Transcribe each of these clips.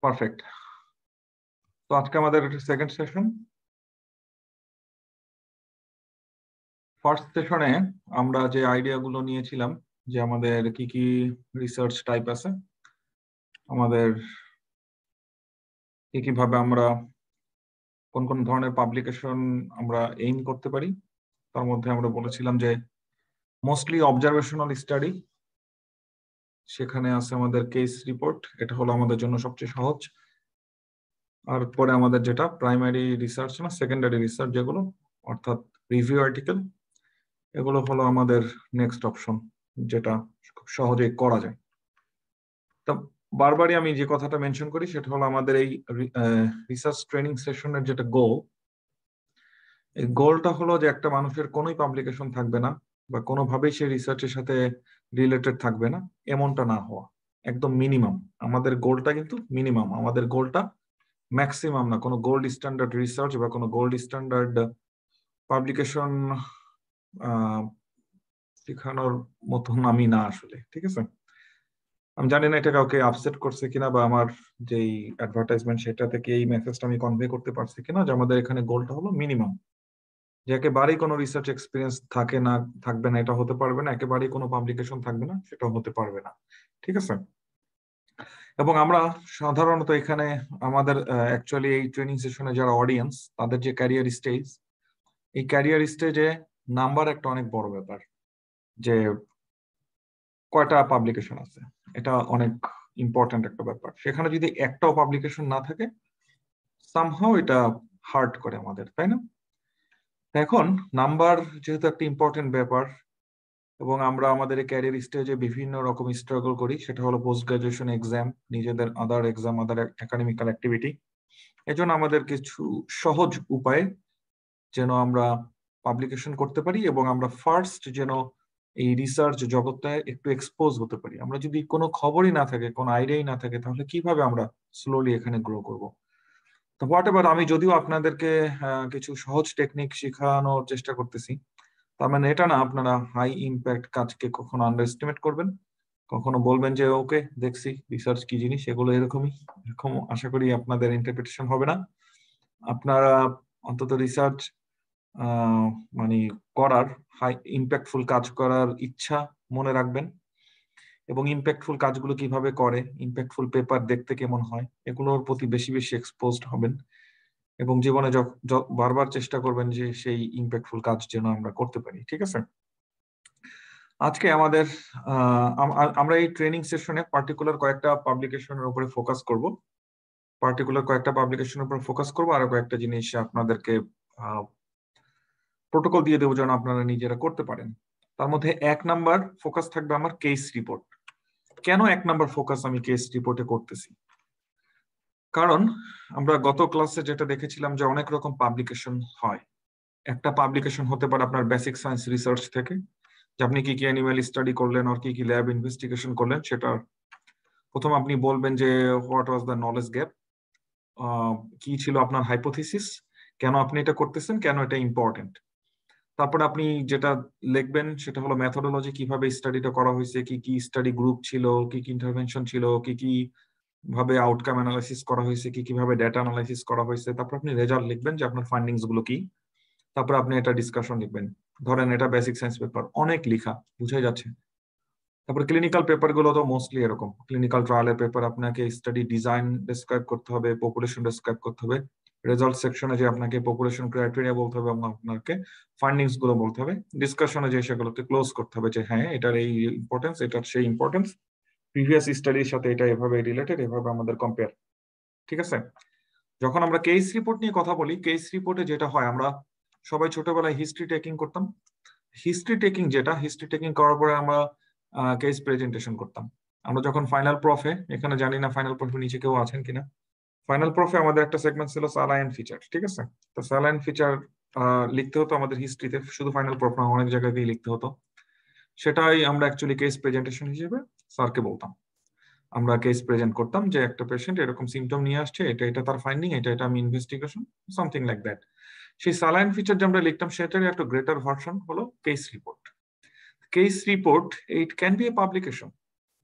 Perfect. তো আজকে আমাদের সেকেন্ড সেশন। ফার্স্ট সেশনে আমরা যে আইডিয়াগুলো নিয়েছিলাম যে আমাদের কি কি রিসার্চ টাইপ আছে, আমাদের কি কিভাবে আমরা কোন কোন ধরনের পাবলিকেশন আমরা এইম করতে পারি, তার মধ্যে আমরা বলেছিলাম যে মোস্টলি অবজারভেশনাল স্টাডি, সেখানে আছে আমাদের কেস রিপোর্ট, এটা হলো আমাদের জন্য সবচেয়ে সহজ। আর পরে আমাদের যেটা প্রাইমারি রিসার্চ না সেকেন্ডারি রিসার্চ যেগুলো, অর্থাৎ রিভিউ আর্টিকেল, এগুলো হলো আমাদের নেক্সট অপশন, যেটা খুব সহজেই করা যায়। তা বারবারই আমি যে কথাটা মেনশন করি সেটা হলো আমাদের এই রিসার্চ ট্রেনিং সেশনের যেটা গোল, এই গোলটা হলো যে একটা মানুষের কোনোই পাবলিকেশন থাকবে না বা কোনোভাবেই সে রিসার্চের সাথে রিলেটেড থাকবে না, এমনটা না হওয়া, একদম মিনিমাম। আমাদের গোলটা কিন্তু মিনিমাম, আমাদের গোলটা ম্যাক্সিমাম না। কোনো গোল্ড স্ট্যান্ডার্ড রিসার্চ বা কোনো গোল্ড স্ট্যান্ডার্ড পাবলিকেশন শেখানোর মতন আমি না আসলে, ঠিক আছে? আমি জানি না এটা কাউকে আপসেট করছে কিনা বা আমার যেই অ্যাডভার্টাইজমেন্ট সেটা থেকে এই মেসেজটা আমি কনভে করতে পারছি কিনা, যে আমাদের এখানে গোলটা হলো মিনিমাম, যে একেবারেই কোনো রিসার্চ এক্সপিরিয়েন্স থাকবে না এটা হতে পারবে না, একেবারেই কোনো পাবলিকেশন থাকবে না সেটাও হতে পারবে না, ঠিক আছে? এবং আমরা সাধারণত এখানে আমাদের অ্যাকচুয়ালি এই ট্রেনিং সেশনে যারা অডিয়েন্স, তাদের যে ক্যারিয়ার স্টেজ, এই ক্যারিয়ার স্টেজে নাম্বার একটা অনেক বড় ব্যাপার, যে কয়টা পাবলিকেশন আছে, এটা অনেক ইম্পর্টেন্ট একটা ব্যাপার। সেখানে যদি একটাও পাবলিকেশন না থাকে, সামহাও এটা হার্ট করে আমাদের, তাই না? এখন নাম্বার যেহেতু একটা ইম্পর্টেন্ট ব্যাপার, এবং আমরা আমাদের ক্যারিয়ার স্টেজে বিভিন্ন রকম স্ট্রাগল করি, সেটা হলো পোস্ট গ্রাজুয়েশন এক্সাম, নিজেদের other exam, other academical activity. এজন্য আমাদের কিছু সহজ উপায় যেন আমরা পাবলিকেশন করতে পারি এবং আমরা ফার্স্ট যেন এই রিসার্চ জগৎটায় একটু এক্সপোজ হতে পারি। আমরা যদি কোনো খবরই না থাকে, কোনো আইডিয়াই না থাকে, তাহলে কিভাবে আমরা স্লোলি এখানে গ্রো করব? তো হোয়াট এভার, আমি যদিও আপনাদেরকে কিছু সহজ টেকনিক শেখানোর চেষ্টা করতেছি, তার মানে এটা না আপনারা হাই ইম্প্যাক্ট কাজকে কখনো আন্ডার এস্টিমেট করবেন, কখনো বলবেন যে ওকে দেখছি রিসার্চ কি জিনিস, এগুলো এরকমই, এরকম আশা করি আপনাদের ইন্টারপ্রিটেশন হবে না। আপনারা অন্তত রিসার্চ মানে করার, হাই ইম্প্যাক্টফুল কাজ করার ইচ্ছা মনে রাখবেন, এবং ইম্প্যাক্টফুল কাজগুলো কিভাবে করে, ইম্প্যাক্টফুল পেপার দেখতে কেমন হয়, এগুলোর প্রতি বেশি বেশি এক্সপোজড হবেন, এবং জীবনে বারবার চেষ্টা করবেন যে সেই ইম্প্যাক্টফুল কাজ যেন আমরা করতে পারি, ঠিক আছে? আজকে আমাদের আমরা এই ট্রেনিং সেশনে পার্টিকুলার কয়েকটা পাবলিকেশনের উপরে ফোকাস করব, আরো কয়েকটা জিনিস আপনাদেরকে প্রোটোকল দিয়ে দেবো যেন আপনারা নিজেরা করতে পারেন। তার মধ্যে 1 নাম্বার ফোকাস থাকবে আমার কেস রিপোর্ট। কেন 1 নাম্বার ফোকাস আমি কেস রিপোর্টে করতেছি? কারণ আমরা গত ক্লাসে যেটা দেখেছিলাম যে অনেক রকম পাবলিকেশন হয়। একটা পাবলিকেশন হতে পারে আপনার বেসিক সায়েন্স রিসার্চ থেকে, যে আপনি কি কি অ্যানিমাল স্টাডি করলেন আর কি কি ল্যাব ইনভেস্টিগেশন করলেন, সেটা প্রথম আপনি বলবেন যে what was the knowledge gap, কি ছিল আপনার হাইপোথিসিস, কেন আপনি এটা করতেছেন, কেন এটা ইম্পর্টেন্ট। তারপরে আপনি যেটা লিখবেন সেটা হলো মেথোডোলজি, কিভাবে স্টাডিটা করা হয়েছে, কি কি স্টাডি গ্রুপ ছিল, কি কি ইন্টারভেনশন ছিল, কি কি ভাবে আউটকাম অ্যানালাইসিস করা হয়েছে, কি কিভাবে ডেটা অ্যানালাইসিস করা হয়েছে। তারপর আপনি রেজাল্ট লিখবেন যে আপনার ফাইন্ডিংস গুলো কি। তারপর আপনি এটা ডিসকাশন লিখবেন, ধরেন এটা বেসিক সায়েন্স পেপার, অনেক লেখা, বুঝাই যাচ্ছে। তারপর ক্লিনিক্যাল পেপার গুলো তো মোস্টলি এরকম, ক্লিনিক্যাল ট্রায়ালের পেপার আপনাকে স্টাডি ডিজাইন ডেসক্রাইব করতে হবে, পপুলেশন ডেসক্রাইব করতে হবে, রেজাল্ট সেকশনে যে আপনাকে পপুলেশন ক্রাইটেরিয়া বলতে হবে এবং আপনাকে ফাইন্ডিংস গুলো বলতে হবে, ডিসকাশনে যে সেগুলোতে ক্লোজ করতে হবে যে হ্যাঁ এটার এই ইম্পর্টেন্স, এটার সেই ইম্পর্টেন্স, প্রিভিয়াস স্টাডির সাথে এটা এভাবে রিলেটেড, এভাবে আমাদের কম্পেয়ার, ঠিক আছে? যখন আমরা কেস রিপোর্ট নিয়ে কথা বলি, কেস রিপোর্টে যেটা হয়, আমরা সবাই ছোটবেলায় হিস্ট্রি টেকিং করতাম। হিস্ট্রি টেকিং করার পরে আমরা কেস প্রেজেন্টেশন করতাম। আমরা যখন ফাইনাল প্রফে, এখানে জানি না ফাইনাল প্রফে নিচে কেউ আছেন কিনা, ফাইনাল প্রফে আমাদের একটা সেগমেন্ট ছিল সালাইন ফিচার, ঠিক আছে? তো সালাইন ফিচার লিখতে হতো আমাদের হিস্ট্রিতে, শুধু ফাইনাল প্রফ না, অনেক জায়গাতেই লিখতে হতো। সেটাই আমরা অ্যাকচুয়ালি কেস প্রেজেন্টেশন হিসেবে স্যারকে বলতাম। আমরা কেস প্রেজেন্ট করতাম যে একটা পেশেন্ট এরকম সিমটম নিয়ে আসছে, এটা এটা তার ফাইন্ডিং, এটা এটা আমি ইনভেস্টিগেশন, সামথিং লাইক দ্যাট। সেই সালাইন ফিচার যে আমরা লিখতাম সেটারই একটা গ্রেটার ভার্সন হলো case report. Case report, it can be a publication.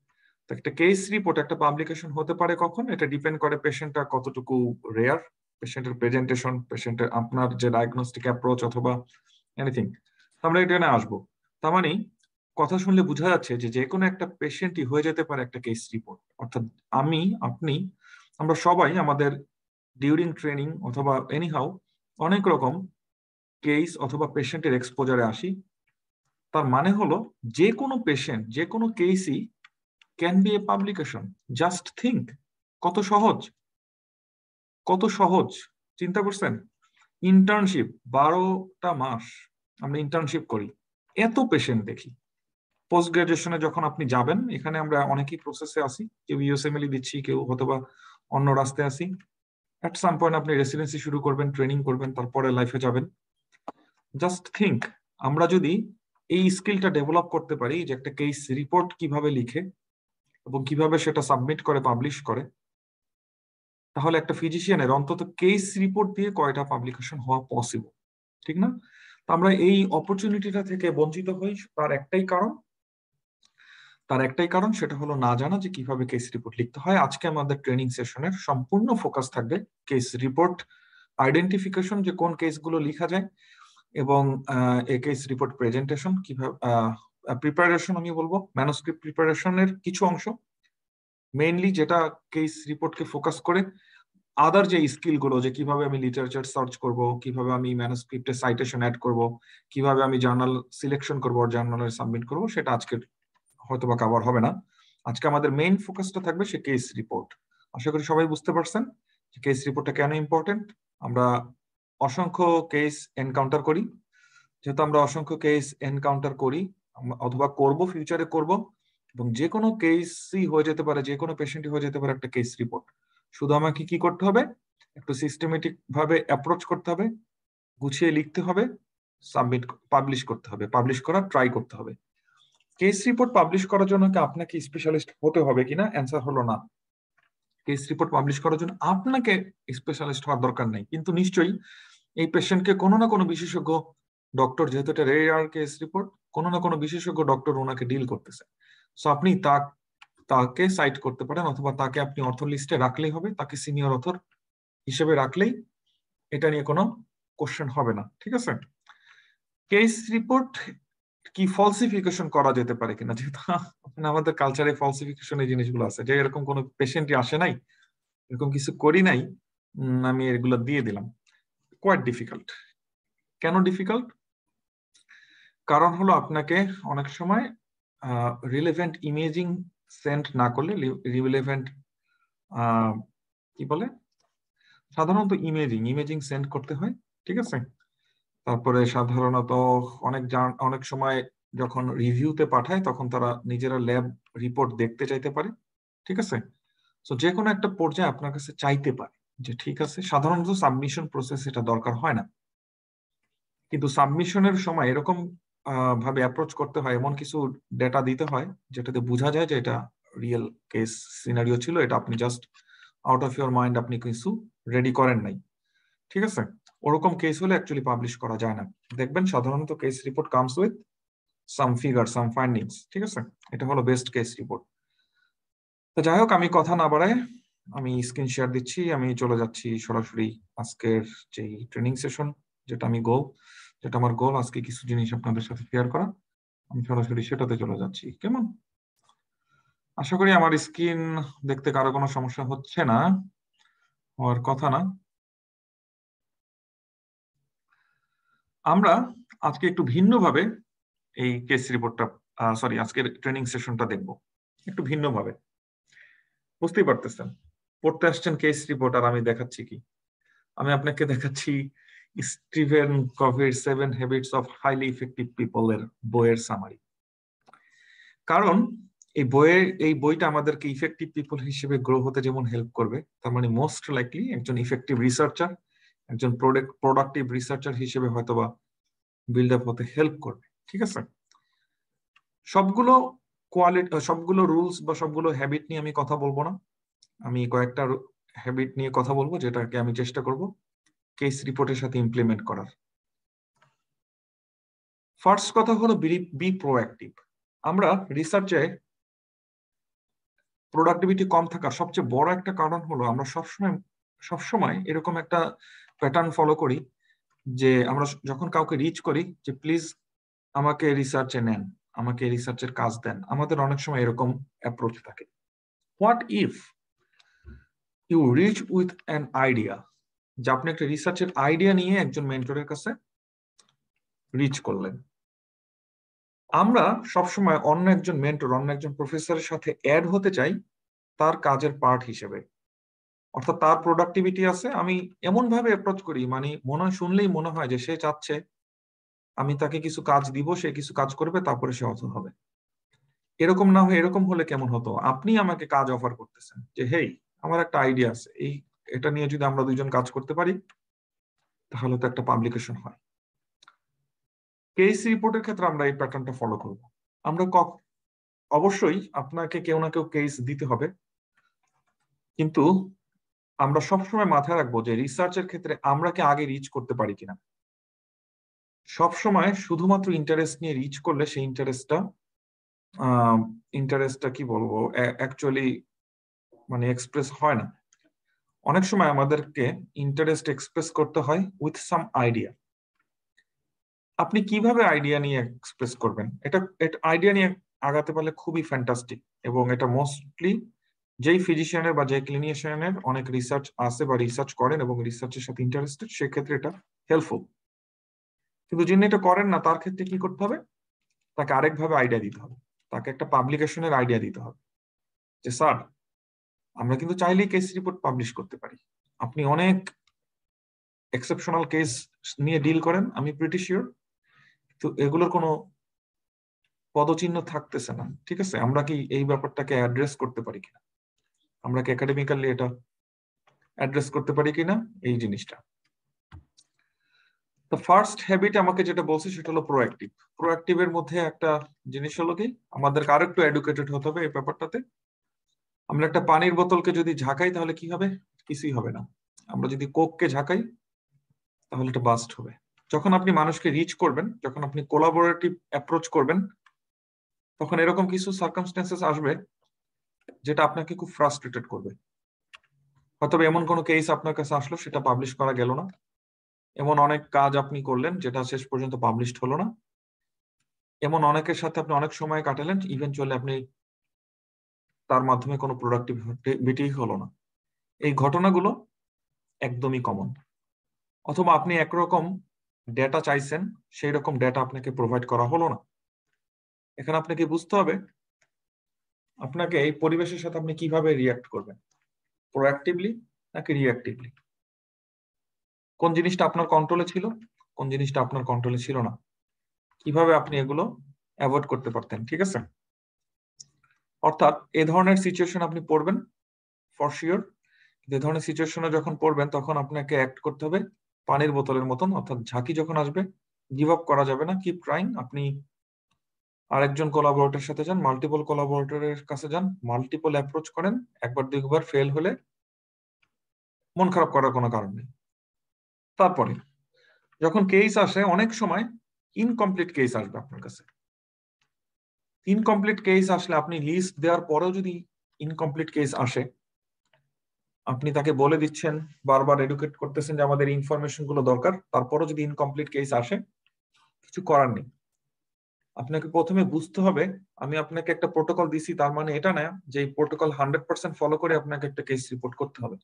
একটা কেস রিপোর্ট একটা পাবলিকেশন হতে পারে কখন, এটা ডিপেন্ড করে পেশেন্টটা কতটুকু রেয়ার, পেশেন্টের প্রেজেন্টেশন, পেশেন্টের আপনার যে ডায়াগনস্টিক অ্যাপ্রোচ অথবা এনিথিং। আমরা এটা নিয়ে আসবো। তার মানে কথা শুনলে বোঝা যাচ্ছে যে যে কোনো একটা পেশেন্টই হয়ে যেতে পারে একটা কেস রিপোর্ট। অর্থাৎ আমি, আপনি, আমরা সবাই আমাদের ডিউরিং ট্রেনিং অথবা এনিহাউ অনেক রকম কেস অথবা পেশেন্টের এক্সপোজারে আসি। তার মানে হলো যে কোনো পেশেন্ট, যে কোনো কেসই can be a publication. Just think, কত সহজ, কত সহজ। চিন্তা করছেন, ইন্টার্নশিপ 12টা মাস আমরা ইন্টার্নশিপ করি, এত পেশেন্ট দেখি। পোস্ট গ্রাজুয়েশনে যখন আপনি যাবেন, এখানে আমরা অনেকেই প্রসেসে আসি, কেউ ইউএসএমএলই দিচ্ছি, কেউ অথবা অন্য রাস্তায় আসি। অ্যাট সাম পয়েন্ট আপনি রেসিডেন্সি শুরু করবেন, ট্রেনিং করবেন, তারপরে লাইফে যাবেন। জাস্ট থিঙ্ক, আমরা যদি এই স্কিলটা ডেভেলপ করতে পারি যে একটা কেস রিপোর্ট কিভাবে লিখে এবং কিভাবে সেটা সাবমিট করে পাবলিশ করে, তাহলে একটা ফিজিশিয়ানের অন্তত কেস রিপোর্ট দিয়ে কয়টা পাবলিকেশন হওয়া পসিবল, ঠিক না? তো আমরা এই অপরচুনিটিটা থেকে বঞ্চিত হই, তার একটাই কারণ, সেটা হলো না জানা যে কিভাবে কেস রিপোর্ট লিখতে হয়। আজকে আমাদের ট্রেনিং সেশনের সম্পূর্ণ ফোকাস থাকবে কেস রিপোর্ট আইডেন্টিফিকেশন, যে কোন কেসগুলো লেখা যায়, এবং এই কেস রিপোর্ট প্রেজেন্টেশন কিভাবে, প্রিপারেশন, আমি বলবো ম্যানুস্ক্রিপ্ট প্রিপারেশনের কিছু অংশ মেইনলি, যেটা কেস রিপোর্টকে ফোকাস করে। আদার যে স্কিল গুলো, যে কিভাবে আমি লিটারেচার সার্চ করব, কিভাবে আমি ম্যানুস্ক্রিপ্টে সাইটেশন অ্যাড করব, কিভাবে আমি জার্নাল সিলেকশন করবো, জার্নালে সাবমিট করব, সেটা আজকে হয়তো বা কভার হবে না। আজকে আমাদের মেইন ফোকাসটা থাকবে সে কেস রিপোর্ট। আশা করি সবাই বুঝতে পারছেন যে কেস রিপোর্টটা কেন ইম্পর্টেন্ট। আমরা অসংখ্য কেস এনকাউন্টার করি, যেহেতু আমরা অসংখ্য কেস এনকাউন্টার করি অথবা করব, ফিউচারে করব, এবং যে কোনো কেসই হয়ে যেতে পারে, যে কোনো পেশেন্টই হয়ে যেতে পারে একটা কেস রিপোর্ট। শুধু আমাকে কি করতে হবে, একটু সিস্টেমেটিক ভাবে অ্যাপ্রোচ করতে হবে, গুছিয়ে লিখতে হবে, সাবমিট পাবলিশ করতে হবে, পাবলিশ করার ট্রাই করতে হবে। কেস রিপোর্ট পাবলিশ করার জন্য কি আপনাকে স্পেশালিস্ট হতে হবে কিনা? অ্যান্সার হলো না। কেস রিপোর্ট পাবলিশ করার জন্য আপনাকে স্পেশালিস্ট হওয়ার দরকার নেই, কিন্তু নিশ্চয়ই এই পেশেন্টকে কোনো না কোনো বিশেষজ্ঞ ডক্টর, যেহেতু এটা রেয়ার কেস রিপোর্ট, কোনো না কোনো বিশেষজ্ঞ ডক্টর ওনাকে ডিল করতেছে। সো আপনি তাকে সাইট করতে পারেন, অথবা তাকে আপনি অথর লিস্টে রাখলেই হবে, তাকে সিনিয়র অথর হিসেবে রাখলেই এটা নিয়ে কোনো কোশ্চেন হবে না, ঠিক আছে? কেস রিপোর্ট কি ফলসিফিকেশন করা যেতে পারে কিনা, যেহেতু আমাদের কালচারে ফলসিফিকেশন এই জিনিসগুলো আছে, যে এরকম কোনো পেশেন্টই আসে নাই, এরকম কিছু করি নাই, আমি এগুলো দিয়ে দিলাম। Quite difficult. কেন ডিফিকাল্ট? কারণ হলো আপনাকে অনেক সময় রিলেভেন্ট ইমেজিং সেন্ড না করলে, রিলেভেন্ট কি বলে, সাধারণত ইমেজিং সেন্ড করতে হয়, ঠিক আছে? তারপরে সাধারণত অনেক সময় যখন রিভিউতে পাঠায়, তখন তারা নিজেরা ল্যাব রিপোর্ট দেখতে চাইতে পারে, ঠিক আছে? তো যে কোনো একটা পর্যায়ে আপনার কাছে চাইতে পারে যে ঠিক আছে, সাধারণত সাবমিশন প্রসেস এটা দরকার হয় না, কিন্তু সাবমিশনের সময় এরকম ভাবে অ্যাপ্রোচ করতে হয়, এমন কিছু ডেটা দিতে হয় যেটাতে বোঝা যায় যে এটা রিয়েল কেস সিনারিও ছিল, এটা আপনি just out of your mind আপনি কিছু রেডি করেন নাই, ঠিক আছে? ওরকম কেস হলে অ্যাকচুয়ালি পাবলিশ করা যায় না। দেখবেন সাধারণত case report comes with some figure, some findings, ঠিক আছে? এটা হলো বেস্ট কেস রিপোর্ট। তো যাই হোক, আমি কথা না বাড়ায় আমি স্ক্রিন শেয়ার দিচ্ছি, আমি চলে যাচ্ছি সরাসরি আজকের যে ট্রেনিং সেশন, যেটা আমার গোল আজকে কিছু জিনিস আপনাদের সাথে শেয়ার করা, আমি সরাসরি সেটাতে চলে যাচ্ছি। কেমন? আশা করি আমার স্ক্রিন দেখতে কারো কোনো সমস্যা হচ্ছে না, হওয়ার কথা না। আমরা আজকে একটু ভিন্নভাবে এই কেস রিপোর্টটা, আজকের ট্রেনিং সেশনটা দেখব একটু ভিন্নভাবে। বুঝতেই পারতেছেন, পড়তে আসছেন কেস রিপোর্ট, আর আমি দেখাচ্ছি কি? আমি আপনাকে দেখাচ্ছি স্টিভেন কভির 7 habits of highly effective people এর বইয়ের সামারি। কারণ এই বইটা আমাদেরকে ইফেক্টিভ পিপল হিসেবে গ্রো হতে যেমন হেল্প করবে, তার মানে মোস্ট লাইকলি একজন ইফেক্টিভ রিসার্চার, একজন প্রোডাক্টিভ রিসার্চার হিসেবে হয়তোবা বিল্ড আপ হতে হেল্প করবে, ঠিক আছে? সবগুলো রুলস বা সবগুলো হ্যাবিট নিয়ে আমি কথা বলবো না, আমি কয়েকটা হ্যাবিট নিয়ে কথা বলবো, যেটাকে আমি চেষ্টা করব কেস রিপোর্টের সাথে ইমপ্লিমেন্ট করার। ফার্স্ট কথা হলো বি প্রোঅ্যাক্টিভ। আমরা রিসার্চে প্রোডাক্টিভিটি কম থাকার সবচেয়ে বড় একটা কারণ হলো আমরা সবসময় এরকম একটা প্যাটার্ন ফলো করি যে আমরা যখন কাউকে রিচ করি যে প্লিজ আমাকে রিসার্চে নেন, আমাকে রিসার্চের কাজ দেন, আমাদের অনেক সময় এরকম অ্যাপ্রোচ থাকে। What if you reach with an idea, যে আপনি একটা রিসার্চের আইডিয়া নিয়ে একজন মেন্টরের কাছে রিচ করলেন। আমরা সবসময় অন্য একজন মেন্টর, অন্য একজন প্রফেসরের সাথে অ্যাড হতে চাই তার কাজের পার্ট হিসেবে, অর্থাৎ তার প্রোডাক্টিভিটি আছে, আমি এমন ভাবে অ্যাপ্রোচ করি মানে শুনলেই মনে হয় যে সে চাচ্ছে আমি তাকে কিছু কাজ দিব, সে কিছু কাজ করবে, তারপরে সে অথ হবে। এরকম না হয়ে এরকম হলে কেমন হতো, আপনি আমাকে কাজ অফার করতেছেন যে হেই আমার একটা আইডিয়া আছে, এটা নিয়ে যদি আমরা দুইজন কাজ করতে পারি তাহলে তো একটা পাবলিকেশন হয়। কেস রিপোর্টের ক্ষেত্রে আমরা এই প্যাটার্নটা ফলো করব। আমরা অবশ্যই আপনাকে কেউ না কেউ কেস দিতে হবে, কিন্তু আমরা সবসময় মাথায় রাখবো যে রিসার্চের ক্ষেত্রে আমরা কি আগে রিচ করতে পারি কিনা। সবসময় শুধুমাত্র ইন্টারেস্ট নিয়ে রিচ করলে সেই ইন্টারেস্টটা কি বলবো অ্যাকচুয়ালি মানে এক্সপ্রেস হয় না। অনেক সময় আমাদেরকে ইন্টারেস্ট এক্সপ্রেস করতে হয় উইথ সাম আইডিয়া। আপনি কিভাবে আইডিয়া নিয়ে এক্সপ্রেস করবেন, এটা আইডিয়া নিয়ে আগাতে পারলে খুবই ফ্যান্টাস্টিক, এবং এটা মোস্টলি যেই ফিজিশিয়ানের বা যে ক্লিনিশিয়ানের অনেক রিসার্চ আছে বা রিসার্চ করেন এবং রিসার্চের সাথে ইন্টারেস্টেড, সেক্ষেত্রে এটা হেল্পফুল। কিন্তু যিনি এটা করেন না তার ক্ষেত্রে কি করতে হবে, তাকে আরেকভাবে আইডিয়া দিতে হবে, তাকে একটা পাবলিকেশনের আইডিয়া দিতে হবে যে স্যার আমরা কিন্তু চাইলেই কেস রিপোর্ট পাবলিশ করতে পারি, আপনি অনেক এক্সেপশনাল কেস নিয়ে ডিল করেন আমি প্রিটি শিওর, তো এগুলোর কোনো পদচিহ্ন থাকতেছে না, ঠিক আছে, আমরা কি এই ব্যাপারটাকে অ্যাড্রেস করতে পারি কিনা, আমরা কি একাডেমিক্যালি এটা অ্যাড্রেস করতে পারি কিনা এই জিনিসটা। তো ফার্স্ট হ্যাবিট আমাকে যেটা বলছে সেটা হলো প্রোঅ্যাক্টিভ। প্রোঅ্যাক্টিভের মধ্যে একটা জিনিস হলো কি আমাদেরকে আরো একটু এডুকেটেড হতে হবে এই ব্যাপারটাতে। আমরা একটা পানির বোতলকে যদি ঝাঁকাই তাহলে কি হবে, কিছুই হবে না। আমরা যদি কোককে ঝাঁকাই তাহলে এটা বাস্ট হবে। যখন আপনি মানুষকে রিচ করবেন, যখন আপনি কোলাবোরেটিভ অ্যাপ্রোচ করবেন, তখন এরকম কিছু সার্কামস্টেন্সেস আসবে যেটা আপনাকে খুব ফ্রাস্ট্রেটেড করবে। হয়তো এমন কোনো কেস আপনার কাছে আসলো সেটা পাবলিশ করা গেল না, এমন অনেক কাজ আপনি করলেন যেটা শেষ পর্যন্ত পাবলিশড হলো না, এমন অনেকের সাথে আপনি অনেক সময় কাটালেন, ইভেনচুয়ালি আপনি তার মাধ্যমে কোনো প্রোডাক্টিভিটি হলো না। এই ঘটনাগুলো একদমই কমন। অথবা আপনি একরকম ডেটা চাইছেন, সেই রকম ডেটা আপনাকে প্রোভাইড করা হলো না। এখানে আপনাকে বুঝতে হবে আপনাকে এই পরিবেশের সাথে আপনি কিভাবে রিয়াক্ট করবেন, প্রোঅ্যাক্টিভলি নাকি রিঅ্যাক্টিভলি। কোন জিনিসটা আপনার কন্ট্রোলে ছিল, কোন জিনিসটা আপনার কন্ট্রোলে ছিল না, কিভাবে আপনি এগুলো অ্যাভয়েড করতে পারতেন, ঠিক আছে। অর্থাৎ এ ধরনের সিচুয়েশন আপনি পড়বেন ফর শিওর, যে ধরনের সিচুয়েশনে যখন পড়বেন তখন আপনাকে অ্যাক্ট করতে হবে পানির বোতলের মতন, অর্থাৎ ঝাঁকি যখন আসবে গিভ আপ করা যাবে না, কিপ ট্রাইং। আপনি আরেকজন কোলাবোরেটরের সাথে যান, মাল্টিপল কোলাবোরেটরের কাছে যান, মাল্টিপল অ্যাপ্রোচ করেন, একবার দুইবার ফেল হলে মন খারাপ করার কোনো কারণ নেই। তারপরে যখন কেস আসে, অনেক সময় ইনকমপ্লিট কেস আসবে আপনার কাছে। ইনকমপ্লিট কেস আসলে আপনি লিস্ট দেওয়ার পরেও যদি ইনকমপ্লিট কেস আসে, আপনি তাকে বলে দিচ্ছেন, বারবার এডুকেট করতেছেন যে আমাদের ইনফরমেশন গুলো দরকার, তারপরও যদি ইনকমপ্লিট কেস আসে, কিছু করার নেই। আপনাকে প্রথমে বুঝতে হবে আমি আপনাকে একটা প্রোটোকল দিছি, তার মানে এটা না যে এই প্রোটোকল 100% ফলো করে আপনাকে একটা কেস রিপোর্ট করতে হবে।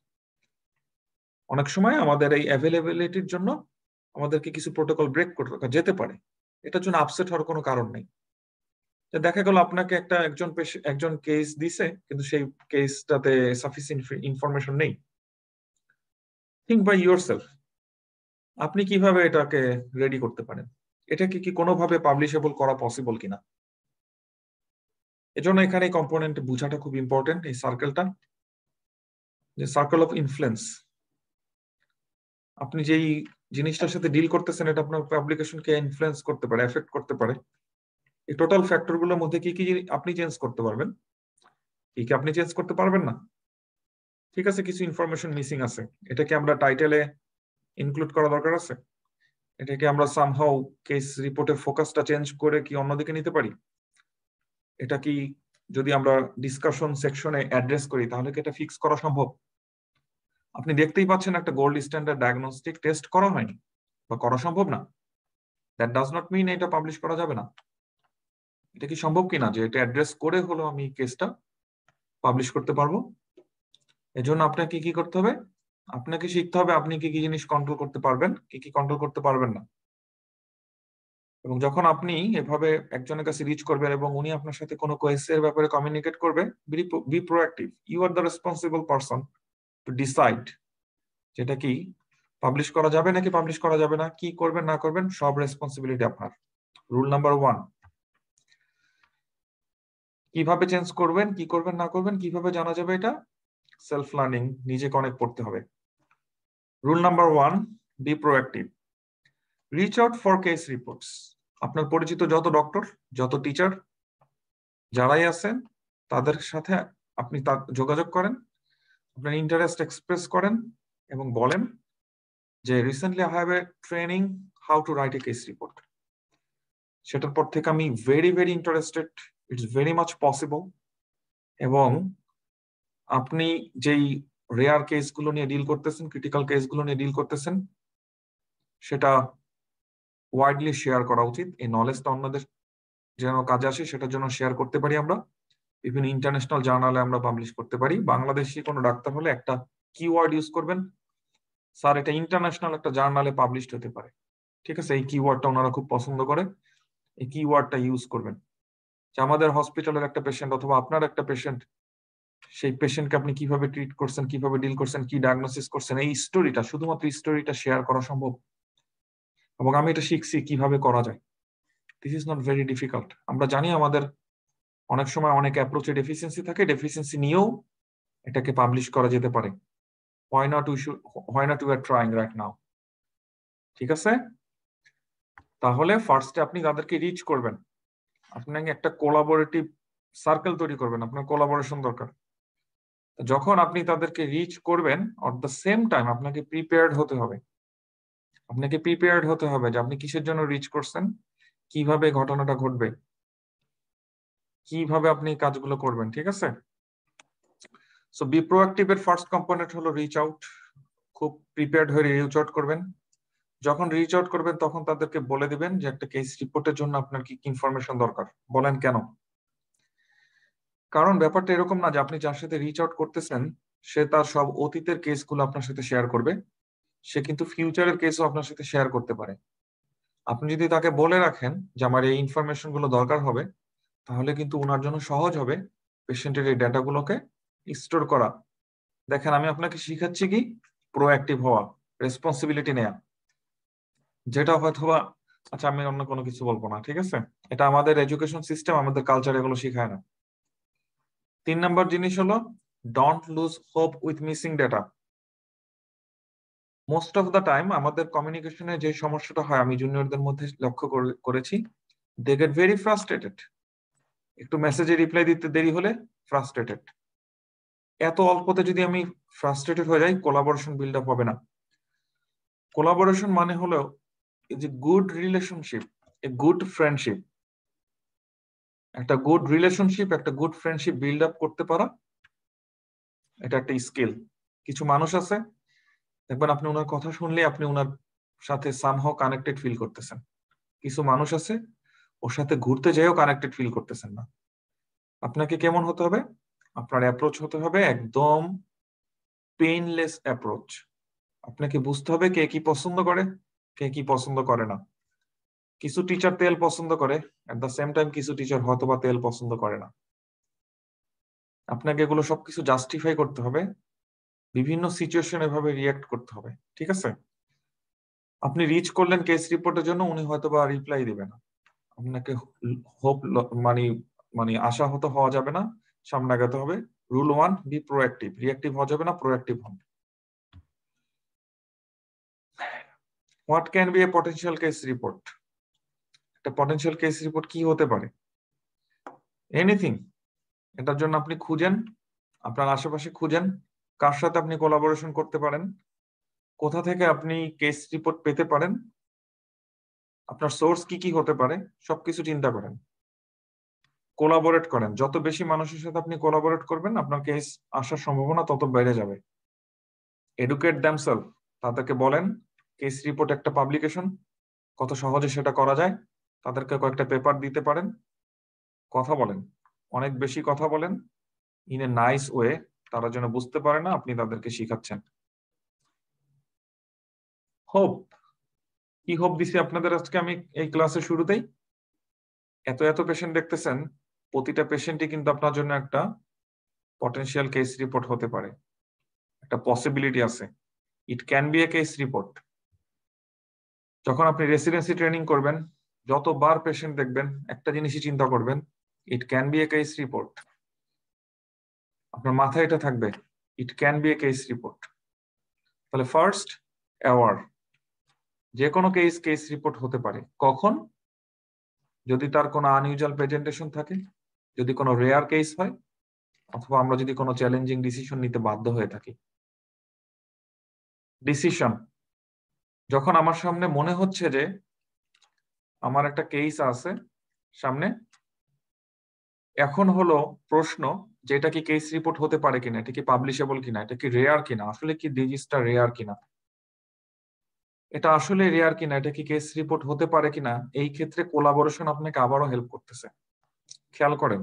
অনেক সময় আমাদের এই অ্যাভেলেবিলিটির জন্য আমাদেরকে কিছু প্রোটোকল ব্রেক করে রাখা যেতে পারে, এটার জন্য আপসেট হওয়ার কোনো কারণ নেই। দেখা গেল আপনাকে একজন কেস দিছে কিন্তু সেই কেসটাতে সাফিসিয়েন্ট ইনফরমেশন নেই। থিঙ্ক বাই ইয়োরসেলফ, আপনি কিভাবে এটাকে রেডি করতে পারেন, এটাকে কি কোনোভাবে পাবলিশেবল করা পসিবল কিনা। এজন্য এখানে কম্পোনেন্ট বুঝাটা খুব ইম্পর্টেন্ট, এই সার্কেলটা, যে সার্কেল অফ ইনফ্লুয়েন্স। আপনি যেই জিনিসটার সাথে ডিল করতেছেন এটা আপনার পাবলিকেশনকে ইনফ্লুয়েন্স করতে পারে, এফেক্ট করতে পারে। এই টোটাল ফ্যাক্টর গুলোর মধ্যে কি কি আপনি চেঞ্জ করতে পারবেন, কি কি আপনি চেঞ্জ করতে পারবেন না। ঠিক আছে, কিছু ইনফরমেশন মিসিং আছে, এটাকে আমরা টাইটেলে ইনক্লুড করা দরকার আছে, এটাকে আমরা সামহাউ কেস রিপোর্টের ফোকাসটা চেঞ্জ করে কি অন্যদিকে নিতে পারি, এটা কি যদি আমরা ডিসকাশন সেকশনে অ্যাড্রেস করি তাহলে কি এটা ফিক্স করা সম্ভব? আপনি দেখতেই পাচ্ছেন একটা গোল্ড স্ট্যান্ডার্ড ডায়াগনস্টিক টেস্ট করা হয়নি বা করা সম্ভব না। দ্যাট ডাজ নট মিন এটা পাবলিশ করা যাবে না। এটা কি সম্ভব কিনা যে এটা অ্যাড্রেস করে হলো আমি কেসটা পাবলিশ করতে পারবো? এজন্য আপনাকে কি করতে হবে? আপনাকে শিখতে হবে আপনি কি কি জিনিস কন্ট্রোল করতে পারবেন, কি কি কন্ট্রোল করতে পারবেন না। এবং যখন আপনি এভাবে একজনের কাছে রিচ করবেন এবং উনি আপনার সাথে কোনো কোয়েসের ব্যাপারে কমিউনিকেট করবে, be proactive. You are the responsible person to decide যেটা কি পাবলিশ করা যাবে নাকি পাবলিশ করা যাবে না, কি করবেন না করবেন সব রেসপন্সিবিলিটি আপনার। রুল নাম্বার 1, কিভাবে চেঞ্জ করবেন, কি করবেন না করবেন, কিভাবে জানা যাবে এটা? সেলফ লার্নিং, নিজেকে অনেক পড়তে হবে। Rule number 1, be proactive. Reach out for case reports. আপনার পরিচিত যত ডক্টর, যত টিচার যারাই আছেন তাদের সাথে আপনি যোগাযোগ করেন, আপনার ইন্টারেস্ট এক্সপ্রেস করেন এবং বলেন যে recently I have a training how to write a case report. সেটার পর থেকে আমি very very interested, it's very much possible. এবং আপনি যেই রেয়ার কেসগুলো নিয়ে ডিল করতেছেন, ক্রিটিক্যাল কেসগুলো নিয়ে ডিল করতেছেন, সেটা ওয়াইডলি শেয়ার করা উচিত। এই নলেজটা অন্যদের যেন কাজে আসে সেটার জন্য শেয়ার করতে পারি আমরা। বিভিন্ন ইন্টারন্যাশনাল জার্নালে আমরা পাবলিশ করতে পারি। বাংলাদেশি কোনো ডাক্তার হলে একটা কিওয়ার্ড ইউজ করবেন, স্যার এটা ইন্টারন্যাশনাল একটা জার্নালে পাবলিশড হতে পারে। ঠিক আছে, এই কিওয়ার্ডটা ওনারা খুব পছন্দ করে, এই কিওয়ার্ডটা ইউজ করবেন। যে আমাদের হসপিটালের একটা পেশেন্ট অথবা আপনার একটা পেশেন্ট, সেই পেশেন্টকে আপনি কিভাবে ট্রিট করছেন, কিভাবে ডিল করছেন, কি ডায়াগনোসিস করছেন, এই স্টোরিটা, শুধুমাত্র স্টোরিটা শেয়ার করা সম্ভব। এবং আমি এটা শিখছি কিভাবে করা যায়। This is not very difficult. আমরা জানি আমাদের অনেক সময় অনেক অ্যাপ্রোচে ডেফিসিয়েন্সি থাকে, ডেফিসিয়েন্সি নিয়েও এটাকে পাবলিশ করা যেতে পারে। why not we are trying right now? ঠিক আছে, তাহলে ফার্স্টে আপনি তাদেরকে রিচ করবেন, আপনাকে একটা কোলাবোরেটিভ সার্কেল তৈরি করবেন, আপনার কোলাবোরেশন দরকার। যখন আপনি তাদেরকে রিচ করবেন অট দ্য সেম টাইম আপনাকে প্রিপেয়ার্ড হতে হবে। আপনাকে প্রিপেয়ার্ড হতে হবে যে আপনি কিসের জন্য রিচ করছেন, কিভাবে ঘটনাটা ঘটবে, কিভাবে আপনি কাজগুলো করবেন। ঠিক আছে, সো বি প্রোঅ্যাক্টিভ এর ফার্স্ট কম্পোনেন্ট হলো রিচ আউট। খুব প্রিপেয়ার্ড হয়ে রিচ আউট করবেন। যখন রিচ আউট করবেন তখন তাদেরকে বলে দিবেন যে একটা কেস রিপোর্টের জন্য আপনার কি কি ইনফরমেশন দরকার, বলেন কেন। কারণ ব্যাপারটা এরকম না যে আপনি যার সাথে রিচ আউট করতেছেন সে তার সব অতীতের কেসগুলো আপনার সাথে শেয়ার করবে, সে কিন্তু ফিউচারের কেসও আপনার সাথে শেয়ার করতে পারে। আপনি যদি তাকে বলে রাখেন যে আমার এই ইনফরমেশন গুলো দরকার হবে, তাহলে কিন্তু ওনার জন্য সহজ হবে পেশেন্টের এই ডাটাগুলোকে স্টোর করা। দেখেন আমি আপনাকে শিখাচ্ছি কি প্রোঅ্যাক্টিভ হওয়া, রেসপন্সিবিলিটি নেয়া, যেটা হয়তোবা, আচ্ছা আমি অন্য কোনো কিছু বলবো না। ঠিক আছে, এটা আমাদের এডুকেশন সিস্টেম, আমাদের কালচার এগুলো শিখায় না। 3 নম্বর জিনিস হলো don't lose hope with missing data. Most of the time আমাদের কমিউনিকেশনে যে সমস্যাটা হয় আমি জুনিয়রদের মধ্যে লক্ষ্য করেছি, দে গেট ভেরি ফ্রাস্ট্রেটেড। একটু মেসেজে রিপ্লাই দিতে দেরি হলে ফ্রাস্ট্রেটেড। এত অল্পতে যদি আমি ফ্রাস্ট্রেটেড হয়ে যাই, কোলাবোরেশন বিল্ড আপ হবে না। কোলাবোরেশন মানে হলো যে good relationship, a good friendship. একটা গুড রিলেশনশিপ, একটা গুড ফ্রেন্ডশিপ বিল্ড আপ করতে পারা, এটা একটা স্কিল। কিছু মানুষ আছে দেখবেন আপনি ওনার কথা শুনলে আপনি ওনার সাথে সামহাও কানেক্টেড ফিল করতেছেন। কিছু মানুষ আছে ওর সাথে ঘুরতে যেয়েও কানেক্টেড ফিল করতেছেন না। আপনাকে কেমন হতে হবে? আপনার অ্যাপ্রোচ হতে হবে একদম পেইনলেস অ্যাপ্রোচ। আপনাকে বুঝতে হবে কে কি পছন্দ করে, কে কি পছন্দ করে না। কিছু টিচার তেল পছন্দ করে, এট দ্য সেম টাইম কিছু টিচার হয়তোবা তেল পছন্দ করে না। আপনাকে এগুলো সবকিছু জাস্টিফাই করতে হবে, বিভিন্ন সিচুয়েশন এভাবে রিয়াক্ট করতে হবে। ঠিক আছে, আপনি রিচ করলেন কেস রিপোর্টের জন্য, উনি হয়তোবা রিপ্লাই দিবে না। আপনাকে হোপ মানে মানে আশাহত হওয়া যাবে না, সামনে আগাতে হবে। Rule 1, be proactive. রিঅ্যাক্টিভ হওয়া যাবে না, প্রোঅ্যাক্টিভ হন। What can be a potential case report? একটা পটেনশিয়াল কেস রিপোর্ট কি হতে পারে? এনিথিং। এটার জন্য আপনি খুঁজেন, আপনার আশেপাশে খুঁজেন কার সাথে আপনি কোলাবোরেশন করতে পারেন, কোথা থেকে আপনি কেস রিপোর্ট পেতে পারেন, আপনার সোর্স কি কি হতে পারে, সবকিছু চিন্তা করেন। কোলাবোরেট করেন, যত বেশি মানুষের সাথে আপনি কোলাবোরেট করবেন আপনার কেস আসার সম্ভাবনা তত বেড়ে যাবে। এডুকেট দ্যামসেলফ, তাদেরকে বলেন কেস রিপোর্ট একটা পাবলিকেশন, কত সহজে সেটা করা যায়, তাদেরকে কয়েকটা পেপার দিতে পারেন, কথা বলেন, অনেক বেশি কথা বলেন ইন এ নাইস ওয়ে, তারা যেন বুঝতে পারে না আপনি তাদেরকে শিখাচ্ছেন। হোপ, কি হোপ দিছি আপনাদের আজকে আমি এই ক্লাসের শুরুতেই? এত এত পেশেন্ট দেখতেছেন, প্রতিটা পেশেন্টই কিন্তু আপনার জন্য একটা পটেনশিয়াল কেস রিপোর্ট হতে পারে, একটা পসিবিলিটি আছে, it can be a case report. যখন আপনি রেসিডেন্সি ট্রেনিং করবেন, যতবার পেশেন্ট দেখবেন একটা জিনিসই চিন্তা করবেন, it can be a case report. আপনার মাথায় এটা থাকবে, it can be a case report. তাহলে ফার্স্ট, অ্যাওয়ার, যে কোনো কেস রিপোর্ট হতে পারে। কখন? যদি তার কোনো আনইউজুয়াল প্রেজেন্টেশন থাকে, যদি কোনো রেয়ার কেস হয়, অথবা আমরা যদি কোনো চ্যালেঞ্জিং ডিসিশন নিতে বাধ্য হয়ে থাকি। ডিসিশন, যখন আমার সামনে মনে হচ্ছে যে আমার একটা কেস আছে সামনে, এখন হলো প্রশ্ন যে এটা কি কেস রিপোর্ট হতে পারে কিনা, এটা কি পাবলিশেবল কিনা, এটা কি রেয়ার কিনা, আসলে কি ডিজিজটা রেয়ার কিনা, এটা আসলে রেয়ার কিনা, এটা কি কেস রিপোর্ট হতে পারে কিনা। এই ক্ষেত্রে কোলাবোরেশন আপনাকে আবারও হেল্প করতেছে। খেয়াল করেন,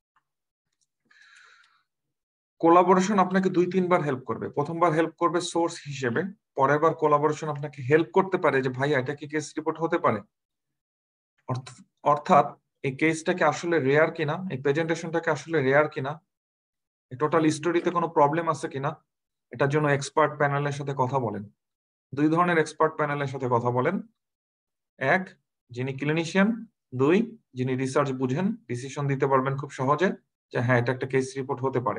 কোলাবোরেশন আপনাকে 2-3 বার হেল্প করবে। প্রথমবার হেল্প করবে সোর্স হিসেবে, পরের বার কোলাবোরেশন আপনাকে হেল্প করতে পারে যে ভাইয়া এটা কি কেস রিপোর্ট হতে পারে। অর্থাৎ এই কেসটাকে আসলে রেয়ার কিনা, এই প্রেজেন্টেশনটাকে আসলে রেয়ার কিনা, টোটাল স্টোরিতে কোনো প্রবলেম আছে কিনা, এটার জন্য এক্সপার্ট প্যানেলের সাথে কথা বলেন। 2 ধরনের এক্সপার্ট প্যানেলের সাথে কথা বলেন, এক যিনি ক্লিনিশিয়ান, 2 যিনি রিসার্চ বুঝেন, ডিসিশন দিতে পারবেন খুব সহজে যে হ্যাঁ এটা একটা কেস রিপোর্ট হতে পারে।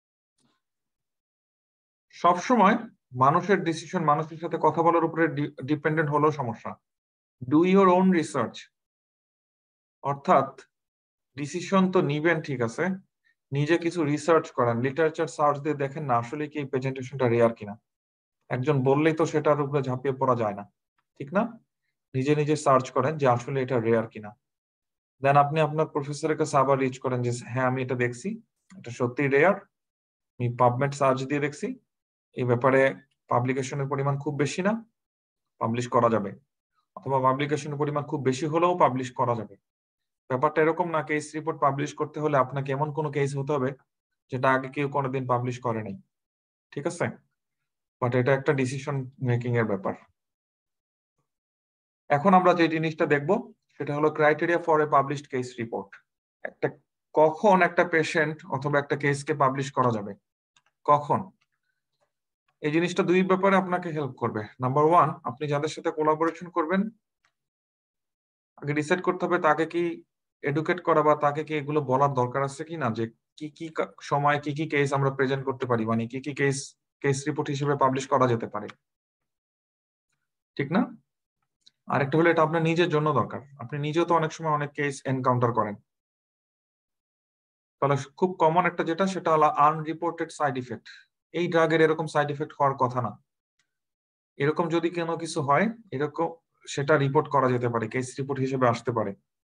সবসময় মানুষের ডিসিশন মানুষের সাথে কথা বলার উপরে ডিপেন্ডেন্ট হলেও সমস্যা। ডু ইউর ওন রিসার্চ, অর্থাৎ ডিসিশন তো নিবেন ঠিক আছে, নিজে কিছু রিসার্চ করেন, লিটারেচার সার্চ দিয়ে দেখেন না আসলে কি এই প্রেজেন্টেশনটা রেয়ার কিনা। একজন বললেই তো সেটার উপরে ঝাঁপিয়ে পড়া যায় না, ঠিক না? নিজে নিজে সার্চ করেন যে আসলে এটা রেয়ার কিনা। দেন আপনি আপনার প্রফেসরের কাছে আবার রিচ করেন যে হ্যাঁ আমি এটা দেখছি, এটা সত্যি রেয়ার, আমি পাবমেড সার্চ দিয়ে দেখছি, এই ব্যাপারে পাবলিকেশনের পরিমাণ খুব বেশি না, পাবলিশ করা যাবে, অথবা পাবলিকেশনের পরিমাণ খুব বেশি হলেও পাবলিশ করা যাবে। ব্যাপারটা এরকম না কেস রিপোর্ট পাবলিশ করতে হলে আপনাকে এমন কোনো কেস হতে হবে যেটা আগে কেউ কোনোদিন পাবলিশ করে নাই, ঠিক আছে? বাট এটা একটা ডিসিশন মেকিং এর ব্যাপার। এখন আমরা যে জিনিসটা দেখব সেটা হলো criteria for a published case report. একটা কখন একটা পেশেন্ট অথবা একটা কেসকে পাবলিশ করা যাবে, কখন? এই জিনিসটা 2 ব্যাপারে আপনাকে হেল্প করবে। নাম্বার 1, আপনি যাদের সাথে কোলাবোরেশন করবেন আগে ডিসাইড করতে হবে তাকে কি এডুকেট করা বা তাকে কি এগুলো বলার দরকার আছে কিনা, যে কি কি সময় কি কি কেস আমরা প্রেজেন্ট করতে পারি, মানে কি কি কেস রিপোর্ট হিসেবে পাবলিশ করা যেতে পারে, ঠিক না? আরেকটা হলো এটা আপনার নিজের জন্য দরকার, আপনি নিজেও তো অনেক সময় অনেক কেস এনকাউন্টার করেন। তাহলে খুব কমন একটা যেটা সেটা হলো আনরিপোর্টেড সাইড ইফেক্ট। এই ড্রাগের এরকম সাইড ইফেক্ট হওয়ার কথা না, এরকম যদি কোনো কিছু হয় এরকম সেটা রিপোর্ট করা যেতে পারে, কেস রিপোর্ট হিসেবে আসতে পারে।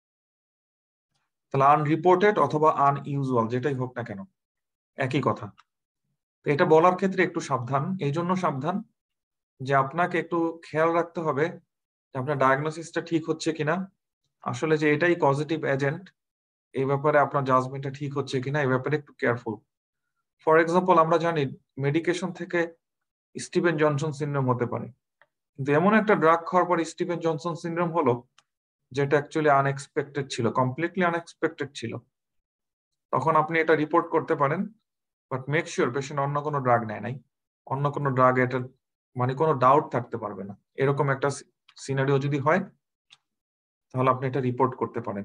তাহলে আনরিপোর্টেড অথবা আনইউজুয়াল যেটাই হোক না কেন একই কথা। তো এটা বলার ক্ষেত্রে একটু সাবধান, এই জন্য সাবধান যে আপনাকে একটু খেয়াল রাখতে হবে যে আপনার ডায়াগনোসিসটা ঠিক হচ্ছে কিনা, আসলে যে এটাই পজিটিভ এজেন্ট এই ব্যাপারে আপনার জাজমেন্টটা ঠিক হচ্ছে কিনা, এই ব্যাপারে একটু কেয়ারফুল। ফর এক্সাম্পল আমরা জানি মেডিকেশন থেকে স্টিভেন জনসন সিনড্রোম হতে পারে, কিন্তু এমন একটা ড্রাগ খাওয়ার পর স্টিভেন জনসন সিনড্রোম হলো যেটা অ্যাকচুয়ালি আনএক্সপেক্টেড ছিল, কমপ্লিটলি আনএক্সপেক্টেড ছিল। তখন আপনি এটা রিপোর্ট করতে পারেন, বাট মেক শিওর পেশেন্ট অন্য কোনো ড্রাগ নেয় নাই, অন্য কোনো ড্রাগ এটা মানে কোনো ডাউট থাকতে পারবে না। এরকম একটা সিনারিও যদি হয় তাহলে আপনি এটা রিপোর্ট করতে পারেন।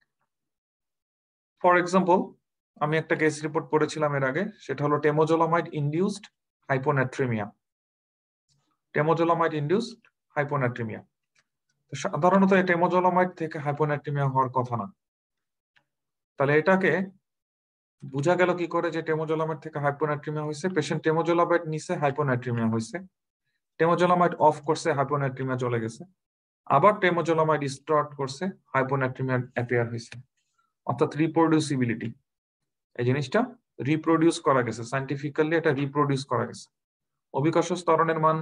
ফর এক্সাম্পল আমি একটা কেস রিপোর্ট পড়েছিলাম এর আগে, সেটা হলো টেমোজোলামাইড ইনডিউসড হাইপোনাট্রিমিয়া। টেমোজোলামাইড ইনডিউসড হাইপোনাট্রিমিয়া, সাধারণত এই টেমোজোলামাইড থেকে হাইপোনাট্রিমিয়া হওয়ার কথা না। তাহলে এটাকে বোঝা গেল কি করে যে টেমোজোলামাইড থেকে হাইপোনাট্রিমিয়া হয়েছে? পেশেন্ট টেমোজোলামাইড নিছে, হাইপোনাট্রিমিয়া হয়েছে, টেমোজোলামাইড অফ করছে, হাইপোনাট্রিমিয়া চলে গেছে, আবার টেমোজোলামাইড স্টার্ট করছে, হাইপোনাট্রিমিয়া অ্যাপিয়ার হয়েছে। অর্থাৎ রিপ্রোডিউসিবিলিটি, এই জিনিসটা রিপ্রোডিউস করা গেছে, সায়েন্টিফিক্যালি এটা রিপ্রোডিউস করা গেছে। অভিকর্ষ স্তরণের মান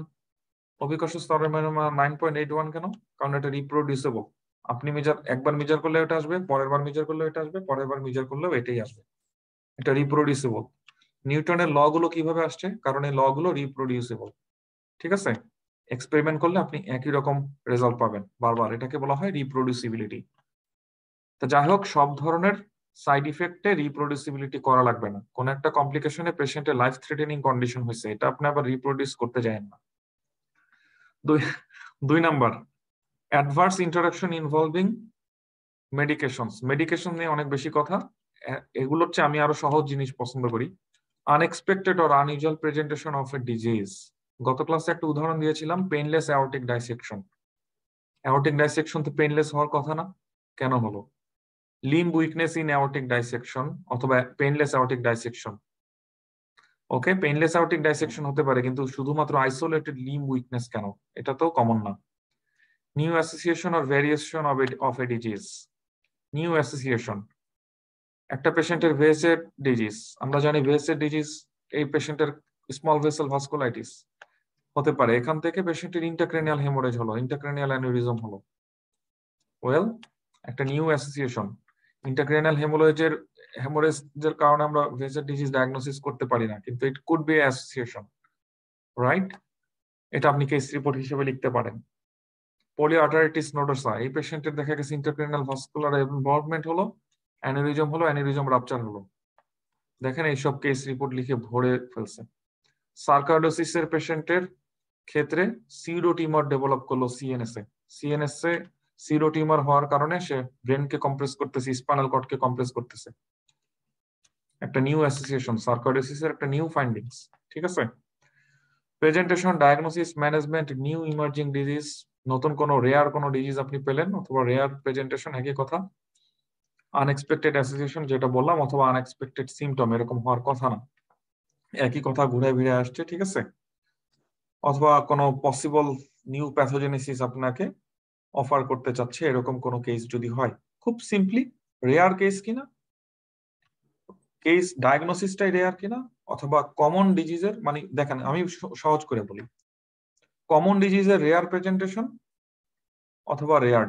9.81 কেন? কারণ এটা রিপ্রোডিউসেবল। আপনি একবার মেজার করলে এটা আসবে, পরের বার মেজার করলে এটা আসবে, পরের বার মেজার করলেও এটাই আসবে। এটা রিপ্রোডিউসেবল। নিউটনের ল গুলো কিভাবে আসছে? কারণ এই ল গুলো রিপ্রোডিউসেবল। ঠিক আছে, এক্সপেরিমেন্ট করলে আপনি একই রকম রেজাল্ট পাবেন বারবার, এটাকে বলা হয় রিপ্রোডিউসিবিলিটি। তো যাই হোক, সব ধরনের সাইড ইফেক্টে রিপ্রোডিউসিবিলিটি করা লাগবে না। কোন একটা কমপ্লিকেশনে পেশেন্টের লাইফ থ্রেটেনিং কন্ডিশন হয়েছে, এটা আপনি আবার রিপ্রোডিউস করতে যাবেন না। দুই নাম্বার, adverse interaction involving medications. Medication নিয়ে অনেক বেশি কথা, এগুলোর চেয়ে আমি আরো সহজ জিনিস পছন্দ করি। Unexpected or unusual presentation of a disease. গত ক্লাসে একটা উদাহরণ দিয়েছিলাম, painless aortic dissection. Aortic dissection তো পেইনলেস হওয়ার কথা না, কেন হলো? Limb weakness in aortic dissection অথবা painless aortic dissection. Okay, painless aortic dissection হতে পারে, কিন্তু শুধুমাত্র আইসোলেটেড লিম্ব উইকনেস কেন? এটা তো কমন না। New association or variation of a disease. New association, একটা পেশেন্টের ভেসের ডিজিজ, আমরা জানি ভেসের ডিজিজ এই পেশেন্টের স্মল ভেসেল ভাস্কুলাইটিস হতে পারে, এখান থেকে পেশেন্টের ইন্টারক্রেনিয়াল হেমোরেজ হলো, ইন্টারক্রেনিয়াল অ্যানিউরিজম হলো। ওয়েল, একটা নিউ অ্যাসোসিয়েশন। ইন্টারক্রেনিয়াল হেমোরেজের কারণে আমরা ভেসের ডিজিজ ডায়াগনোসিস করতে পারি না, কিন্তু it could be association, right? এটা আপনি কেস রিপোর্ট হিসেবে লিখতে পারেন। পলিআর্টারাইটিস নোডোসা, এই পেশেন্টের দেখা গেছে ইন্টারক্রেনিয়াল ভাস্কুলার ইনভলভমেন্ট হলো, অ্যানিউরিজম হলো, অ্যানিউরিজম রাপচার হলো। দেখেন এইসব কেস রিপোর্ট লিখে ভরে ফেলছে। সার্কাইডোসিস এর পেশেন্টের ক্ষেত্রে সিরোটিউমার ডেভেলপ করলো সিএনএস এ সিরোটিউমার হওয়ার কারণে সে ব্রেনকে কম্প্রেস করতেছে, স্পাইনাল কর্ডকে কম্প্রেস করতেছে। একটা নিউ অ্যাসোসিয়েশন, সার্কাইডোসিস এর একটা নিউ ফাইন্ডিংস। ঠিক আছে, presentation, diagnosis, management, new emerging disease, নতুন কোনো রেয়ার কোনো ডিজিজ আপনি পেলেন অথবা রেয়ার প্রেজেন্টেশন, একই কথা। আনএক্সপেক্টেড অ্যাসোসিয়েশন যেটা বললাম, অথবা আনএক্সপেক্টেড সিমটম, এরকম হওয়ার কথা না, একই কথা ঘুরে ফিরে আসছে। ঠিক আছে, অথবা কোনো পসিবল নিউ প্যাথোজেনেসিস আপনাকে অফার করতে চাচ্ছে, এরকম কোনো কেস যদি হয়, খুব সিম্পলি রেয়ার কেস কিনা, কেস ডায়াগনোসিসটাই রেয়ার কিনা, অথবা কমন ডিজিজের, মানে দেখেন আমি সহজ করে বলি, কমন ডিজিজের রেয়ার প্রেজেন্টেশন অথবা রেয়ার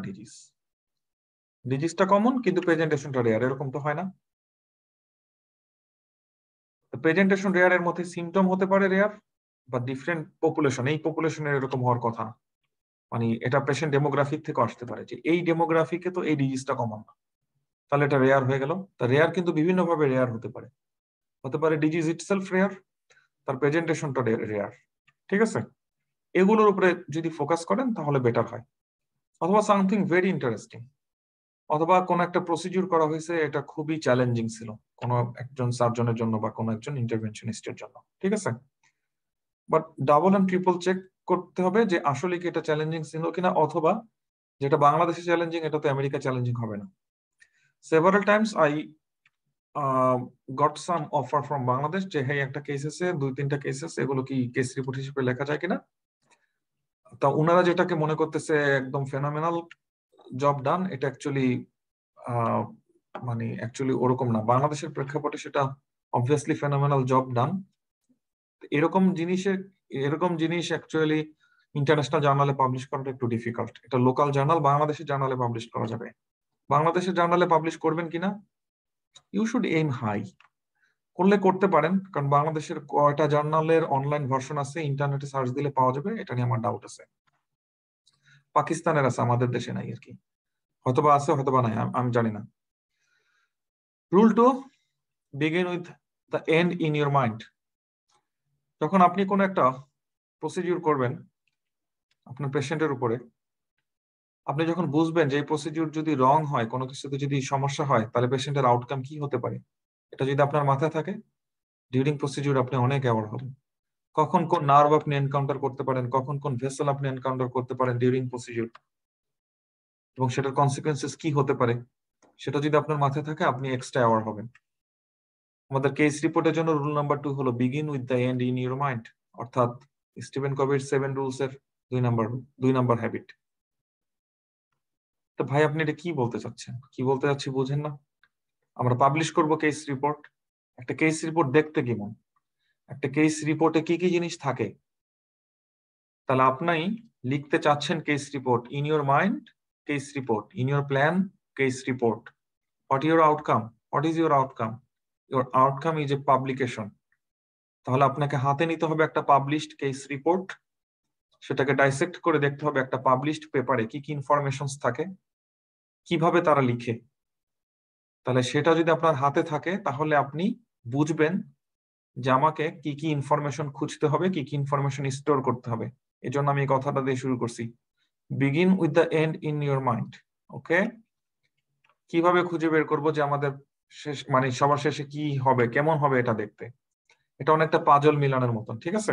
ডিজিজটা কমন কিন্তু প্রেজেন্টেশনটা রেয়ার, এরকম তো হয় না। প্রেজেন্টেশন রেয়ার এর মধ্যে সিমটম হতে পারে রেয়ার, বা ডিফারেন্ট পপুলেশন, এই পপুলেশনের এরকম হওয়ার কথা না। মানে এটা পেশেন্ট ডেমোগ্রাফিক থেকে আসতে পারে, যে এই ডেমোগ্রাফিকে তো এই ডিজিজটা কমন না, তাহলে এটা রেয়ার হয়ে গেল। তা রেয়ার কিন্তু বিভিন্ন ভাবে রেয়ার হতে পারে ডিজিজ ইটসেলফ রেয়ার, তার প্রেজেন্টেশনটা রেয়ার। ঠিক আছে, এগুলোর উপরে যদি ফোকাস করেন তাহলে বেটার হয়। অথবা সামথিং ভেরি ইন্টারেস্টিং, অথবা কোন একটা প্রসিডিউর করা হয়েছে, এটা খুবই চ্যালেঞ্জিং ছিল কোনো একজন সার্জনের জন্য বা কোনো একজন ইন্টারভেনশনিস্টের জন্য। ঠিক আছে, but double and triple check করতে হবে যে আসলে কি এটা চ্যালেঞ্জিং ছিল কিনা, অথবা যেটা বাংলাদেশে চ্যালেঞ্জিং এটা তো আমেরিকা চ্যালেঞ্জিং হবে না। Several times I got some offer from Bangladesh যে হ্যাঁ একটা কেস আছে, 2-3টা কেস আছে, এগুলো কি কেস রিপোর্ট হিসেবে লেখা যায় কিনা। তা ওনারা যেটাকে মনে করতেছে একদম ফেনোমেনাল জব ডান, এটা অ্যাকচুয়ালি মানে অ্যাকচুয়ালি ওরকম না, বাংলাদেশের প্রেক্ষাপটে সেটা অবভিয়াসলি ফেনোমেনাল জব ডান। এরকম জিনিস অ্যাকচুয়ালি ইন্টারন্যাশনাল জার্নালে পাবলিশ করাটা একটু ডিফিকাল্ট। এটা লোকাল জার্নাল, বাংলাদেশের জার্নালে পাবলিশ করা যাবে। বাংলাদেশের জার্নালে পাবলিশ করবেন কিনা, ইউ শুড এইম হাই। করলে করতে পারেন, কারণ বাংলাদেশের কয়টা জার্নালের অনলাইন ভার্সন আছে, ইন্টারনেটে সার্চ দিলে পাওয়া যাবে, এটা নিয়ে আমার ডাউট আছে। পাকিস্তানের আছে, আমাদের দেশে নাই আর কি, হয়তোবা আছে হয়তোবা নাই, আমি জানি না। Rule 2, begin with the end in your mind. যখন আপনি কোনো একটা প্রসিডিউর করবেন আপনার পেশেন্টের উপরে, আপনি যখন বুঝবেন যে এই প্রসিডিউর যদি রং হয়, কোনো কিছুতে যদি সমস্যা হয়, তাহলে পেশেন্টের আউটকাম কি হতে পারে, এটা যদি আপনার মাথায় থাকে, ডিউরিং প্রসিডিউর আপনি অনেক অ্যাওয়ার হবেন। কখন কোন নার্ভ আপনি এনকাউন্টার করতে পারেন, কখন কোন ভেসেল আপনি এনকাউন্টার করতে পারেন ডিউরিং প্রসিডিউর, এবং সেটার কনসিকুয়েন্সেস কি হতে পারে, সেটা যদি আপনার মাথায় থাকে আপনি এক্সট্রা অ্যাওয়ার হবেন। আমাদের কেস রিপোর্টের জন্য রুল নাম্বার 2 হলো begin with the end in your mind, অর্থাৎ স্টিভেন কবির 7 রুলস এর 2 নাম্বার হ্যাবিট। তো ভাই আপনি এটা কি বলতে চাচ্ছেন, কি বলতে চাচ্ছি বুঝেন না? আমরা পাবলিশ করব কেস রিপোর্ট। একটা কেস রিপোর্ট দেখতে কেমন, একটা কেস রিপোর্টে কি কি জিনিস থাকে, তাহলে আপনি লিখতে চাচ্ছেন case report, in your mind case report, in your plan case report. What your outcome, what is your outcome? Your outcome is a publication. তাহলে আপনাকে হাতে নিতে হবে একটা পাবলিশড কেস রিপোর্ট, সেটাকে ডাইসেক্ট করে দেখতে হবে একটা পাবলিশড পেপারে কি কি ইনফরমেশনস থাকে, কিভাবে তারা লিখে। তাহলে সেটা যদি আপনার হাতে থাকে তাহলে আপনি বুঝবেন যে আমাকে কি কি ইনফরমেশন খুঁজতে হবে, কি কি ইনফরমেশন স্টোর করতে হবে। এই জন্য আমি এই কথাটা দিয়ে শুরু করছি, begin with the end in your mind. Okay, কিভাবে খুঁজে বের করবো যে আমাদের শেষ মানে সবার শেষে কি হবে, কেমন হবে এটা দেখতে। এটা অনেকটা পাজল মিলানোর মতন, ঠিক আছে?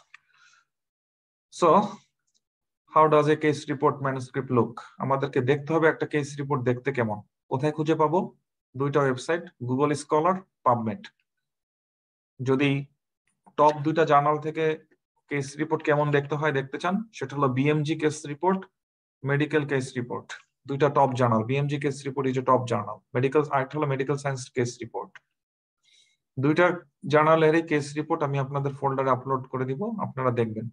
So how does a case report manuscript look? আমাদেরকে দেখতে হবে একটা কেস রিপোর্ট দেখতে কেমন। কোথায় খুঁজে পাবো? দুইটা ওয়েবসাইট, গুগল স্কলার, পাবমেড। যদি টপ দুইটা জার্নাল থেকে কেস রিপোর্ট কেমন দেখতে হয় দেখতে চান, সেটা হলো BMJ case report, medical case report. দুইটা top journal, BMJ case report is a top journal, medical আরেকটা হলো মেডিকেল সায়েন্স কেস রিপোর্ট। দুইটা জার্নালেরই কেস রিপোর্ট আমি আপনাদের ফোল্ডারে আপলোড করে দিব, আপনারা দেখবেন।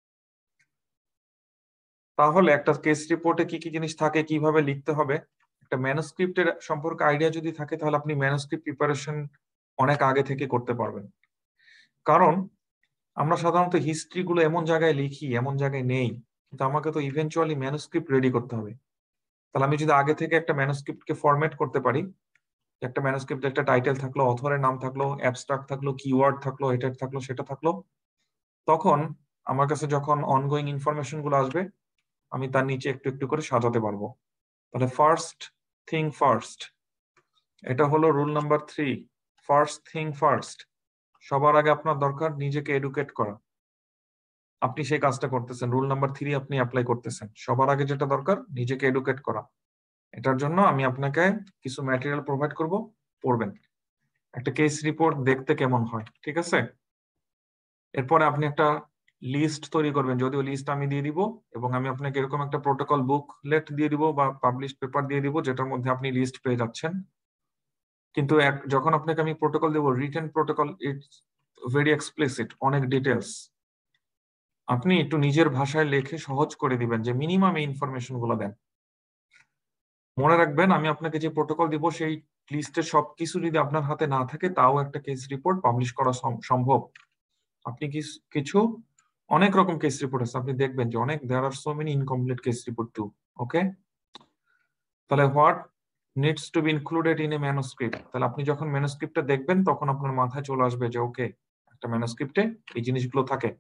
তাহলে একটা কেস রিপোর্টে কি কি জিনিস থাকে, কিভাবে লিখতে হবে, একটা ম্যানুস্ক্রিপ্টের সম্পর্কে আইডিয়া যদি থাকে তাহলে আপনি ম্যানুস্ক্রিপ্ট প্রিপারেশন অনেক আগে থেকে করতে পারবেন। কারণ আমরা সাধারণত হিস্ট্রি গুলো এমন জায়গায় লিখি, এমন জায়গায় নেই, কিন্তু আমাকে তো ইভেন্চুয়ালি ম্যানুস্ক্রিপ্ট রেডি করতে হবে। তাহলে আমি যদি আগে থেকে একটা ম্যানুস্ক্রিপ্টকে ফরম্যাট করতে পারি, একটা ম্যানুস্ক্রিপ্ট একটা টাইটেল থাকলো, অথরের নাম থাকলো, অ্যাবস্ট্রাক্ট থাকলো, কিওয়ার্ড থাকলো, এটা থাকলো, সেটা থাকলো, তখন আমার কাছে যখন অনগোয়িং ইনফরমেশন গুলো আসবে আমি তার নিচে একটু একটু করে সাজাতে পারবো। তাহলে ফার্স্ট থিং ফার্স্ট, এটা হলো rule number 3। First thing first, সবার আগে আপনার দরকার নিজেকে এডুকেট করা। আপনি সেই কাজটা করতেছেন, রুল নাম্বার 3 আপনি অ্যাপ্লাই করতেছেন। সবার আগে যেটা দরকার নিজেকে এডুকেট করা। এটার জন্য আমি আপনাকে কিছু ম্যাটেরিয়াল প্রোভাইড করব, পড়বেন একটা কেস রিপোর্ট দেখতে কেমন হয়, ঠিক আছে? এরপরে আপনি একটা লিস্ট তৈরি করবেন, যদিও লিস্ট আমি দিয়ে দিব, এবং আমি আপনাকে এরকম একটা প্রোটোকল বুকলেট দিয়ে দিব বা পাবলিশ পেপার দিয়ে দিব যেটার মধ্যে আপনি লিস্ট পেয়ে যাচ্ছেন। কিন্তু যখন আপনাকে আমি প্রোটোকল দেবো, written protocol, it's very explicit, অনেক ডিটেলস। আপনি একটু নিজের ভাষায় লিখে সহজ করে দিবেন, যে মিনিমাম এই ইনফরমেশন গুলো দেন। মনে রাখবেন আমি আপনাকে যে প্রোটোকল দিব সেই লিস্টের সবকিছু যদি আপনার হাতে না থাকে তাও একটা কেস রিপোর্ট পাবলিশ করা সম্ভব। আপনি কিছু অনেক রকম কেস রিপোর্ট আছে, আপনি দেখবেন যে অনেক there are so many incomplete case report too. Okay, তাহলে what needs to be included in a manuscript, তাহলে আপনি যখন ম্যানুস্ক্রিপ্টটা দেখবেন তখন আপনার মাথায় চলে আসবে যে ওকে, একটা ম্যানুস্ক্রিপ্টে এই জিনিসগুলো থাকে।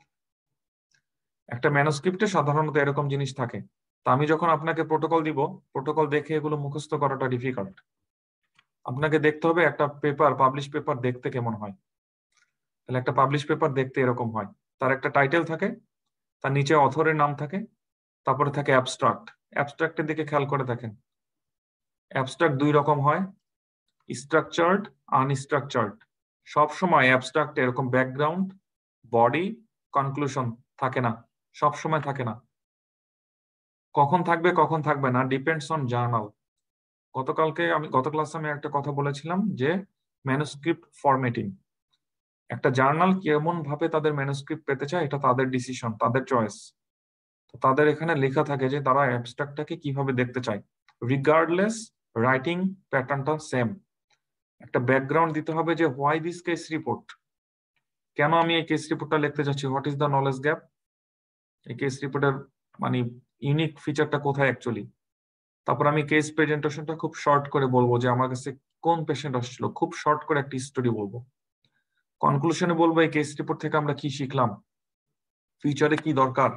একটা ম্যানুস্ক্রিপ্টে সাধারণত এরকম জিনিস থাকে। তা আমি যখন আপনাকে প্রোটোকল দিব, প্রোটোকল দেখে এগুলো মুখস্থ করাটা ডিফিকাল্ট। আপনাকে দেখতে হবে একটা পেপার, পাবলিশ পেপার দেখতে কেমন হয়। তাহলে একটা পাবলিশ পেপার দেখতে এরকম হয়, তার একটা টাইটেল থাকে, তার নিচে অথরের নাম থাকে, তারপরে থাকে অ্যাবস্ট্রাক্ট। অ্যাবস্ট্রাক্টের দিকে খেয়াল করে দেখেন, অ্যাবস্ট্রাক্ট দুই রকম হয়, স্ট্রাকচার্ড, আনস্ট্রাকচার্ড। সবসময় অ্যাবস্ট্রাক্ট এরকম ব্যাকগ্রাউন্ড, বডি, কনক্লুশন থাকে না, সব সময় থাকে না। কখন থাকবে কখন থাকবে না, ডিপেন্ডস অন জার্নাল। গত ক্লাসে আমি একটা কথা বলেছিলাম যে ম্যানুস্ক্রিপ্ট ফরম্যাটিং, একটা জার্নাল কেমন ভাবে তাদের ম্যানুস্ক্রিপ্ট পেতে চায় এটা তাদের ডিসিশন, তাদের চয়েস। তো তাদের এখানে লেখা থাকে যে তারা অ্যাবস্ট্রাক্টটাকে কিভাবে দেখতে চায়, রিগার্ডলেস রাইটিং প্যাটার্নটা সেম। একটা ব্যাকগ্রাউন্ড দিতে হবে যে হোয়াই দিস কেস রিপোর্ট, কেন আমি এই কেস রিপোর্টটা লিখতে চাচ্ছি, what is the knowledge gap, এই কেস রিপোর্টের মানে ইউনিক ফিচারটা কোথায় অ্যাকচুয়ালি। তারপর আমি কেস প্রেজেন্টেশনটা খুব শর্ট করে বলবো যে আমার কাছে কোন পেশেন্ট আসছিল, খুব শর্ট করে একটা স্টোরি বলবো। কনক্লুশনে বলবো এই কেস রিপোর্ট থেকে আমরা কি শিখলাম, ফিউচারে কি দরকার।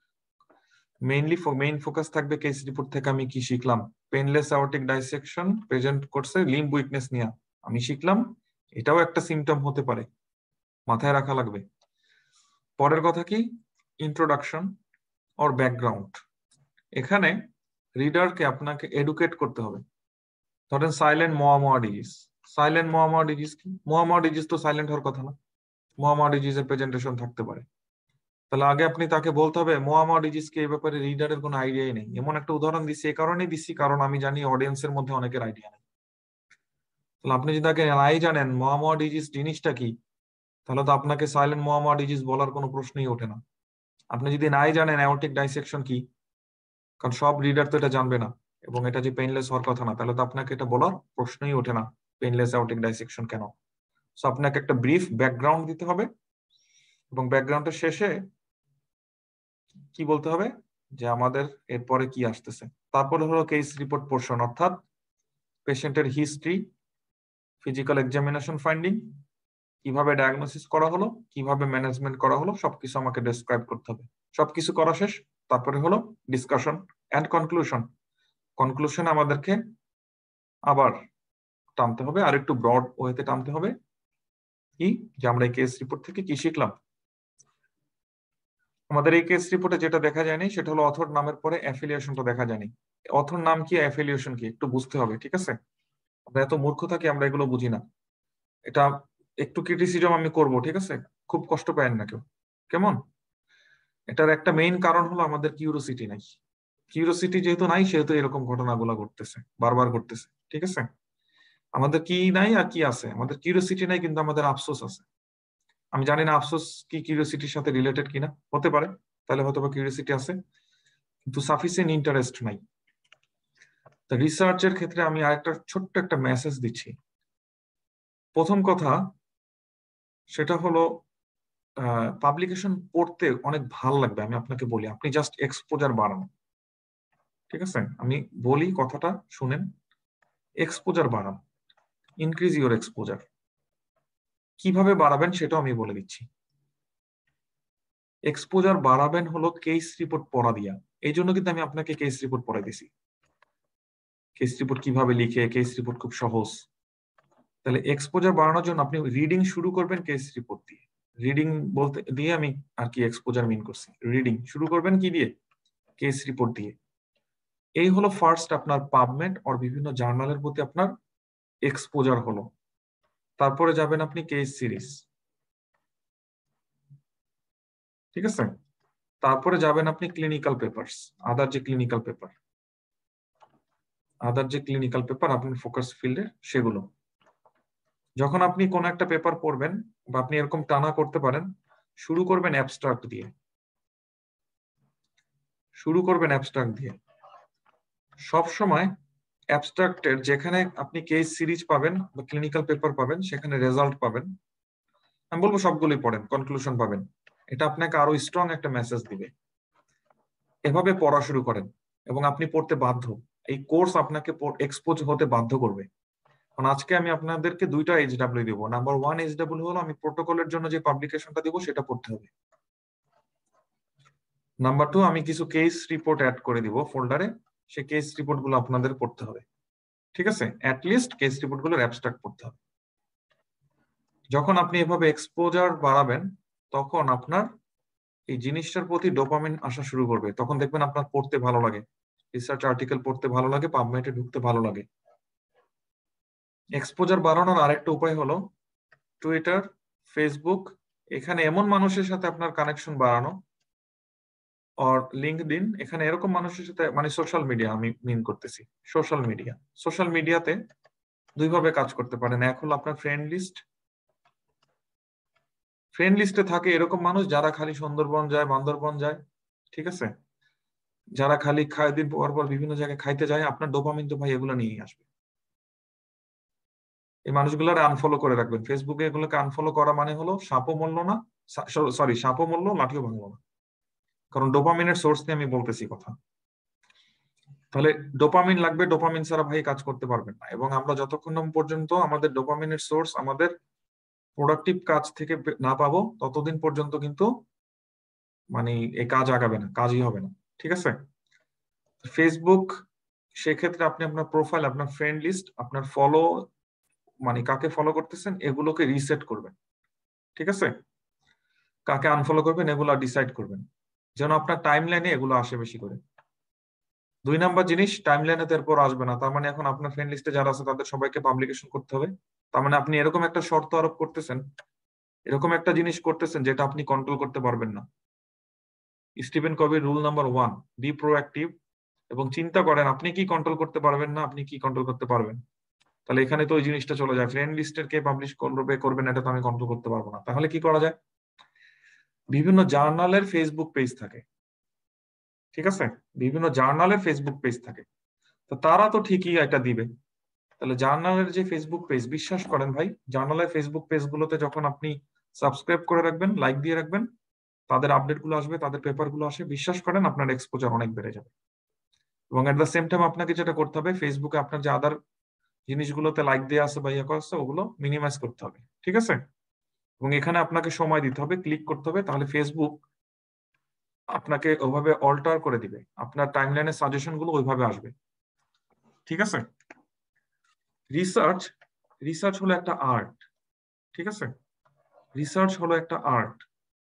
মেইন ফোকাস থাকবে কেস রিপোর্ট থেকে আমি কি শিখলাম। পেনলেস অ্যাওর্টিক ডাইসেকশন প্রেজেন্ট করছে লিম্ব উইকনেস নিয়ে, আমি শিখলাম এটাও একটা সিমটম হতে পারে, মাথায় রাখা লাগবে। পরের কথা কি, ইন্ট্রোডাকশন অর ব্যাকগ্রাউন্ড। এখানে রিডারকে আপনাকে এডুকেট করতে হবে। ধরেন silent moyamoya disease, silent moyamoya disease কি, মোয়ামোয়া ডিজিজ তো সাইলেন্ট হওয়ার কথা না, মোয়ামোয়া ডিজিজের প্রেজেন্টেশন থাকতে পারে। তাহলে আগে আপনি তাকে বলতে হবে মোয়ামোয়া ডিজিজ কি, এই ব্যাপারে রিডারের কোনো আইডিয়াই নেই। এমন একটা উদাহরণ দিচ্ছি, এই কারণেই দিচ্ছি কারণ আমি জানি অডিয়েন্সের মধ্যে অনেকের আইডিয়া নেই। তাহলে আপনি যদি তাকে নাই জানেন মোয়ামোয়া ডিজিজ জিনিসটা কি, তাহলে তো আপনাকে সাইলেন্ট মোয়ামোয়া ডিজিজ বলার কোনো প্রশ্নই ওঠে না। আপনি যদি নাই জানেন অ্যাওর্টিক ডাইসেকশন কি, কারণ সব রিডার তো এটা জানবে না, এবং এটা যে পেইনলেস হওয়ার কথা না, তাহলে তো আপনাকে এটা বলার প্রশ্নই ওঠে না পেইনলেস অ্যাওর্টিক ডাইসেকশন কেন। সো আপনাকে একটা ব্রিফ ব্যাকগ্রাউন্ড দিতে হবে, এবং ব্যাকগ্রাউন্ডের শেষে কি বলতে হবে যে আমাদের এরপরে কি আসতেছে। তারপরে হলো কেস রিপোর্ট পোর্শন, অর্থাৎ পেশেন্টের হিস্ট্রি, ফিজিক্যাল এক্সামিনেশন ফাইন্ডিং, কিভাবে ডায়াগনোসিস করা হলো, কিভাবে ম্যানেজমেন্ট করা হলো, সবকিছু আমাকে ডেসক্রাইব করতে হবে। সবকিছু করা শেষ, তারপরে হলো ডিসকাশন এন্ড কনক্লুশন। কনক্লুশন আমাদেরকে আবার টানতে হবে, আর একটু ব্রড ওয়েতে টানতে হবে, কি যে আমরা এই কেস রিপোর্ট থেকে কি শিখলাম। আমাদের এই কেস রিপোর্টে যেটা দেখা যায়নি সেটা হলো অথর নামের পরে অ্যাফিলিয়েশনটা দেখা যায়নি। অথর নাম কি, অ্যাফিলিয়েশন কি, একটু বুঝতে হবে, ঠিক আছে? আমরা এত মূর্খ থাকি, আমরা এগুলো বুঝি না। এটা একটু ক্রিটিসিজম আমি করব, ঠিক আছে? খুব কষ্ট পায় না কেউ, কেমন? এটার একটা মেইন কারণ হলো আমাদের কিউরিওসিটি নাই। কিউরিওসিটি যেহেতু নাই, সেহেতু এরকম ঘটনাগুলো ঘটতেছে, বারবার ঘটতেছে, ঠিক আছে? আমাদের কি নাই আর কি আছে, আমাদের কিউরিওসিটি নাই কিন্তু আমাদের আফসোস আছে। আমি জানি না আফসোস কি কিউরিওসিটির সাথে রিলেটেড কিনা, হতে পারে, তাহলে হয়তো বা কিউরিওসিটি আছে, কিন্তু সাফিসিয়েন্ট ইন্টারেস্ট নাই। তো রিসার্চের ক্ষেত্রে আমি আরেকটা ছোট্ট একটা মেসেজ দিচ্ছি। প্রথম কথা সেটা হলো পাবলিকেশন পড়তে অনেক ভালো লাগবে, আমি আপনাকে বলি, আপনি জাস্ট এক্সপোজার বাড়ান, ঠিক আছে? আমি বলি, কথাটা শুনেন, এক্সপোজার বাড়ান, ইনক্রিজ ইউর এক্সপোজার। কিভাবে বাড়াবেন সেটাও আমি বলে দিচ্ছি। এক্সপোজার বাড়াবেন হলো কেস রিপোর্ট পড়া দিয়া। এই জন্য কিন্তু আমি আপনাকে কেস রিপোর্ট পড়াই দিছি। কেস রিপোর্ট কিভাবে লিখে, কেস রিপোর্ট খুব সহজ। তাহলে এক্সপোজার বাড়ানোর জন্য আপনি রিডিং শুরু করবেন কেস রিপোর্ট দিয়ে। রিডিং বলতে দিয়ে আমি আর কি এক্সপোজার মিন করছি, রিডিং শুরু করবেন কি দিয়ে, কেস রিপোর্ট দিয়ে। এই হলো ফার্স্ট আপনার পাবমেড আর বিভিন্ন জার্নালের প্রতি আপনার এক্সপোজার হলো। তারপরে যাবেন আপনি কেস সিরিজ, ঠিক আছে? তারপরে যাবেন আপনি ক্লিনিক্যাল পেপারস, আদার যে ক্লিনিক্যাল পেপার, আপনার ফোকাস ফিল্ডে সেগুলো। যখন আপনি কোন একটা পেপার পড়বেন বা আপনি এরকম টানা করতে পারেন, শুরু করবেন অ্যাবস্ট্রাক্ট দিয়ে, সব সময় অ্যাবস্ট্রাক্টের যেখানে আপনি কেস সিরিজ পাবেন বা ক্লিনিক্যাল পেপার পাবেন, সেখানে রেজাল্ট পাবেন, আমি বলবো সবগুলোই পড়েন, কনক্লুশন পাবেন। এটা আপনাকে আরো স্ট্রং একটা মেসেজ দিবে। এভাবে পড়া শুরু করেন এবং আপনি পড়তে বাধ্য। এই কোর্স আপনাকে এক্সপোজ হতে বাধ্য করবে। কারণ আজকে আমি আপনাদেরকে দুইটা এইচডব্লিউ দিব। নাম্বার 1 এইচডব্লিউ হলো আমি প্রোটোকলের জন্য যে পাবলিকেশনটা দিব সেটা পড়তে হবে। নাম্বার 2 আমি কিছু কেস রিপোর্ট অ্যাড করে দিব ফোল্ডারে, সেই কেস রিপোর্ট গুলো আপনাদের পড়তে হবে, ঠিক আছে? অ্যাটলিস্ট কেস রিপোর্ট গুলোর অ্যাবস্ট্রাক্ট পড়তে হবে। যখন আপনি এভাবে এক্সপোজার বাড়াবেন, তখন আপনার এই জিনিসটার প্রতি ডোপামিন আসা শুরু করবে। তখন দেখবেন আপনার পড়তে ভালো লাগে, রিসার্চ আর্টিকেল পড়তে ভালো লাগে, পাবমেটে ঢুকতে ভালো লাগে। এক্সপোজার বাড়ানোর আরেকটা উপায় হলো টুইটার, ফেসবুক, এখানে এমন মানুষের সাথে আপনার কানেকশন বাড়ানো, আর লিঙ্কডইন, এখানে এরকম মানুষের সাথে, মানে সোশ্যাল মিডিয়া আমি মিন করতেছি, সোশ্যাল মিডিয়াতে দুইভাবে কাজ করতে পারেন। এক হলো আপনার ফ্রেন্ড লিস্টে থাকে এরকম মানুষ যারা খালি সুন্দরবন যায়, বান্দরবন যায়, ঠিক আছে? যারা খালি খায়, দিন পর পর বিভিন্ন জায়গায় খাইতে যায়, আপনার ডোপামিন তো ভাই এগুলো নিয়েই আসবে। এই মানুষগুলোর আনফলো করে রাখবেন ফেসবুকে। এগুলোকে আনফলো করা মানে হলো সাপও মরলো না, সাপও মরলো লাঠিও ভাঙলো না, কারণ ডোপামিনের সোর্স নিয়ে আমি বলতেছি কথা। তাহলে ডোপামিন লাগবে, ডোপামিন ছাড়া ভাই কাজ করতে পারবেন না। এবং আমরা যতক্ষণ পর্যন্ত আমাদের ডোপামিনের সোর্স আমাদের প্রোডাক্টিভ কাজ থেকে না পাবো, ততদিন পর্যন্ত কিন্তু মানে এই কাজ আগাবে না, কাজই হবে না, ঠিক আছে? ফেসবুক, সেক্ষেত্রে আপনি আপনার প্রোফাইল, আপনার ফ্রেন্ড লিস্ট, আপনার ফলো, মানে কাকে ফলো করতেছেন এগুলোকে রিসেট করবেন, ঠিক আছে? কাকে আনফলো করবেন এগুলো ডিসাইড করবেন, যেন আপনার টাইম লাইনে এগুলো আসে বেশি করে। 2 নাম্বার জিনিস, টাইম লাইনে এরপর আসবে না, তার মানে এখন আপনার ফ্রেন্ড লিস্টে যারা আছে তাদের সবাইকে পাবলিকেশন করতে হবে। তার মানে আপনি এরকম একটা শর্ত আরোপ করতেছেন, এরকম একটা জিনিস করতেছেন যেটা আপনি কন্ট্রোল করতে পারবেন না। স্টিভেন কবির রুল নাম্বার 1, বি প্রোঅ্যাক্টিভ, এবং চিন্তা করেন আপনি কি কন্ট্রোল করতে পারবেন না, আপনি কি কন্ট্রোল করতে পারবেন। তাহলে এখানে তো ওই জিনিসটা চলে যায়, ফ্রেন্ড লিস্টের কে পাবলিশ করবে না এটা তো আমি কন্ট্রোল করতে পারবো না। তাহলে কি করা যায়? বিভিন্ন জার্নালের ফেসবুক পেজ থাকে, ঠিক আছে, বিভিন্ন জার্নালের ফেসবুক পেজ থাকে, তো তারা তো ঠিকই এটা দিবে। তাহলে জার্নালের যে ফেসবুক পেজ, বিশ্বাস করেন ভাই, জার্নালের ফেসবুক পেজ গুলোতে যখন আপনি সাবস্ক্রাইব করে রাখবেন, লাইক দিয়ে রাখবেন, তাদের আপডেট গুলো আসবে, তাদের পেপার গুলো আসে, বিশ্বাস করেন আপনার এক্সপোজার অনেক বেড়ে যাবে। এবং এট দ্য সেম টাইম আপনাকে যেটা করতে হবে, ফেসবুকে আপনার যে আদার জিনিসগুলোতে লাইক দেওয়া আছে বা ইয়ে করা আছে ওগুলো মিনিমাইজ করতে হবে, ঠিক আছে। এবং এখানে আপনাকে সময় দিতে হবে, ক্লিক করতে হবে, তাহলে ফেসবুক আপনাকে ওইভাবে অল্টার করে দিবে, আপনার টাইমলাইনের সাজেশন গুলো ওইভাবে আসবে, ঠিক আছে। রিসার্চ, রিসার্চ হলো একটা আর্ট, ঠিক আছে, রিসার্চ হলো একটা আর্ট।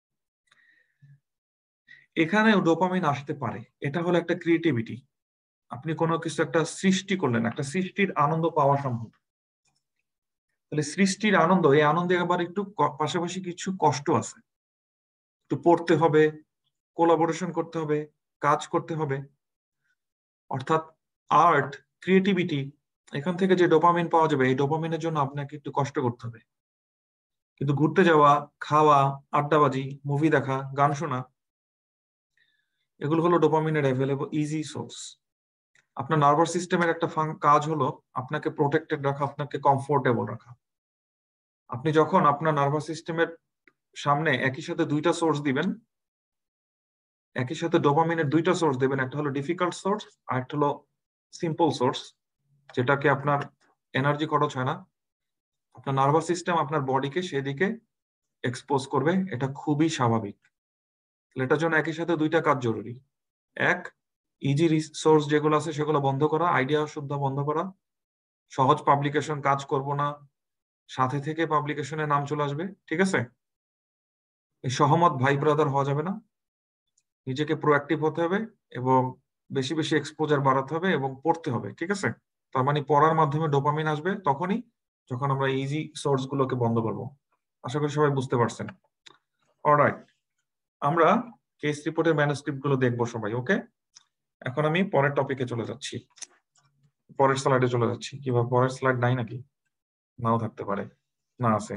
এখানে ডোপামিন আসতে পারে, এটা হলো একটা ক্রিয়েটিভিটি। আপনি কোনো কিছু একটা সৃষ্টি করলেন, একটা সৃষ্টির আনন্দ পাওয়া সম্ভব। তাহলে সৃষ্টির আনন্দ, এই আনন্দে আবার একটু পাশাপাশি কিছু কষ্ট আছে, একটু পড়তে হবে, কোলাবোরেশন করতে হবে, কাজ করতে হবে। অর্থাৎ আর্ট, ক্রিয়েটিভিটি, এখান থেকে যে ডোপামিন পাওয়া যাবে, এই ডোপামিনের জন্য আপনাকে একটু কষ্ট করতে হবে। কিন্তু ঘুরতে যাওয়া, খাওয়া, আড্ডাবাজি, মুভি দেখা, গান শোনা, এগুলো হলো ডোপামিনের অ্যাভেলেবল ইজি সোর্স। আপনার নার্ভাস সিস্টেমের একটা কাজ হলো আপনাকে প্রোটেক্টেড রাখা, আপনাকে কমফোর্টেবল রাখা। আপনি যখন আপনার নার্ভাস সিস্টেমের সামনে একই সাথে দুইটা সোর্স দিবেন, একই সাথে ডোপামিনের দুইটা সোর্স দেবেন, একটা হলো ডিফিকাল্ট সোর্স আর একটা হলো সিম্পল সোর্স, যেটাকে আপনার এনার্জি খরচ হয় না, আপনার নার্ভাস সিস্টেম আপনার বডিকে সেদিকে এক্সপোজ করবে, এটা খুবই স্বাভাবিক। এটার জন্য একই সাথে দুইটা কাজ জরুরি। এক, ইজি রিসোর্স যেগুলো আছে সেগুলো বন্ধ করা, আইডিয়া শুদ্ধ বন্ধ করা, সহজ পাবলিকেশন কাজ করব না, সাথে থেকে পাবলিকেশনের নাম চলে আসবে, ঠিক আছে। এই সহমত ভাই ব্রাদার হওয়া যাবে না, নিজেকে প্রোঅ্যাক্টিভ হতে হবে এবং বেশি বেশি এক্সপোজার বাড়াতে হবে এবং পড়তে হবে, ঠিক আছে। তার মানে পড়ার মাধ্যমে ডোপামিন আসবে তখনই যখন আমরা ইজি সোর্স গুলোকে বন্ধ করব। আশা করি সবাই বুঝতে পারছেন। অলরাইট, আমরা কেস রিপোর্টের ম্যানুস্ক্রিপ্ট গুলো দেখবো সবাই, ওকে। এখন আমি পরের টপিকে চলে যাচ্ছি, পরের স্লাইডে চলে যাচ্ছি। কিভাবে, পরের স্লাইড নাই নাকি? নাও থাকতে পারে, না আছে।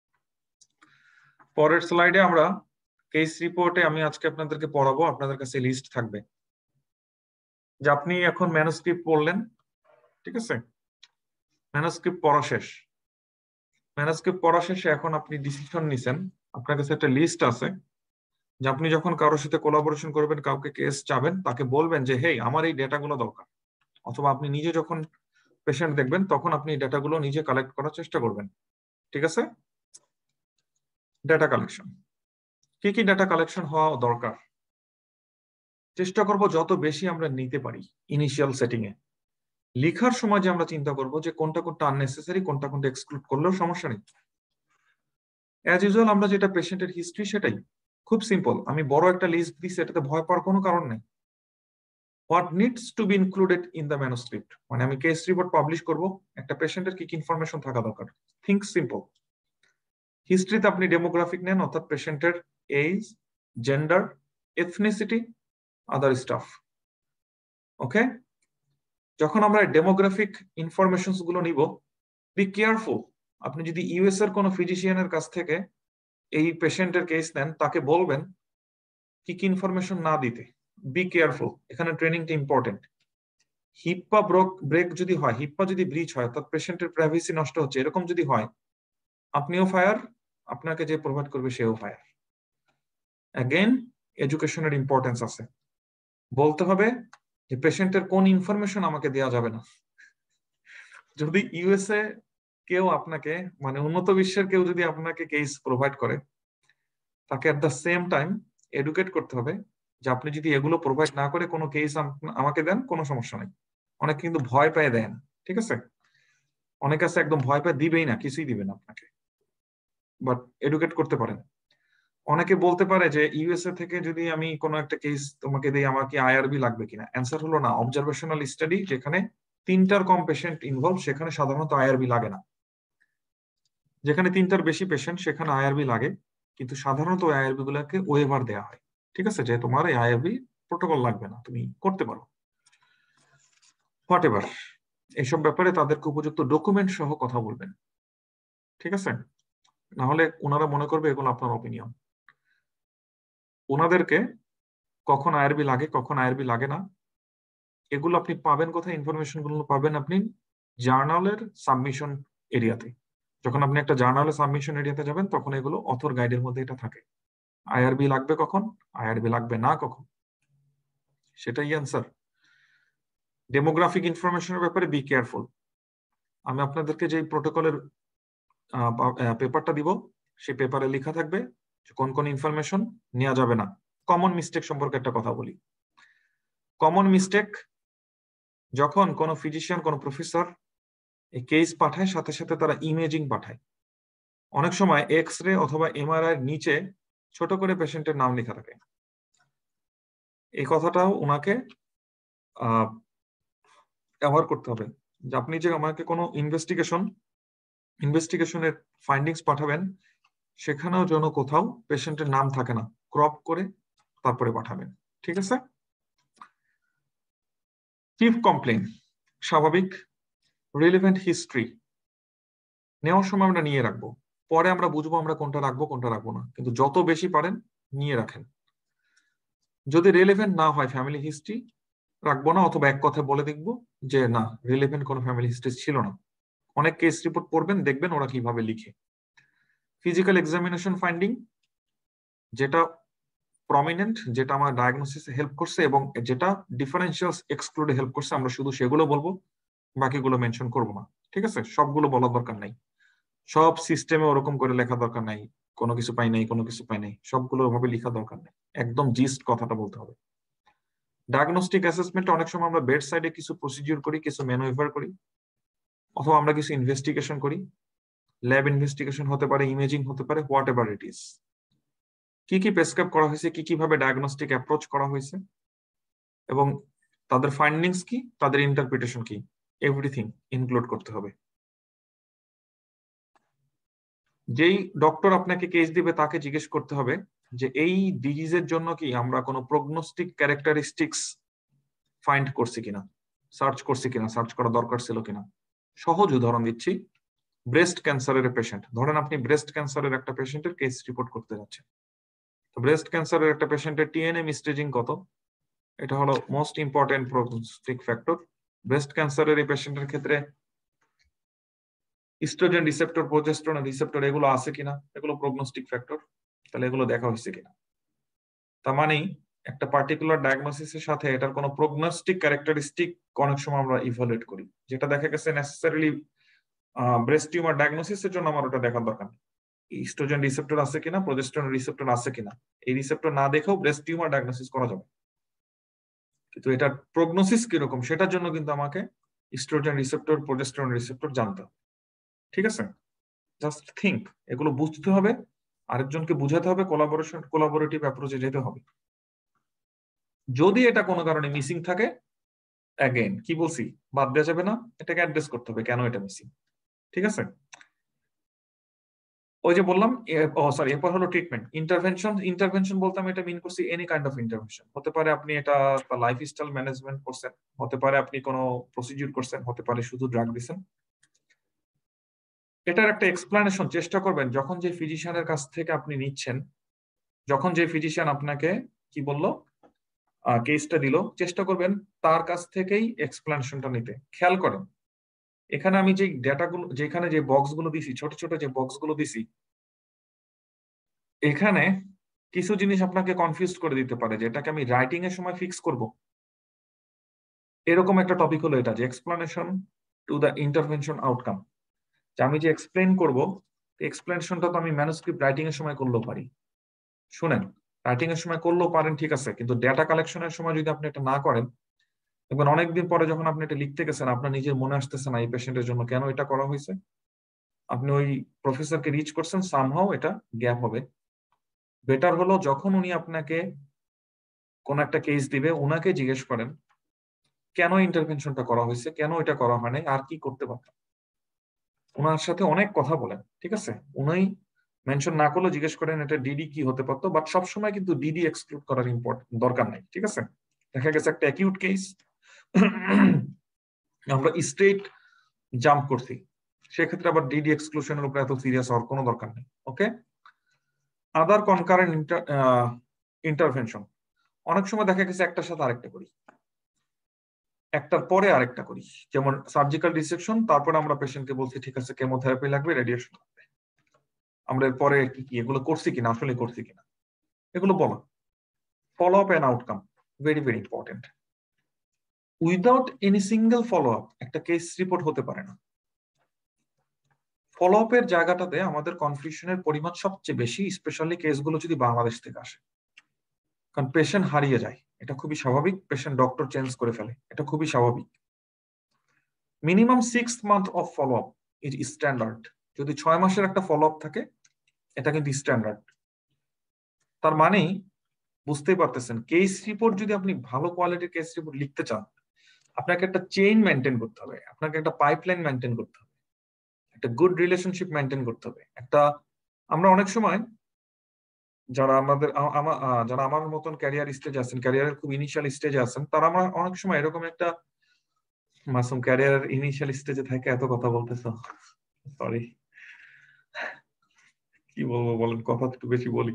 পরের স্লাইডে আমরা কেস রিপোর্টে আমি আজকে আপনাদেরকে পড়াবো, আপনাদের কাছে লিস্ট থাকবে যে আপনি এখন ম্যানুস্ক্রিপ্ট পড়লেন, ঠিক আছে, ম্যানুস্ক্রিপ্ট পড়া শেষ, ম্যানুস্ক্রিপ্ট পড়া শেষে এখন আপনি ডিসিশন নিছেন, আপনার কাছে একটা লিস্ট আছে যে আপনি যখন কারোর সাথে কোলাবোরেশন করবেন, কাউকে কেস চাবেন, তাকে বলবেন যে হেই আমার এই ডেটাগুলো দরকার। অথবা আপনি নিজে যখন পেশেন্ট দেখবেন তখন আপনি ডেটাগুলো নিজে কালেক্ট করার চেষ্টা করবেন, ঠিক আছে। ডেটা কালেকশন, কি কি ডেটা কালেকশন হওয়া দরকার? চেষ্টা করব যত বেশি আমরা নিতে পারি ইনিশিয়াল সেটিং এ। লেখার সময় যে আমরা চিন্তা করব যে কোনটা কোনটা আননেসেসারি, কোনটা কোনটা এক্সক্লুড করলেও সমস্যা নেই। অ্যাজ ইউজুয়াল আমরা যেটা পেশেন্টের হিস্ট্রি সেটাই, খুব সিম্পল। আমি বড় একটা লিস্ট দিচ্ছি, এটাতে ভয় পাওয়ার কোনো কারণ নেই। What needs to be included in the manuscript, মানে আমি কেস রিপোর্ট পাবলিশ করব, একটা পেশেন্টের কি কি ইনফরমেশন থাকা দরকার। Think simple. হিস্ট্রিতে আপনি ডেমোগ্রাফিক নেন, অর্থাৎ পেশেন্টের age, gender, ethnicity, other stuff, okay. যখন আমরা ডেমোগ্রাফিক ইনফরমেশন গুলো নিব, বি কেয়ারফুল। আপনি যদি ইউএস এর কোনো ফিজিশিয়ানের কাছ থেকে এই পেশেন্টের কেস নেন, তাকে বলবেন কি কি ইনফরমেশন না দিতে। বি কেয়ারফুল, এখানে ট্রেনিংটা ইম্পর্টেন্ট। হিপ্পা ব্রেক যদি হয়, হিপ্পা যদি ব্রিচ হয়, অর্থাৎ পেশেন্টের প্রাইভেসি নষ্ট হচ্ছে, এরকম যদি হয়, আপনিও ফায়ার, আপনাকে যে প্রোভাইড করবে সেও ফায়ার। অ্যাগেন এডুকেশনের ইম্পর্টেন্স আছে, বলতে হবে যে পেশেন্টের কোন ইনফরমেশন আমাকে দেওয়া যাবে না। যদি ইউএসএ কেউ আপনাকে, মানে উন্নত বিশ্বের কেউ যদি আপনাকে কেস প্রোভাইড করে, তাকে at the same time educate করতে হবে যে আপনি যদি এগুলো প্রোভাইড না করে কোনো কেস আমাকে দেন, কোনো সমস্যা নেই। অনেক কিন্তু ভয় পেয়ে দেন, ঠিক আছে, অনেক আছে একদম ভয় পেয়ে দিবেই না, কিছুই দিবে না আপনাকে, বাট এডুকেট করতে পারেন। অনেকে বলতে পারে যে ইউএসএ থেকে যদি আমি কোনো একটা কেস তোমাকে দিই, আমার কি আইআরবি লাগবে কিনা? অ্যান্সার হলো না। অবজারভেশনাল স্টাডি যেখানে তিনটার কম পেশেন্ট ইনভলভ, সেখানে সাধারণত আইআরবি লাগে না। যেখানে তিনটার বেশি পেশেন্ট সেখানে আইআরবি লাগে, কিন্তু সাধারণত ওই আইআরবি গুলোকে ওয়েভার দেওয়া হয়, ঠিক আছে, যে তোমার এই আইআরবি প্রোটোকল লাগবে না, তুমি করতে পারো, হোয়াট এভার। এইসব ব্যাপারে তাদেরকে উপযুক্ত ডকুমেন্ট সহ কথা বলবেন, ঠিক আছে? না হলে ওনারা মনে করবে এগুলো আপনার অপিনিয়ন। ওনাদেরকে কখন আইআরবি লাগে কখন আইআরবি লাগে না এগুলো আপনি পাবেন কোথায়? ইনফরমেশন গুলো পাবেন আপনি জার্নালের সাবমিশন এরিয়াতে। যখন আপনি একটা জার্নালের সাবমিশন এরিয়াতে যাবেন তখন এগুলো অথর গাইডের মধ্যে এটা থাকে। আইআরবি লাগবে কখন, আইআরবি লাগবে না কখন, সেটাই অ্যান্সার। ডেমোগ্রাফিক ইনফরমেশনের ব্যাপারে বি কেয়ারফুল। আমি আপনাদেরকে যে প্রোটোকলের পেপারটা দিব সেই পেপারে লেখা থাকবে কোন কোন ইনফরমেশন নেওয়া যাবে না। কমন মিস্টেক সম্পর্কে একটা কথা বলি। কমন মিস্টেক, যখন কোনো ফিজিশিয়ান কোনো প্রফেসর এই কেস পাঠায় সাথে সাথে তারা ইমেজিং পাঠায়। অনেক সময় এক্স রে অথবা এমআরআই এর নিচে ছোট করে পেশেন্টের নাম লেখা থাকে। এই কথাটাও ওনাকে ব্যবহার করতে হবে যে আপনি যে আমাকে কোনো ইনভেস্টিগেশনের ফাইন্ডিংস পাঠাবেন সেখানেও যেন কোথাও পেশেন্টের নাম থাকে না, ক্রপ করে তারপরে পাঠাবেন, ঠিক আছে? চিফ কমপ্লেইন স্বাভাবিক। রিলেভেন্ট হিস্ট্রি নেওয়ার সময় আমরা নিয়ে রাখবো, পরে আমরা বুঝবো আমরা কোনটা রাখবো কোনটা রাখবো না, কিন্তু যত বেশি পারেন নিয়ে রাখেন। যদি রিলেভেন্ট না হয় ফ্যামিলি হিস্ট্রি রাখবো না, অথবা এক কথা বলে দেখবো যে না রিলেভেন্ট কোনো ফ্যামিলি হিস্ট্রি ছিল না। অনেক কেস রিপোর্ট পড়বেন দেখবেন ওরা কিভাবে লিখে। ফিজিক্যাল এক্সামিনেশন ফাইন্ডিং যেটা প্রমিনেন্ট, যেটা আমার ডায়াগনোসিসে হেল্প করছে এবং যেটা ডিফারেন্সিয়ালস এক্সক্লুডে হেল্প করছে, আমরা শুধু সেগুলো বলবো, বাকিগুলো মেনশন করবো না, ঠিক আছে? সবগুলো বলার দরকার নাই, সব সিস্টেমে ওরকম করে লেখা দরকার নাই, কোনো কিছু পাই নাই কোনো কিছু পাই নাই, সবগুলো ওভাবে লেখা দরকার নেই, একদম জিস্ট কথাটা বলতে হবে। ডায়াগনস্টিক অ্যাসেসমেন্ট অনেক সময় আমরা বেড সাইডে কিছু প্রসিডিউর করি, কিছু ম্যানুভার করি, অথবা আমরা কিছু ইনভেস্টিগেশন করি। ল্যাব ইনভেস্টিগেশন হতে পারে, ইমেজিং হতে পারে, হোয়াট এভার ইট ইজ। কি কি প্রেসক্রাইব করা হয়েছে, কি কিভাবে ডায়াগনস্টিক অ্যাপ্রোচ করা হয়েছে এবং তাদের ফাইন্ডিংস কি, তাদের ইন্টারপ্রিটেশন কি, এভরিথিং ইনক্লুড করতে হবে। যেই ডক্টর আপনাকে কেস দিবে তাকে জিজ্ঞেস করতে হবে যে এই ডিজিজের জন্য কি আমরা কোনো প্রগনোস্টিক ক্যারেক্টারিস্টিক্স ফাইন্ড করছি কিনা, সার্চ করছি কিনা, সার্চ করা দরকার ছিল কিনা। সহজ উদাহরণ দিচ্ছি, ব্রেস্ট ক্যান্সারের পেশেন্ট, ধরেন আপনি ব্রেস্ট ক্যান্সারের একটা পেশেন্টের কেস রিপোর্ট করতে যাচ্ছেন। তো ব্রেস্ট ক্যান্সারের একটা পেশেন্টের টিএনএম স্টেজিং কত, এটা হলো most important prognostic factor. Breast ক্যান্সারের এই পেশেন্টের ক্ষেত্রে ইস্ট্রোজেন রিসেপ্টর, প্রোজেস্টেরন রিসেপ্টর এগুলো আছে কিনা, এগুলো প্রগনোস্টিক ফ্যাক্টর, তাহলে এগুলো দেখা হয়েছে কিনা। তার মানে একটা পার্টিকুলার ডায়াগনোসিসের সাথে এটার কোনো প্রগনোস্টিক ক্যারেক্টারিস্টিক অনেক সময় আমরা ইভালুয়েট করি, যেটা দেখা গেছে নেসেসারিলি ব্রেস্ট টিউমার ডায়াগনোসিসের জন্য আমার ওটা দেখার দরকার নেই। ইস্ট্রোজেন রিসেপ্টর আছে কিনা, প্রোজেস্টেরন রিসেপ্টর আছে কিনা, এই রিসেপ্টর না দেখেও ব্রেস্ট টিউমার ডায়াগনোসিস করা যাবে। কিন্তু এটার প্রগনোসিস কিরকম সেটার জন্য কিন্তু আমাকে ইস্ট্রোজেন রিসেপ্টর, প্রোজেস্টেরন রিসেপ্টর জানতে হবে, ঠিক আছে? জাস্ট থিঙ্ক, এগুলো বুঝতে হবে, আরেকজনকে বুঝাতে হবে, কোলাবোরেটিভ অ্যাপ্রোচে যেতে হবে। যদি এটা কোনো কারণে মিসিং থাকে, অ্যাগেন কি বলছি, বাদ দেওয়া যাবে না, এটাকে অ্যাড্রেস করতে হবে কেন এটা মিসিং, ঠিক আছে? ওই যে বললাম, সরি, এরপর হলো ট্রিটমেন্ট। ইন্টারভেনশন বলতে আমি এটা মিন করছি এনি কাইন্ড অফ ইন্টারভেনশন। হতে পারে আপনি এটা লাইফস্টাইল ম্যানেজমেন্ট করছেন, হতে পারে আপনি কোনো প্রসিডিউর করছেন, হতে পারে শুধু ড্রাগ দিচ্ছেন। এটার একটা এক্সপ্লানেশন চেষ্টা করবেন যখন যে ফিজিশিয়ানের কাছ থেকে আপনি নিচ্ছেন, যখন যে ফিজিশিয়ান আপনাকে কি বললো, কেসটা দিল, চেষ্টা করবেন তার কাছ থেকেই এক্সপ্লানেশনটা নিতে। খেয়াল করেন এখানে আমি যে ডেটাগুলো, যেখানে যে বক্সগুলো দিছি, ছোট ছোট যে বক্সগুলো দিছি, এখানে কিছু জিনিস আপনাকে কনফিউজ করে দিতে পারে যে এটাকে আমি রাইটিং এর সময় ফিক্স করব। এরকম একটা টপিক হলো এটা, যে explanation to the intervention outcome. যে আমি যে এক্সপ্লেন করব, এক্সপ্লেনেশনটা তো আমি ম্যানুস্ক্রিপ্ট রাইটিং এর সময় করলেও পারি। শুনেন, রাইটিং এর সময় করলেও পারেন, ঠিক আছে, কিন্তু ডেটা কালেকশনের সময় যদি আপনি এটা না করেন, এবং অনেকদিন পরে যখন আপনি এটা লিখতে গেছেন আপনার নিজের মনে আসতেছে না এই পেশেন্টের জন্য কেন এটা করা হয়েছে, আপনি ওই প্রফেসরকে রিচ করছেন, সামহাও এটা গ্যাপ হবে। বেটার হলো যখন উনি আপনাকে কোন একটা কেস দিবে ওনাকে জিজ্ঞেস করেন কেন ইন্টারভেনশনটা করা হয়েছে, কেন এটা করা হয় নাই, আর কি করতে পারতাম। ওনার সাথে অনেক কথা বলেন, ঠিক আছে? উনি মেনশন না করলে জিজ্ঞেস করেন এটা ডিডি কি হতে পারতো, বাট সবসময় কিন্তু ডিডি এক্সক্লুড করার দরকার নাই, ঠিক আছে? দেখা গেছে একটা অ্যাকিউট কেস, আমরা স্ট্রেট জাম্প করছি, সেক্ষেত্রে আবার ডিডি এক্সক্লুশনের উপরে এত সিরিয়াস হওয়ার কোনো দরকার নেই। ওকে, আদার কনকারেন্ট ইন্টারভেনশন, অনেক সময় দেখা গেছে একটার সাথে আরেকটা করি, একটার পরে আরেকটা করি, যেমন সার্জিক্যাল ডিসেকশন, তারপরে আমরা পেশেন্টকে বলছি ঠিক আছে কেমোথেরাপি লাগবে, রেডিয়েশন লাগবে, আমরা এরপরে কি এগুলো করছি কিনা, আসলে করছি কিনা, এগুলো বলা। Follow up and outcome very very important. Without any single follow up একটা কেস রিপোর্ট হতে পারে না। ফলো আপের জায়গাটাতে আমাদের কনফিউশনের পরিমাণ সবচেয়ে বেশি, স্পেশালি কেসগুলো যদি বাংলাদেশ থেকে আসে, কারণ পেশেন্ট হারিয়ে যায়, এটা খুবই স্বাভাবিক, পেশেন্ট ডক্টর চেঞ্জ করে ফেলে, এটা খুবই স্বাভাবিক। Minimum 6 month of follow up is standard. যদি 6 মাসের একটা ফলো আপ থাকে, এটা কিন্তু স্ট্যান্ডার্ড। তার মানে বুঝতেই পারতেছেন, কেস রিপোর্ট যদি আপনি ভালো কোয়ালিটির কেস রিপোর্ট লিখতে চান, আপনাকে একটা চেইন মেনটেন করতে হবে, আপনাকে একটা পাইপলাইন মেনটেন করতে হবে, একটা গুড রিলেশনশিপ মেনটেন করতে হবে। আমরা অনেক সময় যারা যারা আমার মতন ক্যারিয়ার স্টেজে আছেন, ক্যারিয়ারের খুব ইনিশিয়াল স্টেজে আছেন, তারা আমরা অনেক সময় এরকম একটা মাসুম ক্যারিয়ার ইনিশিয়াল স্টেজে থাকে, এত কথা বলতেছো, সরি কি বলবো বলেন, কথা একটু বেশি বলি।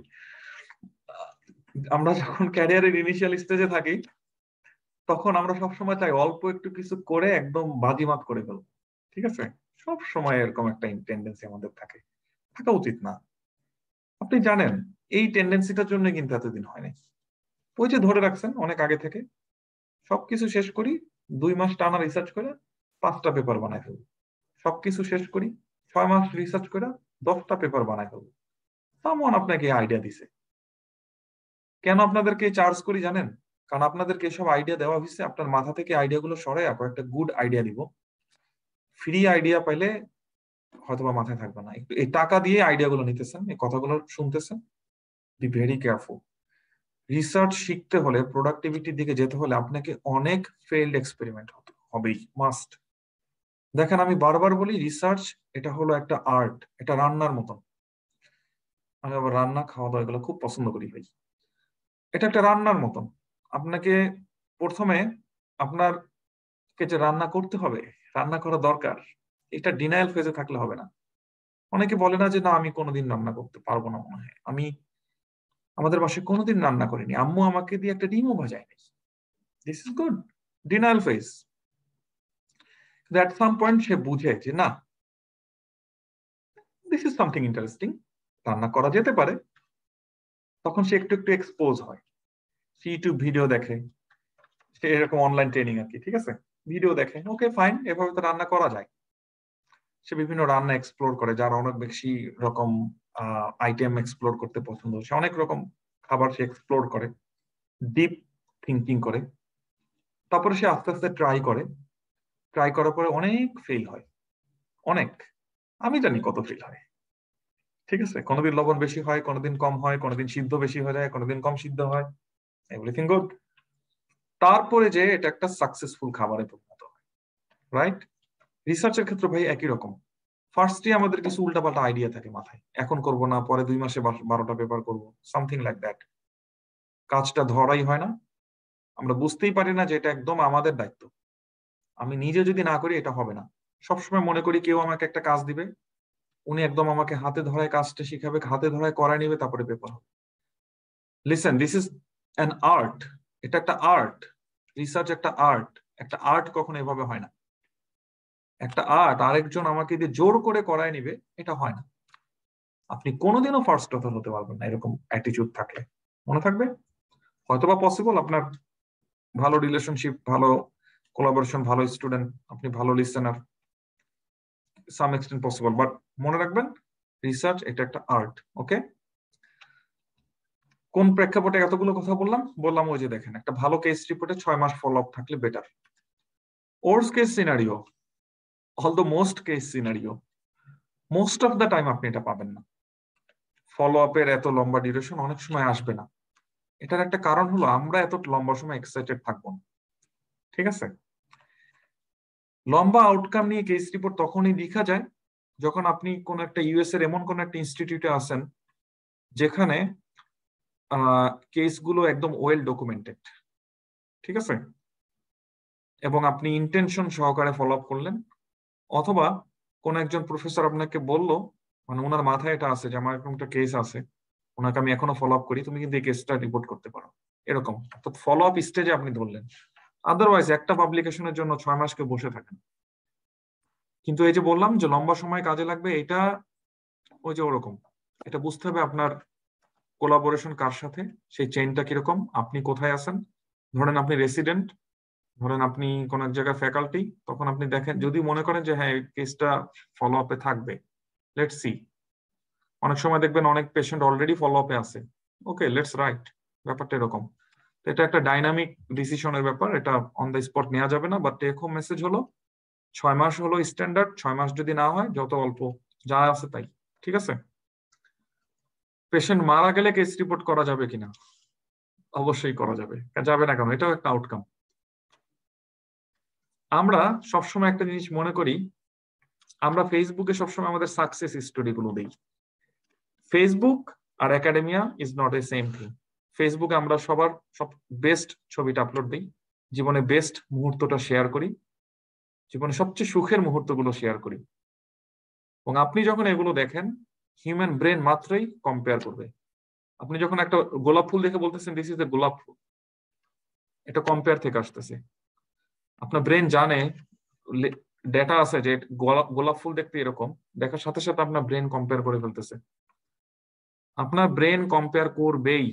আমরা যখন ক্যারিয়ারের ইনিশিয়াল স্টেজে থাকি, তখন আমরা সবসময় চাই অল্প একটু কিছু করে একদম বাজিমাত করে ফেলবো, ঠিক আছে? সব সময় এরকম একটা টেন্ডেন্সি আমাদের থাকে, থাকা উচিত না। আপনি জানেন এই টেন্ডেন্সিটার জন্য কিন্তু এতদিন হয়নি। ওই যে ধরে রাখছেন অনেক আগে থেকে, সবকিছু শেষ করি, 2 মাস টানা রিসার্চ করে 5টা পেপার বানাই ফেলবো, সবকিছু শেষ করি 6 মাস রিসার্চ করে 10টা পেপার বানাই ফেলবো। সামওয়ান আপনাকে আইডিয়া দিছে। কেন আপনাদেরকে চার্জ করি জানেন? কারণ আপনাদেরকে এসব আইডিয়া দেওয়া হয়েছে, আপনার মাথা থেকে আইডিয়া গুলো সরাই একটা গুড আইডিয়া দিব। ফ্রি আইডিয়া পাইলে হয়তোবা মাথায় থাকবে না, একটু এই টাকা দিয়ে আইডিয়া গুলো নিতেছেন, এই কথাগুলো শুনতেছেন, বি ভেরি কেয়ারফুল। রিসার্চ শিখতে হলে, প্রোডাক্টিভিটির দিকে যেতে হলে আপনাকে অনেক ফেইল্ড এক্সপেরিমেন্ট হবেই, মাস্ট। দেখেন আমি বারবার বলি, রিসার্চ এটা হলো একটা আর্ট, এটা রান্নার মতন। আমি আবার রান্না খাওয়া দাওয়া এগুলো খুব পছন্দ করি ভাই। এটা একটা রান্নার মতন। আপনাকে প্রথমে আপনারকে যে রান্না করতে হবে, রান্না করা দরকার, এটা ডিনায়াল ফেজে থাকলে হবে না। অনেকে বলে না যে না আমি কোনোদিন রান্না করতে পারবো না, মনে হয় আমাদের বাসায় কোনোদিন রান্না করিনি, আম্মু আমাকে দিয়ে একটা ডিমও ভাজায়নি। This is good, denial phase. At some point সে বুঝে যে না, দিস ইজ সামথিং ইন্টারেস্টিং, রান্না করা যেতে পারে। তখন সে একটু একটু এক্সপোজ হয়, সে ইউটিউব ভিডিও দেখে, সে এরকম অনলাইন ট্রেনিং আর কি, ঠিক আছে, ভিডিও দেখে, ওকে ফাইন, এভাবে তো রান্না করা যায়। সে বিভিন্ন রান্না এক্সপ্লোর করে, যার অনেক বেশি রকম আইটেম এক্সপ্লোর করতে পছন্দ, সে অনেক রকম খাবার সে এক্সপ্লোর করে, ডিপ থিঙ্কিং করে। তারপরে সে আস্তে আস্তে ট্রাই করার পরে অনেক ফেল হয়, অনেক, আমি জানি কত ফেল হয়, ঠিক আছে? কোনোদিন লবণ বেশি হয়, কোনোদিন কম হয়, কোনোদিন সিদ্ধ বেশি হয়ে যায়, কোনোদিন কম সিদ্ধ হয়, এভরিথিং গুড। তারপরে যে এটা একটা সাকসেসফুল খাবারে পরিণত হয়, রাইট? রিসার্চের ক্ষেত্রে ভাই একই রকম। ফার্স্টে আমাদের কিছু উল্টাপাল্টা আইডিয়া থাকে মাথায়, এখন করব না, পরে 2 মাসে 12টা পেপার করবো, সামথিং লাইক দ্যাট। কাজটা ধরাই হয় না, আমরা বুঝতেই পারি না যে এটা একদম আমাদের দায়িত্ব। আমি নিজে যদি না করি এটা হবে না। সবসময় মনে করি কেউ আমাকে একটা কাজ দিবে, উনি একদম আমাকে হাতে ধরায় কাজটা শিখাবে, হাতে ধরায় করায় নিবে, তারপরে পেপার হবে। Listen, this is an art, এটা একটা আর্ট। রিসার্চ একটা আর্ট, একটা আর্ট কখনো এভাবে হয় না। একটা আর্ট আরেকজন আমাকে দিয়ে জোর করে করায় নিবে, এটা হয় না। আপনি কোনোদিনও ফার্স্ট অথর হতে পারবেন না এরকম অ্যাটিটিউড থাকলে, মনে থাকবে। হয়তোবা পসিবল, আপনার ভালো রিলেশনশিপ, ভালো কোলাবোরেশন, ভালো স্টুডেন্ট, আপনি ভালো listener, some extent possible, but মনে রাখবেন রিসার্চ এটা একটা আর্ট। ওকে, কোন প্রেক্ষাপটে এতগুলো কথা বললাম ওই যে দেখেন, একটা ভালো কেস রিপোর্টে 6 মাস ফলো আপ থাকলে better. Worse case scenario, although most case scenario, most of the time আপনি এটা পাবেন না। ফলো আপের এত লম্বা ডিউরেশন অনেক সময় আসবে না। এটার একটা কারণ হলো আমরা এত লম্বা সময় এক্সাইটেড থাকবো না, ঠিক আছে? লম্বা আউটকাম নিয়ে কেস রিপোর্ট তখনই লেখা যায় যখন আপনি কোন একটা ইউএস এর এমন কোন একটা ইনস্টিটিউটে আছেন যেখানে কেসগুলো একদম ওয়েল ডকুমেন্টেড, ঠিক আছে? এবং আপনি ইন্টেনশন সহকারে ফলো আপ করলেন, অথবা কোন একজন প্রফেসর আপনাকে বলল, মানে ওনার মাথায় এটা আছে যে আমার এরকম একটা কেস আছে, ওনাকে আমি এখনো ফলো আপ করি, তুমি কিন্তু এই কেসটা রিপোর্ট করতে পারো, এরকম অর্থাৎ ফলো আপ স্টেজে আপনি ধরলেন। আদারওয়াইজ একটা পাবলিকেশনের জন্য 6 মাসকে বসে থাকেন। কিন্তু এই যে বললাম যে লম্বা সময় কাজে লাগবে, এটা ওই যে ওরকম, এটা বুঝতে হবে আপনার কোলাবোরেশন কার সাথে, সেই চেইনটা কিরকম, আপনি কোথায় আছেন। ধরেন আপনি রেসিডেন্ট, ধরেন আপনি কোন এক জায়গায় ফ্যাকাল্টি, তখন আপনি দেখেন যদি মনে করেন যে হ্যাঁ এই কেসটা ফলো আপে থাকবে, লেটস সি। অনেক সময় দেখবেন অনেক পেশেন্ট অলরেডি ফলো আপে আছে, ওকে লেটস রাইট, ব্যাপারটা এরকম। এটা একটা ডাইনামিক ডিসিশনের ব্যাপার, এটা অন দ্য স্পট নেওয়া যাবে না। বাট টেক হোম মেসেজ হলো 6 মাস হলো স্ট্যান্ডার্ড, 6 মাস যদি না হয় যত অল্প যা আছে তাই, ঠিক আছে। পেশেন্ট মারা গেলে কেস রিপোর্ট করা যাবে কিনা? অবশ্যই করা যাবে, যাবে না কেন, এটাও একটা আউটকাম। আমরা সবসময় একটা জিনিস মনে করি, আমরা ফেসবুকে সবসময় আমাদের সাকসেস স্টোরি গুলো দিই। ফেসবুক আর academia is not a same thing. ফেসবুকে আমরা সবার সব বেস্ট ছবিটা আপলোড দিই, জীবনে বেস্ট মুহূর্তটা শেয়ার করি, জীবনে সবচেয়ে সুখের মুহূর্তগুলো শেয়ার করি। এবং আপনি যখন এগুলো দেখেন, হিউম্যান ব্রেন মাত্রই কম্পেয়ার করবে। আপনি যখন একটা গোলাপ ফুল দেখে বলতেছেন দিস ইজ এ গোলাপ ফুল, এটা কম্পেয়ার থেকে আসতেছে। আপনার ব্রেন জানে, ডেটা আছে যে গোলাপ ফুল দেখতে এরকম, দেখার সাথে সাথে আপনার ব্রেন কম্পেয়ার করে ফেলতেছে। আপনার ব্রেন কম্পেয়ার করবেই,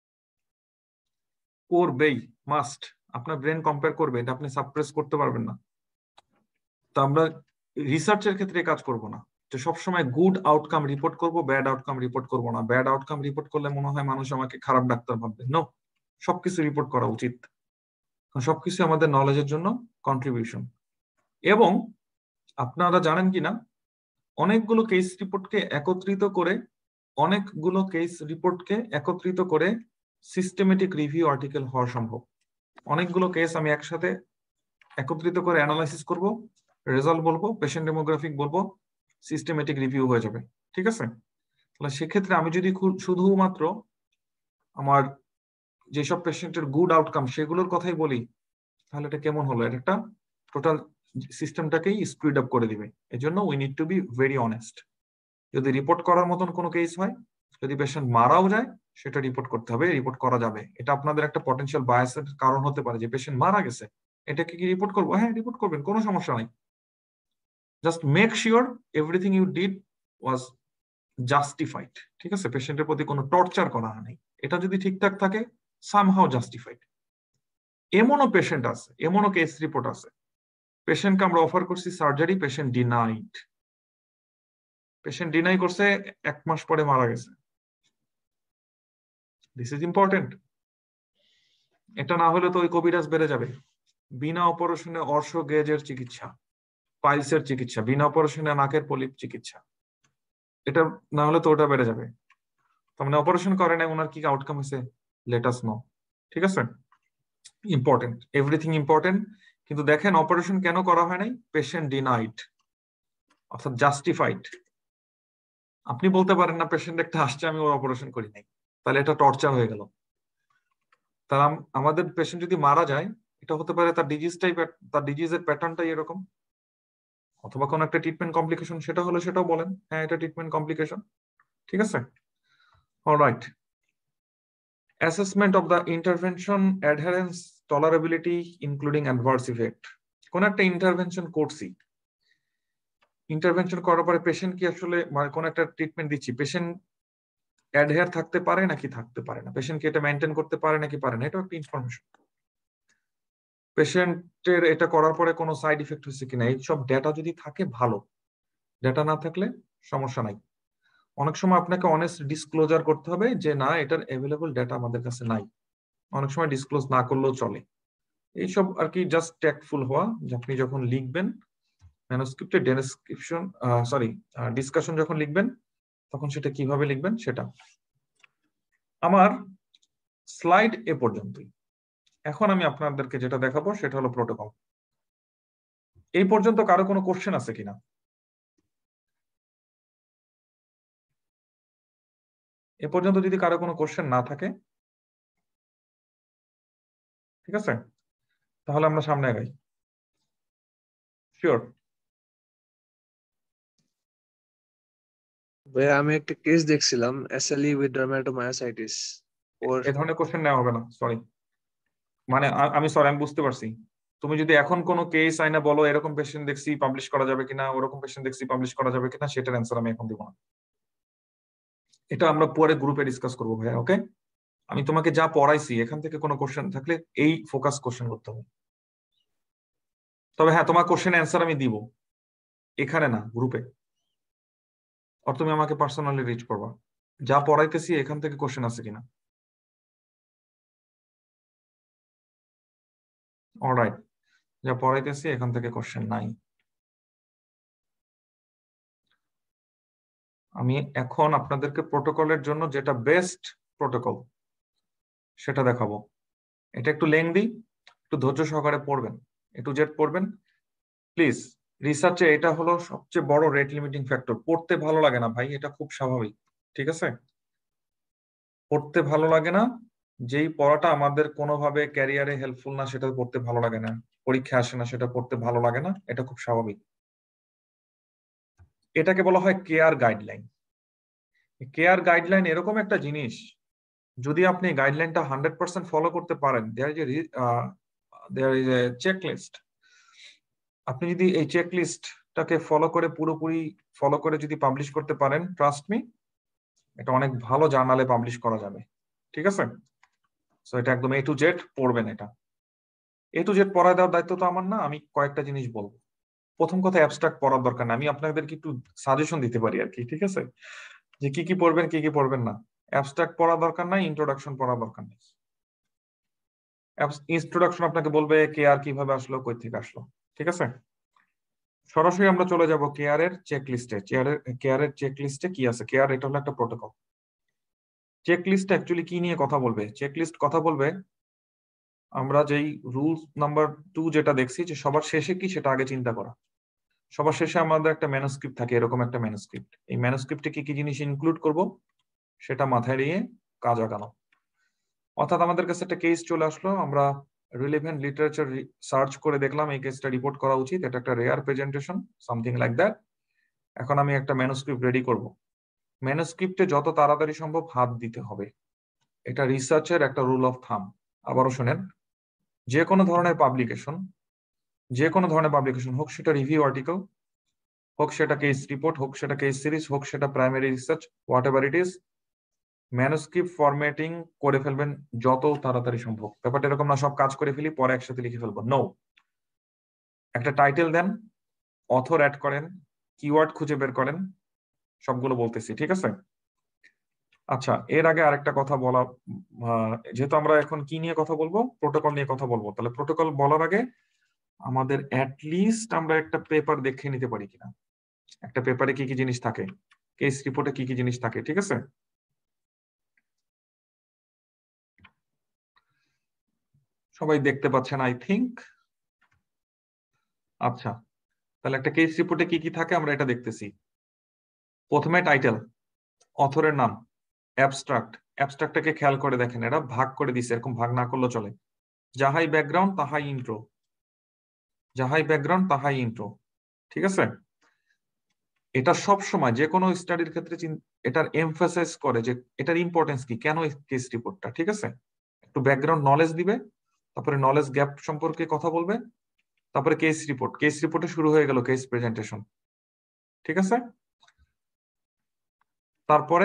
করবেই, মাস্ট। আপনার ব্রেন কম্পেয়ার করবে, এটা আপনি সাপ্রেস করতে পারবেন না। তো আমরা রিসার্চের ক্ষেত্রে কাজ করব না যে সবসময় গুড আউটকাম রিপোর্ট করব, ব্যাড আউটকাম রিপোর্ট করব না। ব্যাড আউটকাম রিপোর্ট করলে মনে হয় মানুষ আমাকে খারাপ ডাক্তার ভাববে। নো, সবকিছু রিপোর্ট করা উচিত, সবকিছু আমাদের নলেজের জন্য কন্ট্রিবিউশন। এবং আপনারা জানেন কিনা, অনেকগুলো কেস রিপোর্টকে একত্রিত করে, অনেকগুলো কেস রিপোর্টকে একত্রিত করে সিস্টেমেটিক রিভিউ আর্টিকেল হওয়া সম্ভব। অনেকগুলো কেস আমি একসাথে একত্রিত করে অ্যানালাইসিস করব, রেজাল্ট বলবো, পেশেন্ট ডেমোগ্রাফিক বলবো, সিস্টেমেটিক রিভিউ হয়ে যাবে, ঠিক আছে। তাহলে সেক্ষেত্রে আমি যদি শুধুমাত্র আমার যেসব পেশেন্টের গুড আউটকাম সেগুলোর কথাই বলি, তাহলে এটা কেমন হলো? এটা একটা টোটাল সিস্টেমটাকেই স্পিড আপ করে দিবে। এই জন্য we need to be very honest. যদি রিপোর্ট করার মতন কোনো কেস হয়, যদি পেশেন্ট মারাও যায়, সেটা রিপোর্ট করতে হবে, রিপোর্ট করা যাবে। এটা আপনাদের একটা পটেনশিয়াল বায়াসের কারণ হতে পারে যে পেশেন্ট মারা গেছে, এটাকে কি রিপোর্ট করবো? হ্যাঁ রিপোর্ট করবেন, কোনো সমস্যা নাই। Just make sure everything you did was justified, ঠিক আছে। পেশেন্টের প্রতি কোনো টর্চার করা হয়নি, এটা যদি ঠিকঠাক থাকে সামহাও জাস্টিফাইড। এমনও পেশেন্ট আছে, এমনও কেস রিপোর্ট আছে, পেশেন্টকে আমরা অফার করছি surgery, patient denied, patient deny করছে, 1 মাস পরে মারা গেছে। This is important. এটা না হলে তো ওই কবিরাজ বেড়ে যাবে। বিনা অপারেশনে অর্শ গেজের চিকিৎসা, পাইলসের চিকিৎসা, বিনা অপারেশনে নাকের পলিপ চিকিৎসা, এটা না হলে তো ওটা বেড়ে যাবে। তার মানে অপারেশন করে নাই, ওনার কি আউটকাম হয়েছে, লেট আস নো, ঠিক আছে। Important, everything important. কিন্তু দেখেন অপারেশন কেন করা হয় নাই? পেশেন্ট ডিনাইড, অর্থাৎ জাস্টিফাইড। আপনি বলতে পারেন না পেশেন্ট একটা আসছে আমি ওর অপারেশন করি নাই, তাহলে এটা টর্চার হয়ে গেল। তাহলে আমাদের পেশেন্ট যদি মারা যায়, এটা হতে পারে তার ডিজিজটাই, তার ডিজিজের প্যাটার্নটাই এরকম, অথবা কোন একটা ট্রিটমেন্ট কমপ্লিকেশন, সেটা হলে সেটাও বলেন হ্যাঁ এটা ট্রিটমেন্ট কমপ্লিকেশন, ঠিক আছে। Alright, assessment of the intervention, adherence, tolerability including adverse effect. কোন একটা ইন্টারভেনশন করছি, ইন্টারভেনশন করার পরে পেশেন্ট কি আসলে, মানে কোন একটা ট্রিটমেন্ট দিচ্ছি, পেশেন্ট অ্যাডহেয়ার থাকতে পারে নাকি থাকতে পারে না, পেশেন্ট কি এটা মেনটেন করতে পারে নাকি পারে না, এটা একটা ইনফরমেশন। পেশেন্টের এটা করার পরে কোনো সাইড ইফেক্ট হচ্ছে কিনা, এইসব ডেটা যদি থাকে ভালো, ডেটা না থাকলে সমস্যা নাই। অনেক সময় আপনাকে অনেস্ট ডিসক্লোজার করতে হবে যে না এটার অ্যাভেলেবল ডেটা আমাদের কাছে নাই। অনেক সময় ডিসক্লোজ না করলেও চলে। এইসব আর কি জাস্ট ট্যাক্টফুল হওয়া, যে আপনি যখন লিখবেন ম্যানুস্ক্রিপ্টে ডেসক্রিপশন, সরি ডিসকাশন যখন লিখবেন, তখন সেটা কিভাবে লিখবেন সেটা। আমার স্লাইড এ পর্যন্তই। এখন আমি আপনাদেরকে যেটা দেখাবো সেটা হলো প্রোটোকল। এই পর্যন্ত কারো কোনো কোশ্চেন আছে কিনা? এ পর্যন্ত যদি কারো কোনো কোশ্চেন না থাকে, ঠিক আছে, তাহলে আমরা সামনে আগাই। শিওর। ভাইয়া আমি একটা কেস দেখছিলাম, SLE উইথ ডার্মাটোমায়োসাইটিস। ওর এই ধরনের কোশ্চেন নেওয়া হবে না, সরি। মানে আমি সরি, আমি বুঝতে পারছি। তুমি যদি এখন কোনো কেস আইনা বলো এরকম পেশেন্ট দেখছি পাবলিশ করা যাবে কিনা, ওরকম পেশেন্ট দেখছি পাবলিশ করা যাবে কিনা, সেটার অ্যান্সার আমি এখন দিব না। এটা আমরা পরে গ্রুপে ডিসকাস করবো ভাইয়া, ওকে? আমি তোমাকে যা পড়াইছি এখান থেকে কোনো কোশ্চেন থাকলে এই ফোকাস কোশ্চেন করতে হবে। তবে হ্যাঁ, তোমার কোশ্চেন অ্যান্সার আমি দিব, এখানে না, গ্রুপে। আর তুমি আমাকে পার্সোনালি রিচ করবা, যা পড়াইতেছি এখান থেকে কোশ্চেন আছে কিনা। অলরাইট, যা পড়াইতেছি এখান থেকে কোশ্চেন নাই। আমি এখন আপনাদেরকে প্রোটোকলের জন্য যেটা বেস্ট প্রোটোকল সেটা দেখাবো। এটা একটু লেংদি, একটু ধৈর্য সহকারে পড়বেন, একটু জেড পড়বেন প্লিজ। রিসার্চে এটা হলো সবচেয়ে বড় রেট লিমিটিং ফ্যাক্টর। পড়তে ভালো লাগে না ভাই, এটা খুব স্বাভাবিক, ঠিক আছে? পড়তে ভালো লাগে না, যেই পড়াটা আমাদের কোনোভাবে ক্যারিয়ারে হেল্পফুল না সেটা পড়তে ভালো লাগে না, পরীক্ষা আসে না সেটা পড়তে ভালো লাগে না, এটা খুব স্বাভাবিক। এটাকে বলা হয় কেয়ার গাইডলাইন। কেয়ার গাইডলাইন এরকম একটা জিনিস, যদি আপনি গাইডলাইনটা 100% ফলো করতে পারেন, দেয়ার ইজ এ চেকলিস্ট। আপনি যদি এই চেকলিস্টটাকে ফলো করে পুরোপুরি ফলো করে যদি পাবলিশ করতে পারেন, ট্রাস্ট মি, এটা অনেক ভালো জার্নালে পাবলিশ করা যাবে, ঠিক আছে? সো এটা একদম A to Z পড়বেন। এটা A to Z পড়ায় দেওয়ার দায়িত্ব তো আমার না। আমি কয়েকটা জিনিস বলবো। প্রথম কথা, অ্যাবস্ট্রাক্ট পড়ার দরকার না, আমি আপনাদেরকে একটু সাজেশন দিতে পারি আর কি, ঠিক আছে? যে কি কি পড়বেন কি কি পড়বেন না। অ্যাবস্ট্রাক্ট পড়া দরকার নাই, ইন্ট্রোডাকশন পড়া দরকার নেই। ইন্ট্রোডাকশন আপনাকে বলবে কেয়ার কিভাবে আসলো, কই থেকে আসলো, ঠিক আছে? সরাসরি আমরা চলে যাব কেয়ারের চেকলিস্টে। কেয়ারের চেকলিস্টে কি আছে? কেয়ার এটা হলো একটা প্রোটোকল। চেকলিস্ট অ্যাকচুয়ালি কি নিয়ে কথা বলবে? চেকলিস্ট কথা বলবে আমরা যেই রুলস নাম্বার 2 যেটা দেখছি, যে সবার শেষে কি সেটা আগে চিন্তা করা। সবার শেষে আমাদের একটা ম্যানুস্ক্রিপ্ট থাকে, এরকম একটা ম্যানুস্ক্রিপ্ট। এই ম্যানুস্ক্রিপ্টে কি কি জিনিস ইনক্লুড করব সেটা মাথায় নিয়ে কাজ আগানো। অর্থাৎ আমাদের কাছে একটা কেস চলে আসলো, আমরা রিলেভেন্ট লিটারেচার সার্চ করে দেখলাম এই কেসটা রিপোর্ট করা উচিত, এটা একটা rare presentation, something like that. এখন আমি একটা ম্যানুস্ক্রিপ্ট রেডি করব। ম্যানুস্ক্রিপ্টে যত তাড়াতাড়ি সম্ভব হাত দিতে হবে, এটা রিসার্চের একটা রুল অফ থাম। আবারও শোনেন, যে কোনো ধরনের পাবলিকেশন, যে কোনো ধরনের পাবলিকেশন হোক সেটা রিভিউ আর্টিকেল, হোক সেটা কেস রিপোর্ট, হোক সেটা কেস সিরিজ, হোক সেটা primary research, whatever it is, manuscript formatting করে ফেলবেন যত তাড়াতাড়ি সম্ভব। ব্যাপারটা এরকম না সব কাজ করে ফেলি পরে একসাথে লিখে ফেলবো, নো। একটা টাইটেল দেন, অথর অ্যাড করেন, কিওয়ার্ড খুঁজে বের করেন, সবগুলো বলতেছি, ঠিক আছে? আচ্ছা, এর আগে আরেকটা কথা বলা, যেহেতু আমরা এখন কি নিয়ে কথা বলবো, প্রোটোকল নিয়ে কথা বলবো, তাহলে প্রোটোকল বলার আগে আমাদের অ্যাটলিস্ট আমরা একটা পেপার দেখে নিতে পারি কিনা, একটা পেপারে কি কি জিনিস থাকে, কেস রিপোর্টে কি কি জিনিস থাকে, ঠিক আছে? সবাই দেখতে পাচ্ছেন আই থিংক। আচ্ছা, তাহলে একটা কেস রিপোর্টে কি কি থাকে আমরা এটা দেখতেছি। প্রথমে টাইটেল, অথরের নাম, অ্যাবস্ট্রাক্ট। অ্যাবস্ট্রাক্টটাকে খেয়াল করে দেখেন, এরা ভাগ করে দিছে, এরকম ভাগ না করলেও চলে। যাহাই ব্যাকগ্রাউন্ড তাহাই ইন্ট্রো, যাহাই ব্যাকগ্রাউন্ড তাহাই ইন্ট্রো, ঠিক আছে? এটা সব সময় যে কোনো স্টাডির ক্ষেত্রে এটার এমফাসাইজ করে যে এটার ইম্পর্টেন্স কি, কেন কেস রিপোর্টটা, ঠিক আছে? একটু ব্যাকগ্রাউন্ড নলেজ দিবে, তারপরে নলেজ গ্যাপ সম্পর্কে কথা বলবে, তারপরে কেস রিপোর্ট। কেস রিপোর্টে শুরু হয়ে গেল কেস প্রেজেন্টেশন, ঠিক আছে? তারপরে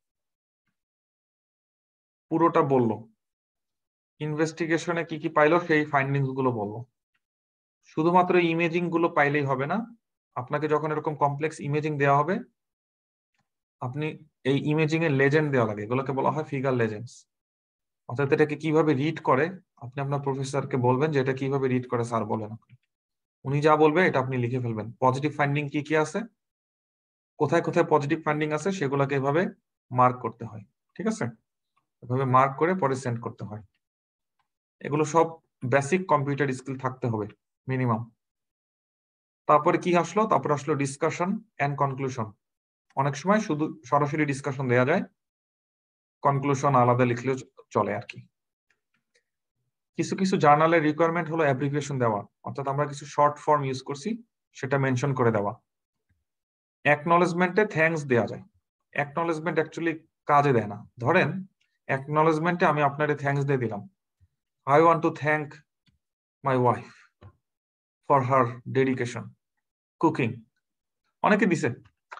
পুরোটা বললো, ইনভেস্টিগেশনে কি কি পাইলো সেই ফাইন্ডিংস গুলো বললো। শুধুমাত্র ইমেজিং গুলো পাইলেই হবে না, আপনাকে যখন এরকম কমপ্লেক্স ইমেজিং দেওয়া হবে, আপনি এই ইমেজিং এর লেজেন্ড দেওয়া লাগে, এগুলোকে বলা হয় ফিগার লেজেন্ডস। অর্থাৎ এটাকে কিভাবে রিড করে আপনি আপনার প্রফেসরকে বলবেন যে এটা কিভাবে রিড করে স্যার বলেন। উনি যা বলবে এটা আপনি লিখে ফেলবেন। পজিটিভ ফাইন্ডিং কি কি আছে, কোথায় কোথায় পজিটিভ ফাইন্ডিং আছে সেগুলোকে এভাবে মার্ক করতে হয়, ঠিক আছে? এভাবে মার্ক করে পরে সেন্ড করতে হয়। এগুলো সব বেসিক কম্পিউটার স্কিল থাকতে হবে মিনিমাম। তারপরে কি আসলো? তারপর আসলো ডিসকাশন এন্ড কনক্লুশন। অনেক সময় শুধু সরাসরি ডিসকাশন দেওয়া যায়, কনক্লুশন আলাদা লিখলেও চলে আর কি। কিছু কিছু জার্নালের রিকোয়ারমেন্ট হলো অ্যাব্রিভিয়েশন দেওয়া, অর্থাৎ আমরা কিছু শর্ট ফর্ম ইউজ করছি, সেটা মেনশন করে দেওয়া। অ্যাকনলেজমেন্টে থ্যাঙ্কস দেওয়া যায়। অ্যাকনলেজমেন্ট অ্যাকচুয়ালি কাজে দেয় না। ধরেন অ্যাকনলেজমেন্টে আমি আপনারে থ্যাঙ্কস দিয়ে দিলাম, I want to thank my wife for her dedication cooking, অনেকে দিছে।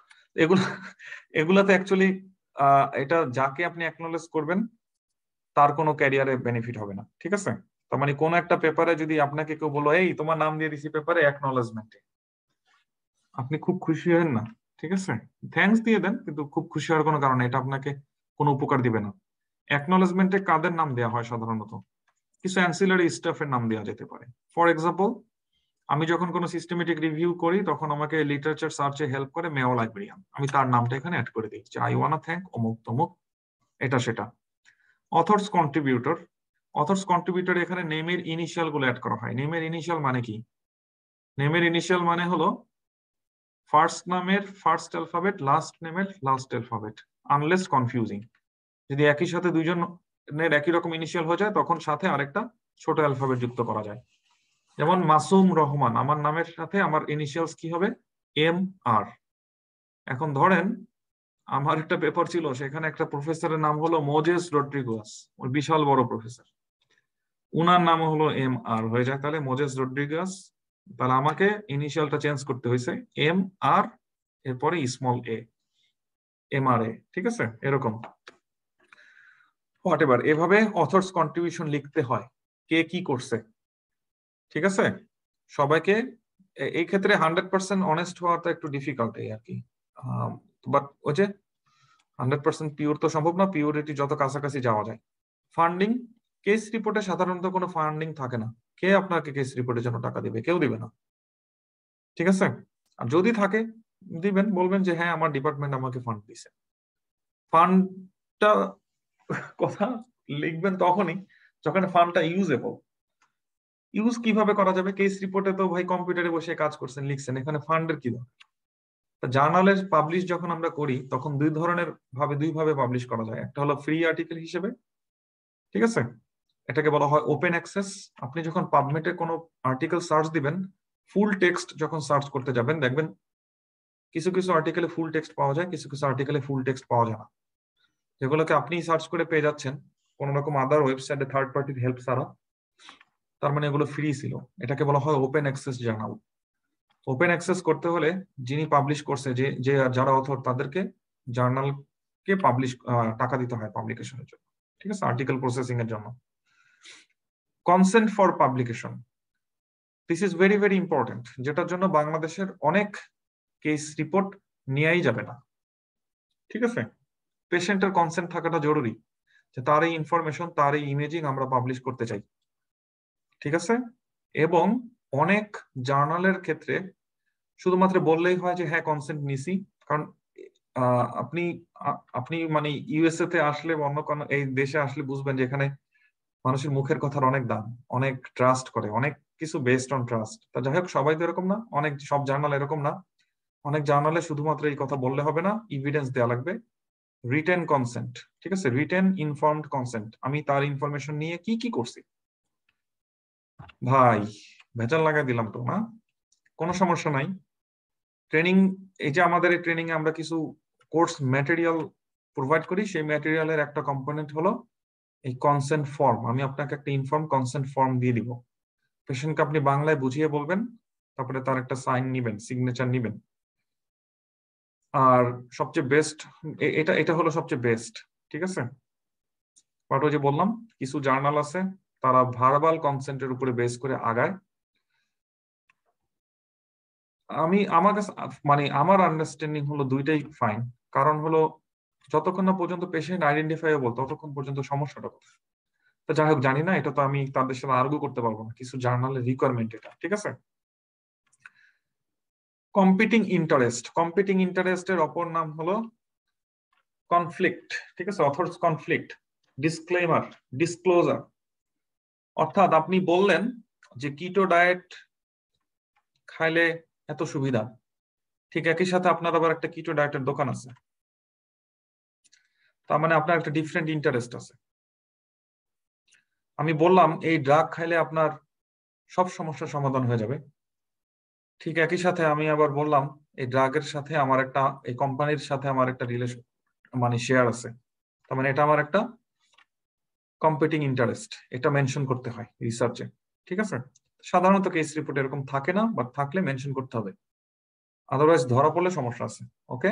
এগুলাতে অ্যাকচুয়ালি এটা যাকে আপনি অ্যাকনলেজ করবেন তার কোনো ক্যারিয়ারে বেনিফিট হবে না, ঠিক আছে? তার মানে কোন একটা পেপারে যদি আপনাকে কেউ বলো এই তোমার নাম দিয়ে দিছি পেপারে অ্যাকনলেজমেন্টে, আপনি খুব খুশি হন না, ঠিক আছে? থ্যাঙ্কস দিয়ে দেন, কিন্তু খুব খুশি হওয়ার কোনো কারণে এটা আপনাকে কোনো উপকার দিবে না। অ্যাকনলেজমেন্টে কাদের নাম দেওয়া হয় সাধারণত? কিছু অ্যান্সিলারি স্টাফের নাম দেওয়া যেতে পারে। ফর এক্সাম্পল, আমি যখন কোনো সিস্টেমেটিক রিভিউ করি তখন আমাকে লিটারেচার সার্চে হেল্প করে মেও লাইব্রেরিয়ান, আমি তার নামটা এখানে অ্যাড করে দিই যে আই ওয়ানা থ্যাঙ্ক অমুক তমুক, এটা সেটা। অথর্স কন্ট্রিবিউটর, অথর্স কন্ট্রিবিউটর এখানে নেমের ইনিশিয়াল গুলো অ্যাড করা হয়। নেমের ইনিশিয়াল মানে কি? নেমের ইনিশিয়াল মানে হলো ফার্স্ট নামের ফার্স্ট অ্যালফাবেট, লাস্ট নেমের লাস্ট অ্যালফাবেট, আনলেস কনফিউজিং। যদি একই সাথে দুইজনের একই রকম ইনিশিয়াল হয়ে যায় তখন সাথে আরেকটা ছোট অ্যালফাবেট যুক্ত করা যায়। যেমন মাসুম রহমান, আমার নামের সাথে আমার ইনিশিয়ালস কি হবে? M R. এখন ধরেন আমার একটা পেপার ছিল, সেখানে একটা প্রফেসরের নাম হলো মোজেস রড্রিগাস, ওর বিশাল বড় প্রফেসর, উনার নাম হলো এম আর হয়ে যায়, তাহলে মোজেস রড্রিগাস, তাহলে আমাকে ইনিশিয়ালটা চেঞ্জ করতে হয়েছে এম আর এরপরে স্মল এ, এম আর এ, ঠিক আছে? এরকম হোয়াট এভার, এভাবে অথর্স কন্ট্রিবিউশন লিখতে হয়, কে কি করছে, ঠিক আছে? সবাইকে এই ক্ষেত্রে 100% অনেস্ট হওয়াটা একটু ডিফিকাল্ট এই আর কি, বাট ওই যে 100% পিওর তো সম্ভব না, পিওরিটি যত কাছাকাছি যাওয়া যায়। ফান্ডিং, কেস রিপোর্টে সাধারণত কোনো ফান্ডিং থাকে না। কে আপনাকে কেস রিপোর্টের জন্য টাকা দিবে? কেউ দিবে না, ঠিক আছে? আর যদি থাকে দিবেন, বলবেন যে হ্যাঁ আমার ডিপার্টমেন্ট আমাকে ফান্ড দিছে। ফান্ডটা কথা লিখবেন তখনই যখন ফান্ডটা ইউজেবল। ইউজ কিভাবে করা যাবে? কেস রিপোর্টে তো ভাই কম্পিউটারে বসে কাজ করছেন, লিখছেন, এখানে ফান্ডের কি দরকার? জার্নালে পাবলিশ যখন আমরা করি তখন দুই ভাবে পাবলিশ করা যায়। একটা হলো ফ্রি আর্টিকেল হিসেবে, ঠিক আছে? এটাকে বলা হয় ওপেন অ্যাক্সেস। আপনি যখন পাবমেটে কোনো আর্টিকেল সার্চ দিবেন, ফুল টেক্সট যখন সার্চ করতে যাবেন দেখবেন কিছু কিছু আর্টিকেলে ফুল টেক্সট পাওয়া যায়, কিছু কিছু আর্টিকেলে ফুল টেক্সট পাওয়া যায় না। যেগুলোকে আপনি সার্চ করে পেয়ে যাচ্ছেন কোন রকম আদার ওয়েবসাইটে থার্ড পার্টির হেল্প ছাড়া, তার মানে এগুলো ফ্রি ছিল। এটাকে বলা হয় open access journal. Open access করতে হলে যিনি পাবলিশ করছে, যে যারা অথর, তাদেরকে জার্নালকে টাকা দিতে হয় পাবলিকেশনের জন্য, ঠিক আছে? আর্টিকেল প্রসেসিং এর জন্য। Consent for publication, this is very very important, যেটার জন্য বাংলাদেশের অনেক কেস রিপোর্ট নেওয়াই যাবে না, ঠিক আছে? পেশেন্টের কনসেন্ট থাকাটা জরুরি, যে তার এই ইনফরমেশন, তার এই ইমেজিং আমরা পাবলিশ করতে চাই, ঠিক আছে? এবং অনেক জার্নালের ক্ষেত্রে শুধুমাত্র বললেই হয় যে হ্যাঁ কনসেন্ট নিছি, কারণ আপনি আপনি মানে ইউএসএ তে আসলে অন্য কোনো এই দেশে আসলে বুঝবেন যে এখানে মানুষের মুখের কথার অনেক দাম, অনেক ট্রাস্ট করে, অনেক কিছু বেসড অন ট্রাস্ট। তা যাই হোক, সবাই তো এরকম না, অনেক সব জার্নাল এরকম না। অনেক জার্নালে শুধুমাত্র এই কথা বললে হবে না, এভিডেন্স দেওয়া লাগবে। রিটেন কনসেন্ট, ঠিক আছে? রিটেন ইনফর্মড কনসেন্ট, আমি তার ইনফরমেশন নিয়ে কি কি করছি। ভাই ভেজাল লাগাই দিলাম তো না? কোনো সমস্যা নাই। ট্রেনিং, এই যে আমাদের এই ট্রেনিং এ আমরা কিছু কোর্স ম্যাটেরিয়াল প্রোভাইড করি, সেই ম্যাটেরিয়ালের একটা কম্পোনেন্ট হলো এই কনসেন্ট ফর্ম। আমি আপনাকে একটা ইনফর্ম কনসেন্ট ফর্ম দিয়ে দিব, পেশেন্টকে আপনি বাংলায় বুঝিয়ে বলবেন, তারপরে তার একটা সাইন নিবেন, সিগনেচার নিবেন। আর সবচেয়ে বেস্ট, এটা এটা হলো সবচেয়ে বেস্ট, ঠিক আছে? বাট ওই যে বললাম কিছু জার্নাল আছে তারা ভার্বাল কনসেন্টের উপরে বেস করে আগায়। আমার কাছে মানে আমার আন্ডারস্ট্যান্ডিং হলো দুইটাই ফাইন। কারণ হলো যতক্ষণ না পর্যন্ত পেশেন্ট আইডেন্টিফাইবল ততক্ষণ পর্যন্ত সমস্যাটা কোথায়? তো যাই হোক, জানি না, এটা তো আমি তাদের সাথে আর্গু করতে পারবো না, কিছু জার্নালের রিকোয়ারমেন্ট এটা, ঠিক আছে? কম্পিটিং ইন্টারেস্ট, কম্পিটিং ইন্টারেস্টের অপর নাম হলো কনফ্লিক্ট, ঠিক আছে? Authors conflict, disclaimer, disclosure. অর্থাৎ আপনি বললেন যে কিটো ডায়েট খাইলে এত সুবিধা, ঠিক একই সাথে আপনার আবার একটা কিটো ডায়েটের দোকান আছে, তার মানে আপনার একটা ডিফারেন্ট ইন্টারেস্ট আছে। আমি বললাম এই ড্রাগ খাইলে আপনার সব সমস্যার সমাধান হয়ে যাবে, ঠিক একই সাথে আমি আবার বললাম এই ড্রাগের সাথে আমার একটা, এই কোম্পানির সাথে আমার একটা রিলেশন মানে শেয়ার আছে, তার মানে এটা আমার একটা কম্পিটিং ইন্টারেস্ট, এটা মেনশন করতে হয় রিসার্চে। ঠিক আছে, সাধারণত কেস রিপোর্ট এরকম থাকে না, বাট থাকলে মেনশন করতে হবে, আদারওয়াইজ ধরা পড়লে সমস্যা আছে। ওকে,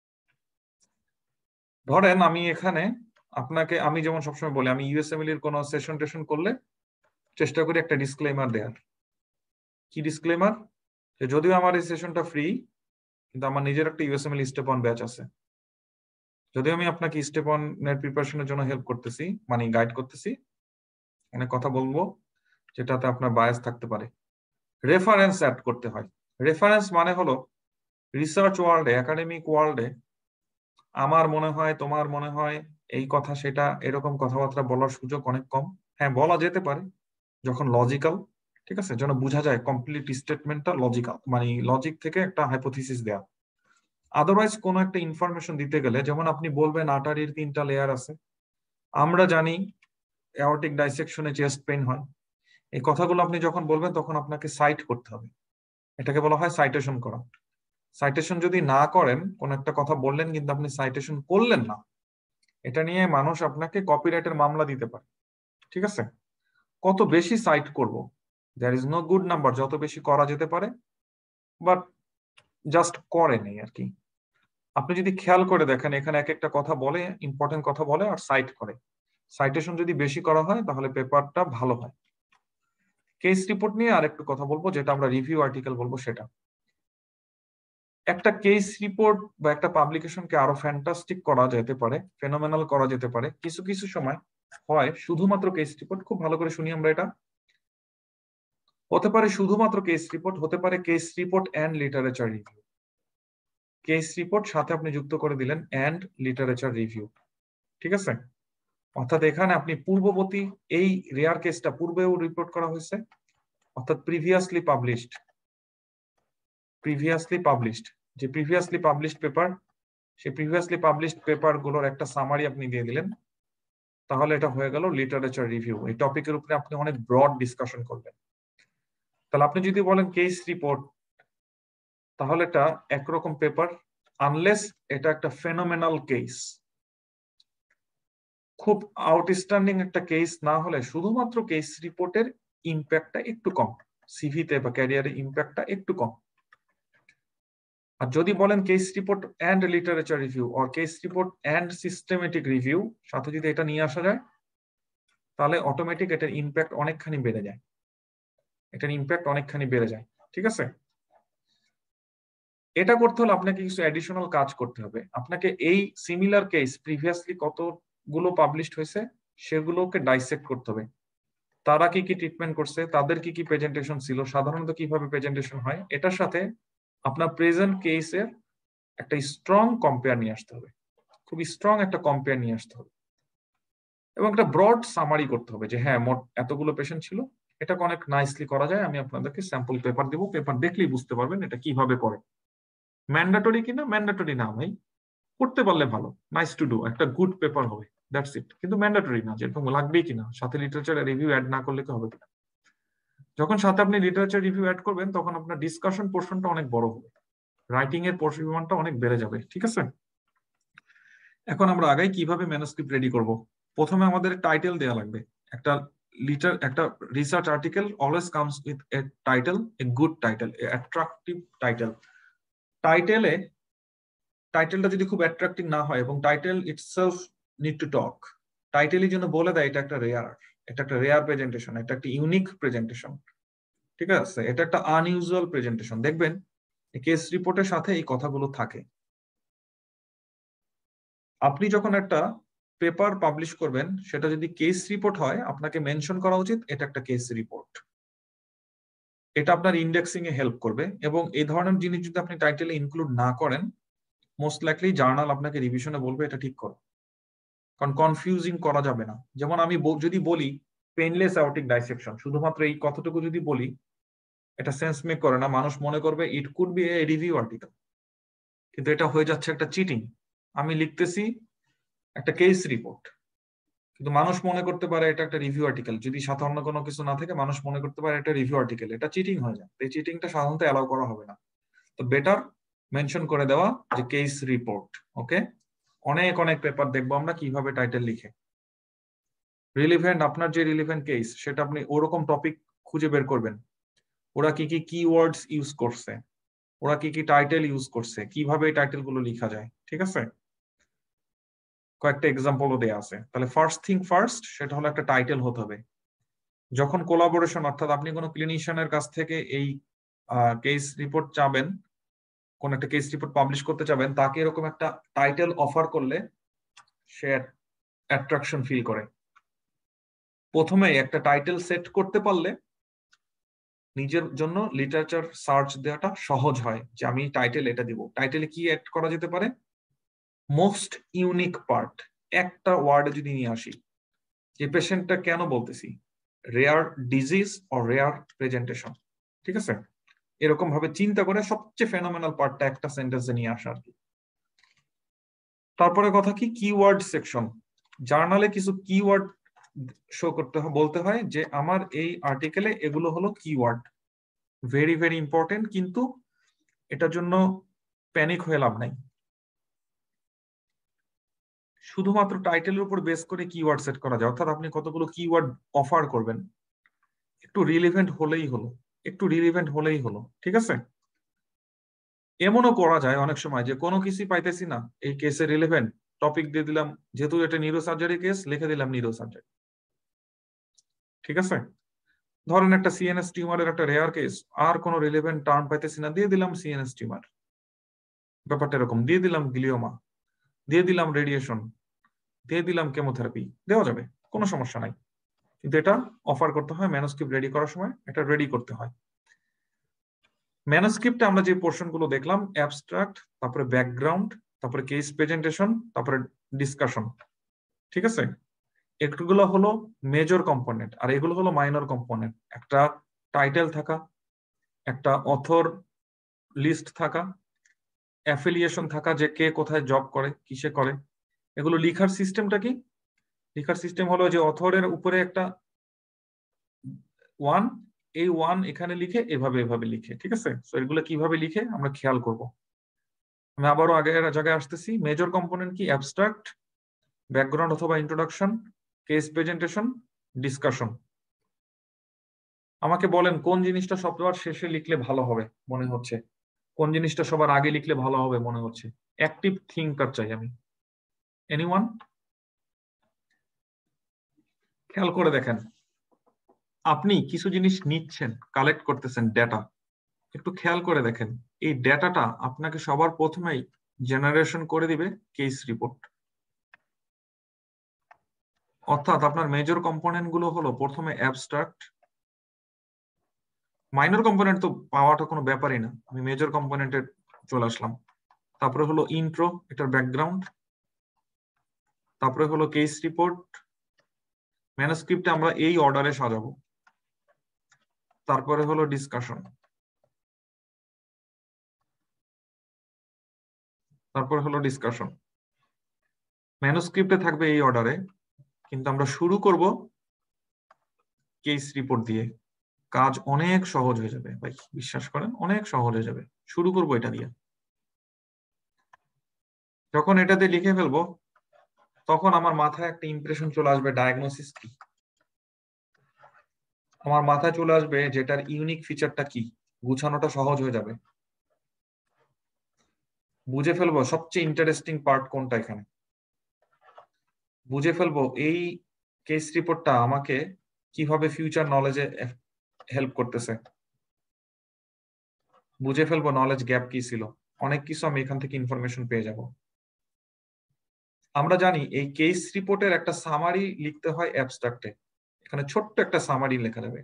ধরেন আমি এখানে আপনাকে, আমি যেমন সবসময় বলি, আমি ইউএসএমএল এর কোনো সেশন টেশন করলে চেষ্টা করি একটা ডিসক্লেমার দেওয়ার। কি ডিসক্লেমার? যদিও আমার এই সেশনটা ফ্রি, কিন্তু আমার নিজের একটা ইউএসএমএল স্টেপ অন ব্যাচ আছে। যদিও আমি আপনাকে স্টেপ অন এর প্রিপারেশনের জন্য হেল্প করতেছি, মানে গাইড করতেছি, অনেক কথা বলবো যেটাতে আপনার বায়াস থাকতে পারে। রেফারেন্স অ্যাড করতে হয়। রেফারেন্স মানে হলো রিসার্চ ওয়ার্ল্ডে, একাডেমিক ওয়ার্ল্ডে আমার মনে হয়, তোমার মনে হয়, এই কথা সেটা এরকম কথাবার্তা বলার সুযোগ অনেক কম। হ্যাঁ, বলা যেতে পারে যখন লজিক্যাল, ঠিক আছে, যেন বোঝা যায় কমপ্লিট স্টেটমেন্টটা লজিক্যাল, মানে লজিক থেকে একটা হাইপোথিসিস দেয়া। আদারওয়াইজ কোনো একটা ইনফরমেশন দিতে গেলে, যেমন আপনি বলবেন আর্টারির 3টা লেয়ার আছে, আমরা জানি অ্যাওর্টিক ডাইসেকশনে চেস্ট পেইন হয়, এই কথাগুলো আপনি যখন বলবেন তখন আপনাকে সাইট করতে হবে। এটাকে বলা হয় সাইটেশন করা। সাইটেশন যদি না করেন, কোন একটা কথা বললেন কিন্তু আপনি সাইটেশন করলেন না, এটা নিয়ে মানুষ আপনাকে কপিরাইটের মামলা দিতে পারে। ঠিক আছে, কত বেশি সাইট করব, there is no good number, যত বেশি করা যেতে পারে, বাট জাস্ট করে নেই আর কি। আপনি যদি খেয়াল করে দেখেন, এখানে এক একটা কথা বলে, ইম্পর্টেন্ট কথা বলে আর সাইট করে। সাইটেশন যদি বেশি করা হয় তাহলে পেপারটা ভালো হয়। কেস রিপোর্ট নিয়ে আরেকটু কথা বলবো, যেটা আমরা রিভিউ আর্টিকেল বলবো সেটা। একটা কেস রিপোর্ট বা একটা পাবলিকেশনকে আরো ফ্যান্টাস্টিক করা যেতে পারে, ফেনোমেনাল করা যেতে পারে কিছু কিছু সময়। হয় শুধুমাত্র কেস রিপোর্ট, খুব ভালো করে শুনি আমরা, এটা হতে পারে শুধুমাত্র কেস রিপোর্ট, হতে পারে case report and literature review. Case report সাথে আপনি যুক্ত করে দিলেন এন্ড লিটারেচার রিভিউ। ঠিক আছে, অর্থাৎ এখানে আপনি পূর্ববর্তী এই রেয়ার কেসটা পূর্বেও রিপোর্ট করা হয়েছে, অর্থাৎ প্রিভিয়াসলি পাবলিশড, যে প্রিভিয়াসলি পাবলিশড পেপার, সেই প্রিভিয়াসলি পাবলিশড পেপার গুলোর একটা সামারি আপনি দিয়ে দিলেন, তাহলে এটা হয়ে গেল লিটারেচার রিভিউ। এই টপিকের উপরে আপনি অনেক ব্রড ডিসকাশন করবেন। তাহলে আপনি যদি বলেন কেস রিপোর্ট, তাহলে এটা একরকম পেপার, আনলেস এটা একটা ফেনোমেনাল কেস, খুব আউটস্ট্যান্ডিং একটা কেস না হলে শুধুমাত্র কেস রিপোর্টের ইম্প্যাক্টটা একটু কম, সিভিতে বা ক্যারিয়ারে ইম্প্যাক্টটা একটু কম। আর যদি বলেন case report and literature review or case report and systematic review, সাথে যদি এটা নিয়ে আসা যায়, তাহলে অটোমেটিক এটার ইম্প্যাক্ট অনেকখানি বেড়ে যায়, ঠিক আছে। এটা করতে হলে আপনাকে কিছু অ্যাডিশনাল কাজ করতে হবে। আপনাকে এই সিমিলার কেস প্রিভিয়াসলি কতগুলো পাবলিশড হয়েছে সেগুলোকে ডাইসেক্ট করতে হবে। তারা কি কি ট্রিটমেন্ট করছে, তাদের কি কি প্রেজেন্টেশন ছিল, সাধারণত কিভাবে প্রেজেন্টেশন হয়, এটার সাথে আপনার প্রেজেন্ট কেসের একটা স্ট্রং কম্পেয়ার নিয়ে আসতে হবে, খুব স্ট্রং একটা কম্পেয়ার নিয়ে আসতে হবে, এবং একটা ব্রড সামারি করতে হবে যে হ্যাঁ মোট এতগুলো পেশেন্ট ছিল। এটাকে অনেক নাইসলি করা যায়। আমি আপনাদেরকে স্যাম্পল পেপার দেবো, পেপার দেখলেই বুঝতে পারবেন এটা কিভাবে করে। ম্যান্ডেটরি কিনা? ম্যান্ডেটরি না ভাই, করতে পারলে ভালো, নাইস টু ডু, একটা গুড পেপার হবে, দ্যাটস ইট। কিন্তু ম্যান্ডেটরি না, যেরকম লাগবেই কিনা, সাথে লিটারেচার রিভিউ অ্যাড না করলে কি হবে কিনা। যখন সাথে আপনি লিটারেচার রিভিউ অ্যাড করবেন তখন আপনার ডিসকাশন পোর্শনটা অনেক বড় হবে, রাইটিং এর পরিমাণটা অনেক বেড়ে যাবে। ঠিক আছে, এখন আমরা আগাই কিভাবে ম্যানুস্ক্রিপ্ট রেডি করব। প্রথমে আমাদের টাইটেল দেওয়া লাগবে। একটা research article always comes with a title, a good title, an attractive title. টাইটেলটা যদি খুব অ্যাট্রাকটিভ না হয়, এবং title itself need to talk, টাইটেলই যেন বলে দেয় এটা একটা রেয়ার প্রেজেন্টেশন, এটা একটা ইউনিক প্রেজেন্টেশন। ঠিক আছে, এটা একটা আনইউজুয়াল প্রেজেন্টেশন। দেখবেন কেস রিপোর্টের সাথে এই কথাগুলো থাকে। আপনি যখন একটা পেপার পাবলিশ করবেন, সেটা যদি কেস রিপোর্ট হয়, আপনাকে মেনশন করা উচিত এটা একটা কেস রিপোর্ট। এটা আপনার ইন্ডেক্সিং এ হেল্প করবে। এবং এই ধরনের জিনিস যদি আপনি টাইটেলে ইনক্লুড না করেন, মোস্ট লাইকলি জার্নাল আপনাকে রিভিশনে বলবে এটা ঠিক করো, কারণ কনফিউজিং করা যাবে না। যেমন আমি যদি বলি পেইনলেস অ্যাওর্টিক ডাইসেকশন, শুধুমাত্র এই কথাটুকু যদি বলি, এটা সেন্স মেক করে না, মানুষ মনে করবে it could be a review article, কিন্তু এটা হয়ে যাচ্ছে একটা চিটিং। আমি লিখতেছি একটা কেস রিপোর্ট, কিন্তু মানুষ মনে করতে পারে এটা একটা রিভিউ আর্টিকেল। যদি সাথে অন্য কোনো কিছু না থাকে মানুষ মনে করতে পারে এটা রিভিউ আর্টিকেল, এটা চিটিং হয়ে যায়। এই চিটিংটা সাধারণত অ্যালাউ করা হবে না। তো বেটার মেনশন করে দেওয়া যে কেস রিপোর্ট। ওকে, অনেক অনেক পেপার দেখবো আমরা কিভাবে টাইটেল লিখে। রিলিভেন্ট, আপনার যে রিলিভেন্ট কেস সেটা আপনি ওরকম টপিক খুঁজে বের করবেন। ওরা কি কি কিওয়ার্ডস ইউজ করছে, ওরা কি কি টাইটেল ইউজ করছে, কিভাবে এই টাইটেল গুলো লেখা যায়, ঠিক আছে? কয়েকটা এক্সাম্পলও দেয়া আছে। তাহলে ফার্স্ট থিং ফার্স্ট, সেটা হলো একটা টাইটেল হতে হবে। যখন কোলাবোরেশন, অর্থাৎ আপনি কোনো ক্লিনিশিয়ানের কাছ থেকে এই কেস রিপোর্ট চাবেন, কোন একটা কেস রিপোর্ট পাবলিশ করতে চাবেন, তাকে এরকম একটা টাইটেল অফার করলে সে অ্যাট্রাকশন ফিল করে। প্রথমে একটা টাইটেল সেট করতে পারলে নিজের জন্য লিটারেচার সার্চ দেওয়াটা সহজ হয়, যে আমি টাইটেল এটা দিব। টাইটেলে কি অ্যাড করা যেতে পারে? মোস্ট ইউনিক পার্ট, একটা ওয়ার্ডে যদি নিয়ে আসি, যে পেশেন্টটা কেন বলতেছি, rare disease or rare presentation, ঠিক আছে? এরকম ভাবে চিন্তা করে সবচেয়ে ফেনোমেনাল পার্টটা একটা সেন্টেন্সে নিয়ে আসা আর কি। তারপরে কথা কি, কিওয়ার্ড সেকশন। জার্নালে কিছু কিওয়ার্ড শো করতে হয়, বলতে হয় যে আমার এই আর্টিকেলে এগুলো হলো কিওয়ার্ড, ভেরি ভেরি ইম্পর্টেন্ট। কিন্তু এটার জন্য প্যানিক হয়ে লাভ নাই। শুধুমাত্র টাইটেলের উপর বেস করে কিওয়ার্ড সেট করা যায়, অর্থাৎ আপনি কতগুলো কিওয়ার্ড অফার করবেন, একটু রিলিভেন্ট হলেই হলো, একটু রিলিভেন্ট হলেই হলো, ঠিক আছে? এমনও করা যায় অনেক সময় যে কোনো কিছু পাইতেছি না, এই কেসে রিলেভেন্ট টপিক দিয়ে দিলাম, যেহেতু এটা নিউরো সার্জারি কেস, লিখে দিলাম নিউরো সার্জারি, ঠিক আছে? ধরেন একটা সিএনএস টিউমারের একটা রেয়ার কেস, আর কোনো রিলেভেন্ট টার্ম পাইতেছি না, দিয়ে দিলাম সিএনএস টিউমার। ব্যাপারটা এরকম, দিয়ে দিলাম গ্লিওমা, দিয়ে দিলাম রেডিয়েশন, দিয়ে দিলাম কেমোথেরাপি, দেওয়া যাবে, কোনো সমস্যা নাই। কিন্তু এটা অফার করতে হয় ম্যানুস্ক্রিপ্ট রেডি করার সময়, এটা রেডি করতে হয়। ম্যানুস্ক্রিপ্টে আমরা যে পোর্শন গুলো দেখলাম, অ্যাবস্ট্রাক্ট, তারপরে ব্যাকগ্রাউন্ড, তারপরে কেস প্রেজেন্টেশন, তারপরে ডিসকাশন, ঠিক আছে? এগুলো হলো মেজর কম্পোনেন্ট, আর এগুলো হলো মাইনর কম্পোনেন্ট। একটা টাইটেল থাকা, একটা অথর লিস্ট থাকা, অ্যাফিলিয়েশন থাকা, যে কে কোথায় জব করে, কিসে করে। এগুলো লিখার সিস্টেমটা কি? লিখার সিস্টেম হলো যে অথরের উপরে একটা ওয়ান, এই ওয়ান এখানে লিখে এভাবে এভাবে লিখে, ঠিক আছে? তো এগুলো কিভাবে লিখে আমরা খেয়াল করব। আমি আবারও আগের জায়গায় আসতেছি। মেজর কম্পোনেন্ট কি? অ্যাবস্ট্রাক্ট, ব্যাকগ্রাউন্ড অথবা ইন্ট্রোডাকশন, কেস প্রেজেন্টেশন, ডিসকাশন। আমাকে বলেন কোন জিনিসটা সবার শেষে লিখলে ভালো হবে মনে হচ্ছে, কোন জিনিসটা সবার আগে লিখলে ভালো হবে মনে হচ্ছে? অ্যাক্টিভ থিঙ্কার চাই আমি। এনিওয়ান? খেয়াল করে দেখেন, আপনি কিছু জিনিস নিচ্ছেন, কালেক্ট করতেছেন ডেটা, একটু খেয়াল করে দেখেন এই ডেটাটা আপনাকে সবার প্রথমেই জেনারেশন করে দিবে কেস রিপোর্ট। অর্থাৎ আপনার মেজর কম্পোনেন্ট গুলো হলো প্রথমে অ্যাবস্ট্রাক্ট, মাইনর কম্পোনেন্ট তো পাওয়াটা কোনো ব্যাপারই না, আমি মেজর কম্পোনেন্টে চলে আসলাম। তারপরে হলো ইন্ট্রো, এটার ব্যাকগ্রাউন্ড, তারপরে হলো কেস রিপোর্ট। ম্যানুস্ক্রিপ্টে আমরা এই অর্ডারে সাজাবো। তারপরে হলো ডিসকাশন, তারপরে হলো ডিসকাশন। ম্যানুস্ক্রিপ্টে থাকবে এই অর্ডারে, কিন্তু আমরা শুরু করব কেস রিপোর্ট দিয়ে। কাজ অনেক সহজ হয়ে যাবে ভাই, বিশ্বাস করেন, অনেক সহজ হয়ে যাবে। শুরু করব এটা দিয়ে। যখন এটাতে লিখে ফেলবো তখন আমার মাথায় একটা ইমপ্রেশন চলে আসবে, ডায়াগনোসিস কি। আমার মাথায় চলে আসবে যেটার ইউনিক ফিচারটা কি, গুছানোটা সহজ হয়ে যাবে। বুঝে ফেলবো সবচেয়ে ইন্টারেস্টিং পার্ট কোনটা এখানে, বুঝে ফেলবো এই কেস রিপোর্টটা আমাকে কিভাবে ফিউচার নলেজে হেল্প করতেছে, বুঝে ফেলবো নলেজ গ্যাপ কি ছিল, অনেক কিছু আমি এখান থেকে ইনফরমেশন পেয়ে যাব। আমরা জানি এই কেস রিপোর্টের একটা সামারি লিখতে হয় অ্যাবস্ট্রাক্টে, এখানে ছোট্ট একটা সামারি লেখা যাবে।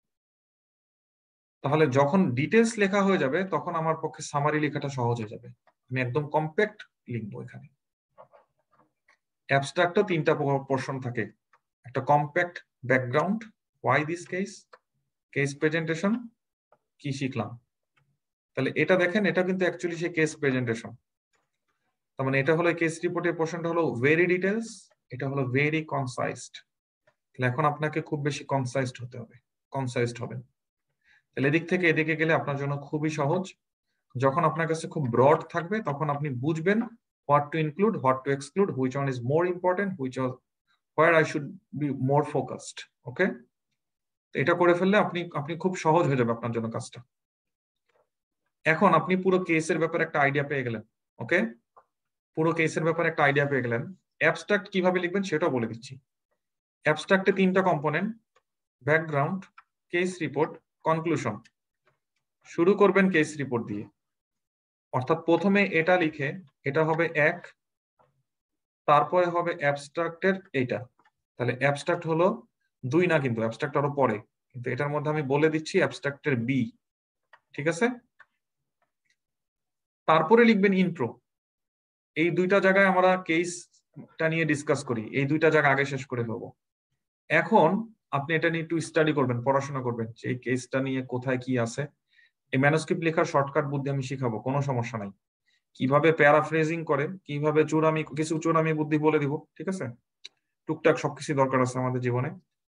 তাহলে যখন ডিটেলস লেখা হয়ে যাবে তখন আমার পক্ষে সামারি লেখাটা সহজ হয়ে যাবে, আমি একদম কম্প্যাক্ট লিখবো। এখানে অ্যাবস্ট্রাক্টও তিনটা পোর্শন থাকে, একটা compact background, why this case, case presentation, কি শিখলাম। তাহলে এটা দেখেন, এটা কিন্তু অ্যাকচুয়ালি সেই কেস প্রেজেন্টেশন। তার মানে এটা হলো কেস রিপোর্টের পোর্শনটা হলো ভেরি ডিটেলস, এটা হলো ভেরি কনসাইজড। তাহলে এখন আপনাকে খুব বেশি কনসাইজড হতে হবে, কনসাইজড হবেন। তাহলে এদিক থেকে এদিকে গেলে আপনার জন্য খুবই সহজ। যখন আপনার কাছে খুব ব্রড থাকবে তখন আপনি বুঝবেন what to include, what to exclude, which one is more important, which where I should be more focused. Okay, এটা করে ফেললে আপনি খুব সহজ হয়ে যাবে আপনার জন্য কাজটা। এখন আপনি পুরো কেসের ব্যাপারে একটা আইডিয়া পেয়ে গেলেন। ওকে, পুরো কেসের ব্যাপারে একটা আইডিয়া পেয়ে গেলেন। অ্যাবস্ট্রাক্ট কিভাবে লিখবেন সেটাও বলে দিচ্ছি। অ্যাবস্ট্রাক্টে 3টা component, background, case report, conclusion. শুরু করবেন কেস রিপোর্ট দিয়ে, অর্থাৎ প্রথমে এটা লিখে এটা হবে 1, তারপরে হবে অ্যাবস্ট্রাক্টের এইটা। তাহলে অ্যাবস্ট্রাক্ট হলো 2 না, কিন্তু অ্যাবস্ট্রাক্ট আরো পরে, কিন্তু এটার মধ্যে আমি বলে দিচ্ছি অ্যাবস্ট্রাক্টের বি। ঠিক আছে, তারপরে লিখবেন ইন্ট্রো। এই 2টা জায়গায় আমরা কেসটা নিয়ে ডিসকাস করি, এই 2টা জায়গা আগে শেষ করে ফেলবো। এখন আপনি এটা নিয়ে একটু স্টাডি করবেন, পড়াশোনা করবেন যে এই কেসটা নিয়ে কোথায় কি আছে। এই ম্যানুস্ক্রিপ্ট লেখার শর্টকাট বুদ্ধি আমি শিখাবো, কোনো সমস্যা নাই। কিভাবে প্যারাফ্রেজিং করে, কিভাবে কিছু চূড়ামি বুদ্ধি বলে দিব। ঠিক আছে, টুকটাক সবকিছু দরকার আছে আমাদের জীবনে,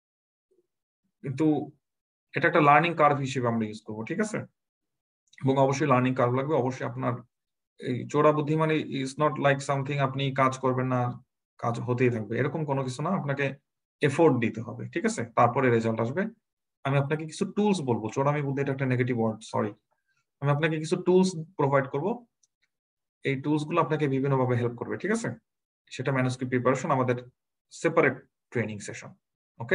কিন্তু এটা একটা লার্নিং কার্ভ হিসেবে আমরা ইউজ করবো। ঠিক আছে, এবং অবশ্যই লার্নিং কার্ভ লাগবে। অবশ্যই আপনার এই চোরা বুদ্ধি মানে ইজ নট লাইক সামথিং আপনি কাজ করবেন না, কাজ হতেই থাকবে, এরকম কোনো কিছু না। আপনাকে এফোর্ট দিতে হবে, ঠিক আছে, তারপরে রেজাল্ট আসবে। আমি আপনাকে কিছু টুলস বলবো, চোরামি বুদ্ধি এটা একটা নেগেটিভ ওয়ার্ড, সরি। আমি আপনাকে কিছু টুলস প্রোভাইড করব, এই টুলস গুলো আপনাকে বিভিন্নভাবে হেল্প করবে। ঠিক আছে, সেটা ম্যানুস্ক্রিপ্ট প্রিপারেশন আমাদের সেপারেট ট্রেনিং সেশন। ওকে,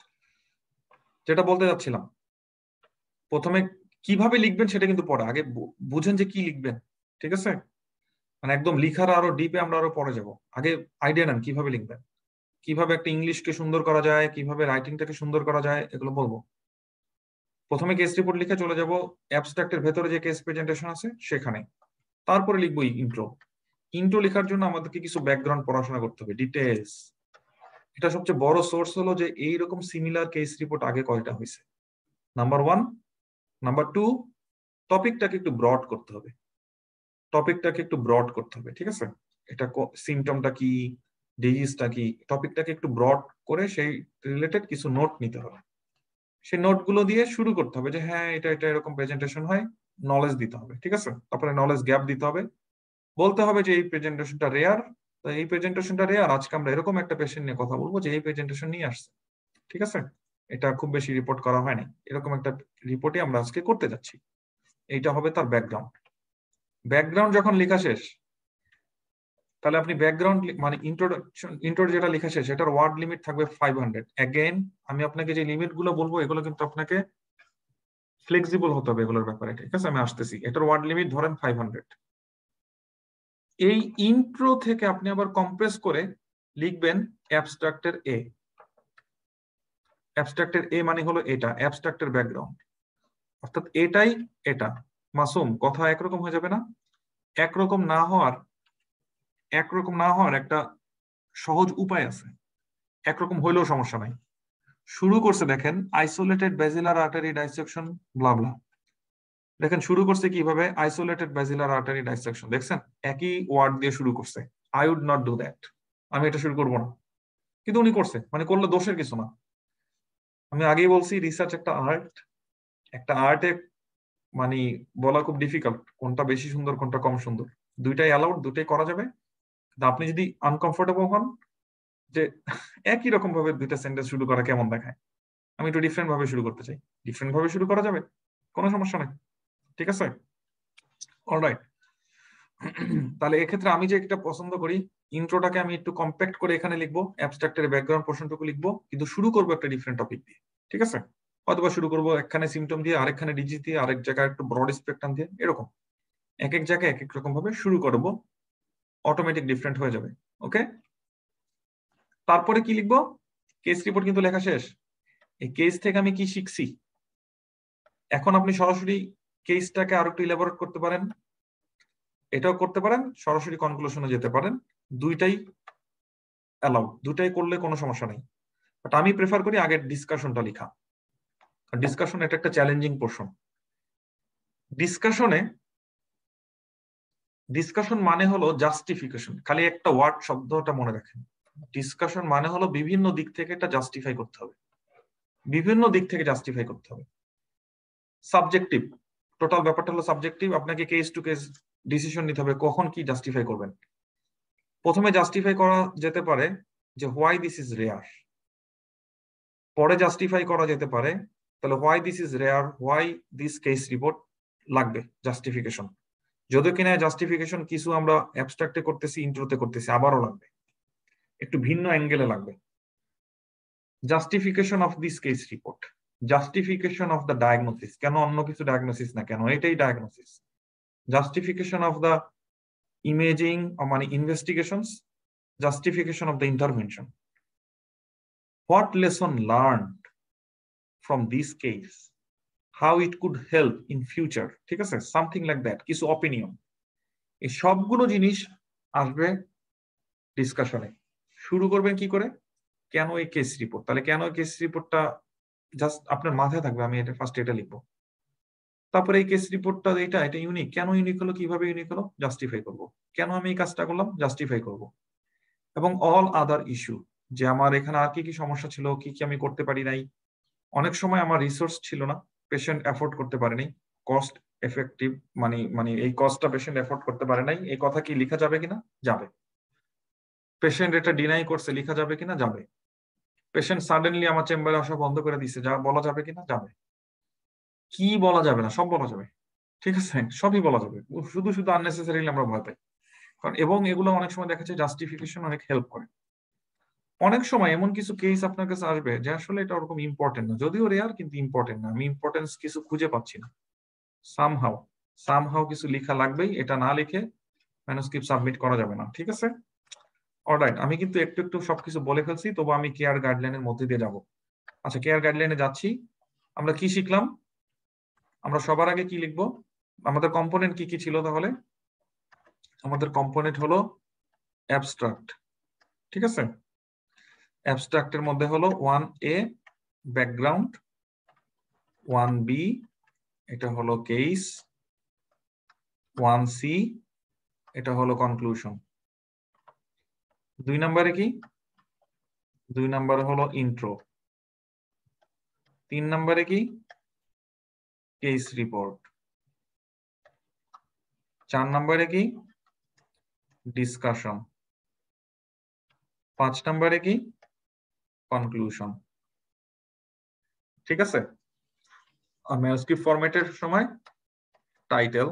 যেটা বলতে যাচ্ছিলাম, প্রথমে কিভাবে লিখবেন সেটা কিন্তু পরে, আগে বুঝেন যে কি লিখবেন। ঠিক আছে, মানে একদম লিখার আরো ডিপে আমরা আরো পরে যাব। আগে আইডিয়া নেন কিভাবে লিখবেন, কিভাবে একটা ইংলিশকে সুন্দর করা যায়, কিভাবে রাইটিংটাকে সুন্দর করা যায়, এগুলো বলবো। প্রথমে কেস রিপোর্ট লিখে চলে যাব অ্যাবস্ট্রাক্টের ভেতরে যে কেস প্রেজেন্টেশন আছে সেখানে, তারপরে লিখবো ইন্ট্রো। ইন্ট্রো লেখার জন্য আমাদেরকে কিছু ব্যাকগ্রাউন্ড পড়াশোনা করতে হবে, ডিটেলস। এটা সবচেয়ে বড় সোর্স হলো যে এইরকম সিমিলার কেস রিপোর্ট আগে কয়টা হয়েছে, নাম্বার 1। নাম্বার 2, টপিকটাকে একটু ব্রড করতে হবে, টপিকটাকে একটু ব্রড করতে হবে। ঠিক আছে, এটা সিমটমটা কি, ডিজিজটা কি, টপিকটাকে একটু ব্রড করে সেই রিলেটেড কিছু নোট নিতে হবে। সেই নোটগুলো দিয়ে শুরু করতে হবে যে হ্যাঁ এটা এটা এরকম প্রেজেন্টেশন হয়, নলেজ দিতে হবে। ঠিক আছে, তারপরে নলেজ গ্যাপ দিতে হবে, বলতে হবে যে এই প্রেজেন্টেশনটা রেয়ার, এই প্রেজেন্টেশনটা রেয়ার, আজকে আমরা এরকম একটা পেশেন্ট নিয়ে কথা বলবো যে এই প্রেজেন্টেশন নিয়ে আসছে। ঠিক আছে, এটা খুব বেশি রিপোর্ট করা হয়নি, এরকম একটা রিপোর্টই আমরা আজকে করতে যাচ্ছি। এইটা হবে তার ব্যাকগ্রাউন্ড। ব্যাকগ্রাউন্ড যখন লেখা শেষ, তাহলে আপনি ব্যাকগ্রাউন্ড মানে ইন্ট্রোর যেটা লেখা শেষ, এটার ওয়ার্ড লিমিট থাকবে 500। অ্যাগেন আমি আপনাকে যে লিমিট গুলো বলবো এগুলো কিন্তু আপনাকে ফ্লেক্সিবল হতে হবে এগুলোর ব্যাপারে। ঠিক আছে, আমি আসতেছি। এটার ওয়ার্ড লিমিট ধরেন 500। এই ইন্ট্রো থেকে আপনি আবার কম্প্রেস করে লিখবেন অ্যাবস্ট্রাক্টের এ। অ্যাবস্ট্রাক্টের এ মানে হলো এটা, অ্যাবস্ট্রাক্টের ব্যাকগ্রাউন্ড, অর্থাৎ এটাই এটা। মাসুম, কথা একরকম হয়ে যাবে না? একরকম না হওয়ার একটা সহজ উপায় আছে, একরকম হইলেও সমস্যা নাই। শুরু করছে দেখেন isolated basilar artery dissection blah blah. দেখেন শুরু করছে কিভাবে, আইসোলেটেড ব্যাজিলার আর্টারি ডাইসেকশন, দেখছেন একই ওয়ার্ড দিয়ে শুরু করছে। I would not do that, আমি এটা শুরু করবো না, কিন্তু উনি করছে, মানে করলে দোষের কিছু না। আমি আগেই বলছি রিসার্চ একটা আর্ট, একটা আর্টে মানে বলা খুব ডিফিকাল্ট কোনটা বেশি সুন্দর কোনটা কম সুন্দর। দুইটাই অ্যালাউড, দুইটাই করা যাবে। আপনি যদি আনকমফোর্টেবল হন যে একই রকম ভাবে দুইটা সেন্টেন্স শুরু করা কেমন দেখায়, আমি একটু ডিফারেন্ট ভাবে শুরু করতে চাই, ডিফারেন্ট ভাবে শুরু করা যাবে, কোনো সমস্যা নেই। ঠিক আছে, অলরাইট। তাহলে এক্ষেত্রে আমি যে একটা পছন্দ করি, ইন্ট্রোটাকে আমি একটু কম্প্যাক্ট করে এখানে লিখবো, অ্যাবস্ট্রাক্টের ব্যাকগ্রাউন্ড পোর্শনটুকু লিখবো, কিন্তু শুরু করবো একটা ডিফারেন্ট টপিক দিয়ে। ঠিক আছে, অথবা শুরু করবো একখানে সিমটম দিয়ে, আরেকখানে ডিজিজ দিয়ে, আরেক জায়গায় একটু ব্রড স্পেকট্রাম দিয়ে, এরকম এক এক জায়গায় এক এক রকম ভাবে শুরু করবো, অটোমেটিক ডিফারেন্ট হয়ে যাবে। ওকে, তারপরে কি লিখবো, কেস রিপোর্ট কিন্তু লেখা শেষ। এই কেস থেকে আমি কি শিখছি, এখন আপনি সরাসরি কেসটাকে আরো একটু ইলাবোরেট করতে পারেন, এটাও করতে পারেন, সরাসরি কনক্লুশনে যেতে পারেন, দুইটাই অ্যালাউড, দুইটাই করলে কোনো সমস্যা নেই। বাট আমি প্রেফার করি আগের ডিসকাশনটা লেখা। ডিসকাশন এটা একটা চ্যালেঞ্জিং পোর্শন। ডিসকাশন মানে হলো জাস্টিফিকেশন, খালি একটা ওয়ার্ড, শব্দটা মনে রাখেন, ডিসকাশন মানে হলো বিভিন্ন দিক থেকে এটা জাস্টিফাই করতে হবে, বিভিন্ন দিক থেকে জাস্টিফাই করতে হবে। সাবজেক্টিভ, টোটাল ব্যাপারটা হলো সাবজেক্টিভ। আপনাকে কেস টু কেস ডিসিশন নিতে হবে কখন কি জাস্টিফাই করবেন। প্রথমে জাস্টিফাই করা যেতে পারে যে হোয়াই দিস ইজ রেয়ার, পরে জাস্টিফাই করা যেতে পারে তাহলে why this is rare, why this case report লাগবে জাস্টিফিকেশন। যদিও কিনা জাস্টিফিকেশন কিছু আমরা অ্যাবস্ট্রাক্টে করতেছি, ইন্ট্রোতে করতেছি, আবারও লাগবে, একটু ভিন্ন অ্যাঙ্গেলে লাগবে। Justification of this case report, justification of the diagnosis, কেন অন্য কিছু ডায়াগনোসিস না, কেন এটাই diagnosis. Justification of the imaging মানে investigations, justification of the intervention, what lesson learned from this case, how it could help in future, ঠিক আছে, something like that, কিছু অপিনিয়ন। এই সবগুলো জিনিস আসবে ডিসকাশনে। শুরু করবেন কি করে, কেন এই কেস রিপোর্ট, তাহলে কেন এই কেস রিপোর্টটা জাস্ট আপনার মাথায় থাকবে, আমি এটা ফার্স্ট এটা লিখবো। তারপরে এই কেস রিপোর্টটা এটা ইউনিক, কেন ইউনিক হলো, কিভাবে ইউনিক হলো, জাস্টিফাই করব, কেন আমি এই কাজটা করলাম, জাস্টিফাই করব। এবং অল আদার ইস্যু, যে আমার এখানে আর কি কি সমস্যা ছিল, কি কি আমি করতে পারি নাই, অনেক সময় আমার রিসোর্স ছিল না, পেশেন্ট অ্যাফোর্ড করতে পারেনি, কস্ট এফেক্টিভ মানে এই কস্টটা পেশেন্ট অ্যাফোর্ড করতে পারে নাই, এই কথা কি লেখা যাবে কিনা, যাবে। পেশেন্ট এটা ডিনাই করছে, লেখা যাবে কিনা, যাবে। পেশেন্ট সাডেনলি আমার চেম্বারে আসা বন্ধ করে দিচ্ছে, যা বলা যাবে কিনা, যাবে। কি বলা যাবে না, সব বলা যাবে, ঠিক আছে, সবই বলা যাবে। শুধু শুধু আননেসেসারিলি আমরা ভয় পাই, কারণ এবং এগুলো অনেক সময় দেখা যায় জাস্টিফিকেশন অনেক হেল্প করে। অনেক সময় এমন কিছু কেস আপনার কাছে আসবে যে আসলে এটা ওরকম ইম্পর্টেন্ট না, যদিও রেয়ার কিন্তু ইম্পর্টেন্ট না, আমি ইম্পর্টেন্স কিছু খুঁজে পাচ্ছি না, সামহাউ কিছু লেখা লাগবেই, এটা না লিখে ম্যানুস্ক্রিপ্ট সাবমিট করা যাবে না, ঠিক আছে। অলরাইট, আমি কিন্তু একটু একটু সবকিছু বলে ফেলছি, তবু আমি কেয়ার গাইডলাইনের মধ্যে দিয়ে যাব। আচ্ছা, কেয়ার গাইডলাইনে যাচ্ছি। আমরা কি শিখলাম, আমরা সবার আগে কি লিখবো, আমাদের কম্পোনেন্ট কি কি ছিল, তাহলে আমাদের কম্পোনেন্ট হলো অ্যাবস্ট্রাক্ট, ঠিক আছে। অ্যাবস্ট্রাক্টের মধ্যে হলো 1A ব্যাকগ্রাউন্ড, 1B এটা হলো কেস, 1C এটা হলো কনক্লুশন। 2 নম্বরে কি, 2 নম্বরে হলো ইন্ট্রো। 3 নম্বরে কি, কেস রিপোর্ট। 4 নম্বরে কি, ডিসকাশন। 5 নম্বরে কি, কনক্লুশন, ঠিক আছে। আর ম্যানুস্ক্রিপ্ট ফরম্যাটের সময় টাইটেল,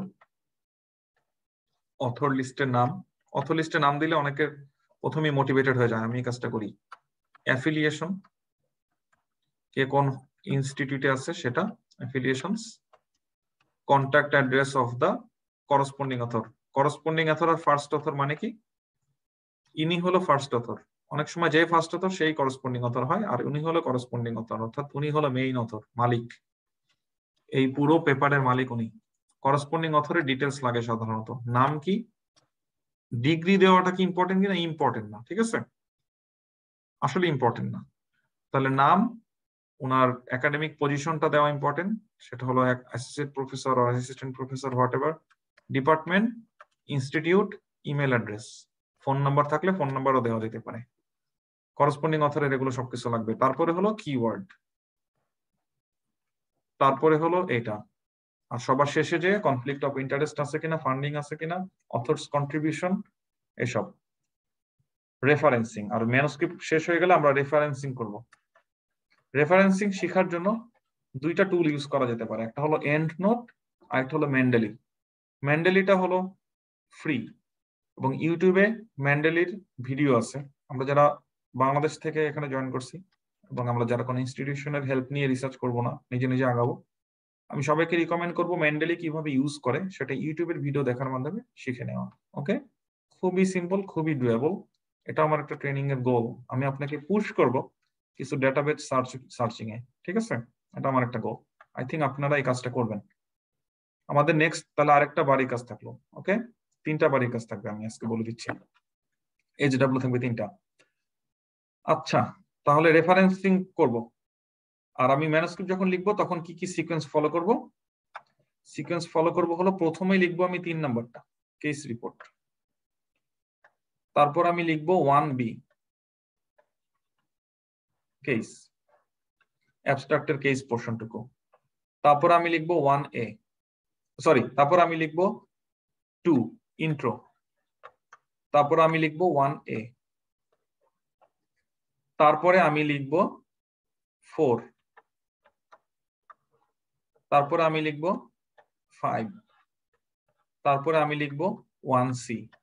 অথর লিস্টের নাম, অথর লিস্টের নাম দিলে অনেকের প্রথমেই মোটিভেটেড হয়ে যায়, আমি এই কাজটা করি। অ্যাফিলিয়েশন, কে কোন ইনস্টিটিউটে আছে সেটা, affiliations. Contact address of the corresponding author, corresponding author আর ফার্স্ট অথর মানে কি, ইনি হলো ফার্স্ট অথর, অনেক সময় যে ফার্স্ট অথর সেই করসপন্ডিং অথর হয়, আর উনি হলো করসপন্ডিং অথর, অর্থাৎ উনি হলো মেইন অথর, মালিক, এই পুরো পেপারের মালিক উনি। করসপন্ডিং অথরের ডিটেলস লাগে সাধারণত, নাম কি, ডিগ্রি দেওয়াটা কি ইম্পর্টেন্ট কিনা, ইম্পর্টেন্ট না, ঠিক আছে, আসলে ইম্পর্টেন্ট না। তাহলে নাম, ওনার একাডেমিক পজিশনটা দেওয়া ইম্পর্টেন্ট, সেটা হলো অ্যাসোসিয়েট প্রফেসর আর assistant professor whatever, department, institute, email address, phone number থাকলে ফোন নাম্বারও দেওয়া যেতে পারে। করসপন্ডিং অথরের এগুলো সবকিছু লাগবে। তারপরে হলো কিওয়ার্ড, তারপরে হলো এটা, আর সবার শেষে যে কনফ্লিক্ট অফ ইন্টারেস্ট আছে কিনা, ফান্ডিং আছে কিনা, অথর্স কন্ট্রিবিউশন, এসব। রেফারেন্সিং, আর ম্যানুস্ক্রিপ্ট শেষ হয়ে গেলে আমরা রেফারেন্সিং করব। রেফারেন্সিং শেখার জন্য দুইটা টুল ইউজ করা যেতে পারে, একটা হলো এন্ড নোট, আর একটা হলো মেন্ডেলি। মেন্ডেলিটা হলো ফ্রি, এবং ইউটিউবে মেন্ডেলির ভিডিও আছে। আমরা যারা বাংলাদেশ থেকে এখানে জয়েন করছি এবং আমরা যারা কোনো ইনস্টিটিউশনের হেল্প নিয়ে রিসার্চ করব না, নিজে নিজে আগাবো, আমি সবাইকে রিকমেন্ড করবো মেন্ডেলি কিভাবে ইউজ করে সেটা ইউটিউবের ভিডিও দেখার মাধ্যমে শিখে নেওয়া। ওকে, খুবই সিম্পল, খুবই ডুয়েবল। এটা আমার একটা ট্রেনিং এর গোল, আমি আপনাকে পুশ করব কিছু ডেটাবেস সার্চিং এ, ঠিক আছে, এটা আমার একটা গোল। আই থিঙ্ক আপনারা এই কাজটা করবেন। আমাদের নেক্সট তাহলে আরেকটা বাড়ি কাজ থাকলো, ওকে, 3টা বাড়ি কাজ থাকবে, আমি আজকে বলে দিচ্ছি। এইচডব্লিউ থাকবে 3টা। আচ্ছা, তাহলে রেফারেন্সিং করব, আর আমি ম্যানুস্ক্রিপ্ট যখন লিখবো তখন কি কি সিকোয়েন্স ফলো করব, সিকোয়েন্স ফলো করব হলো প্রথমেই লিখবো আমি 3 নাম্বারটা, কেস রিপোর্ট। তারপর আমি লিখবো 1B, কেস, অ্যাবস্ট্রাক্টের কেস পোর্শনটুকু। তারপর আমি লিখবো 1A, সরি, তারপর আমি লিখবো 2 ইন্ট্রো, তারপর আমি লিখবো 1A, তারপরে আমি লিখবো 4, তারপরে আমি লিখবো 5, তারপরে আমি লিখবো 1C।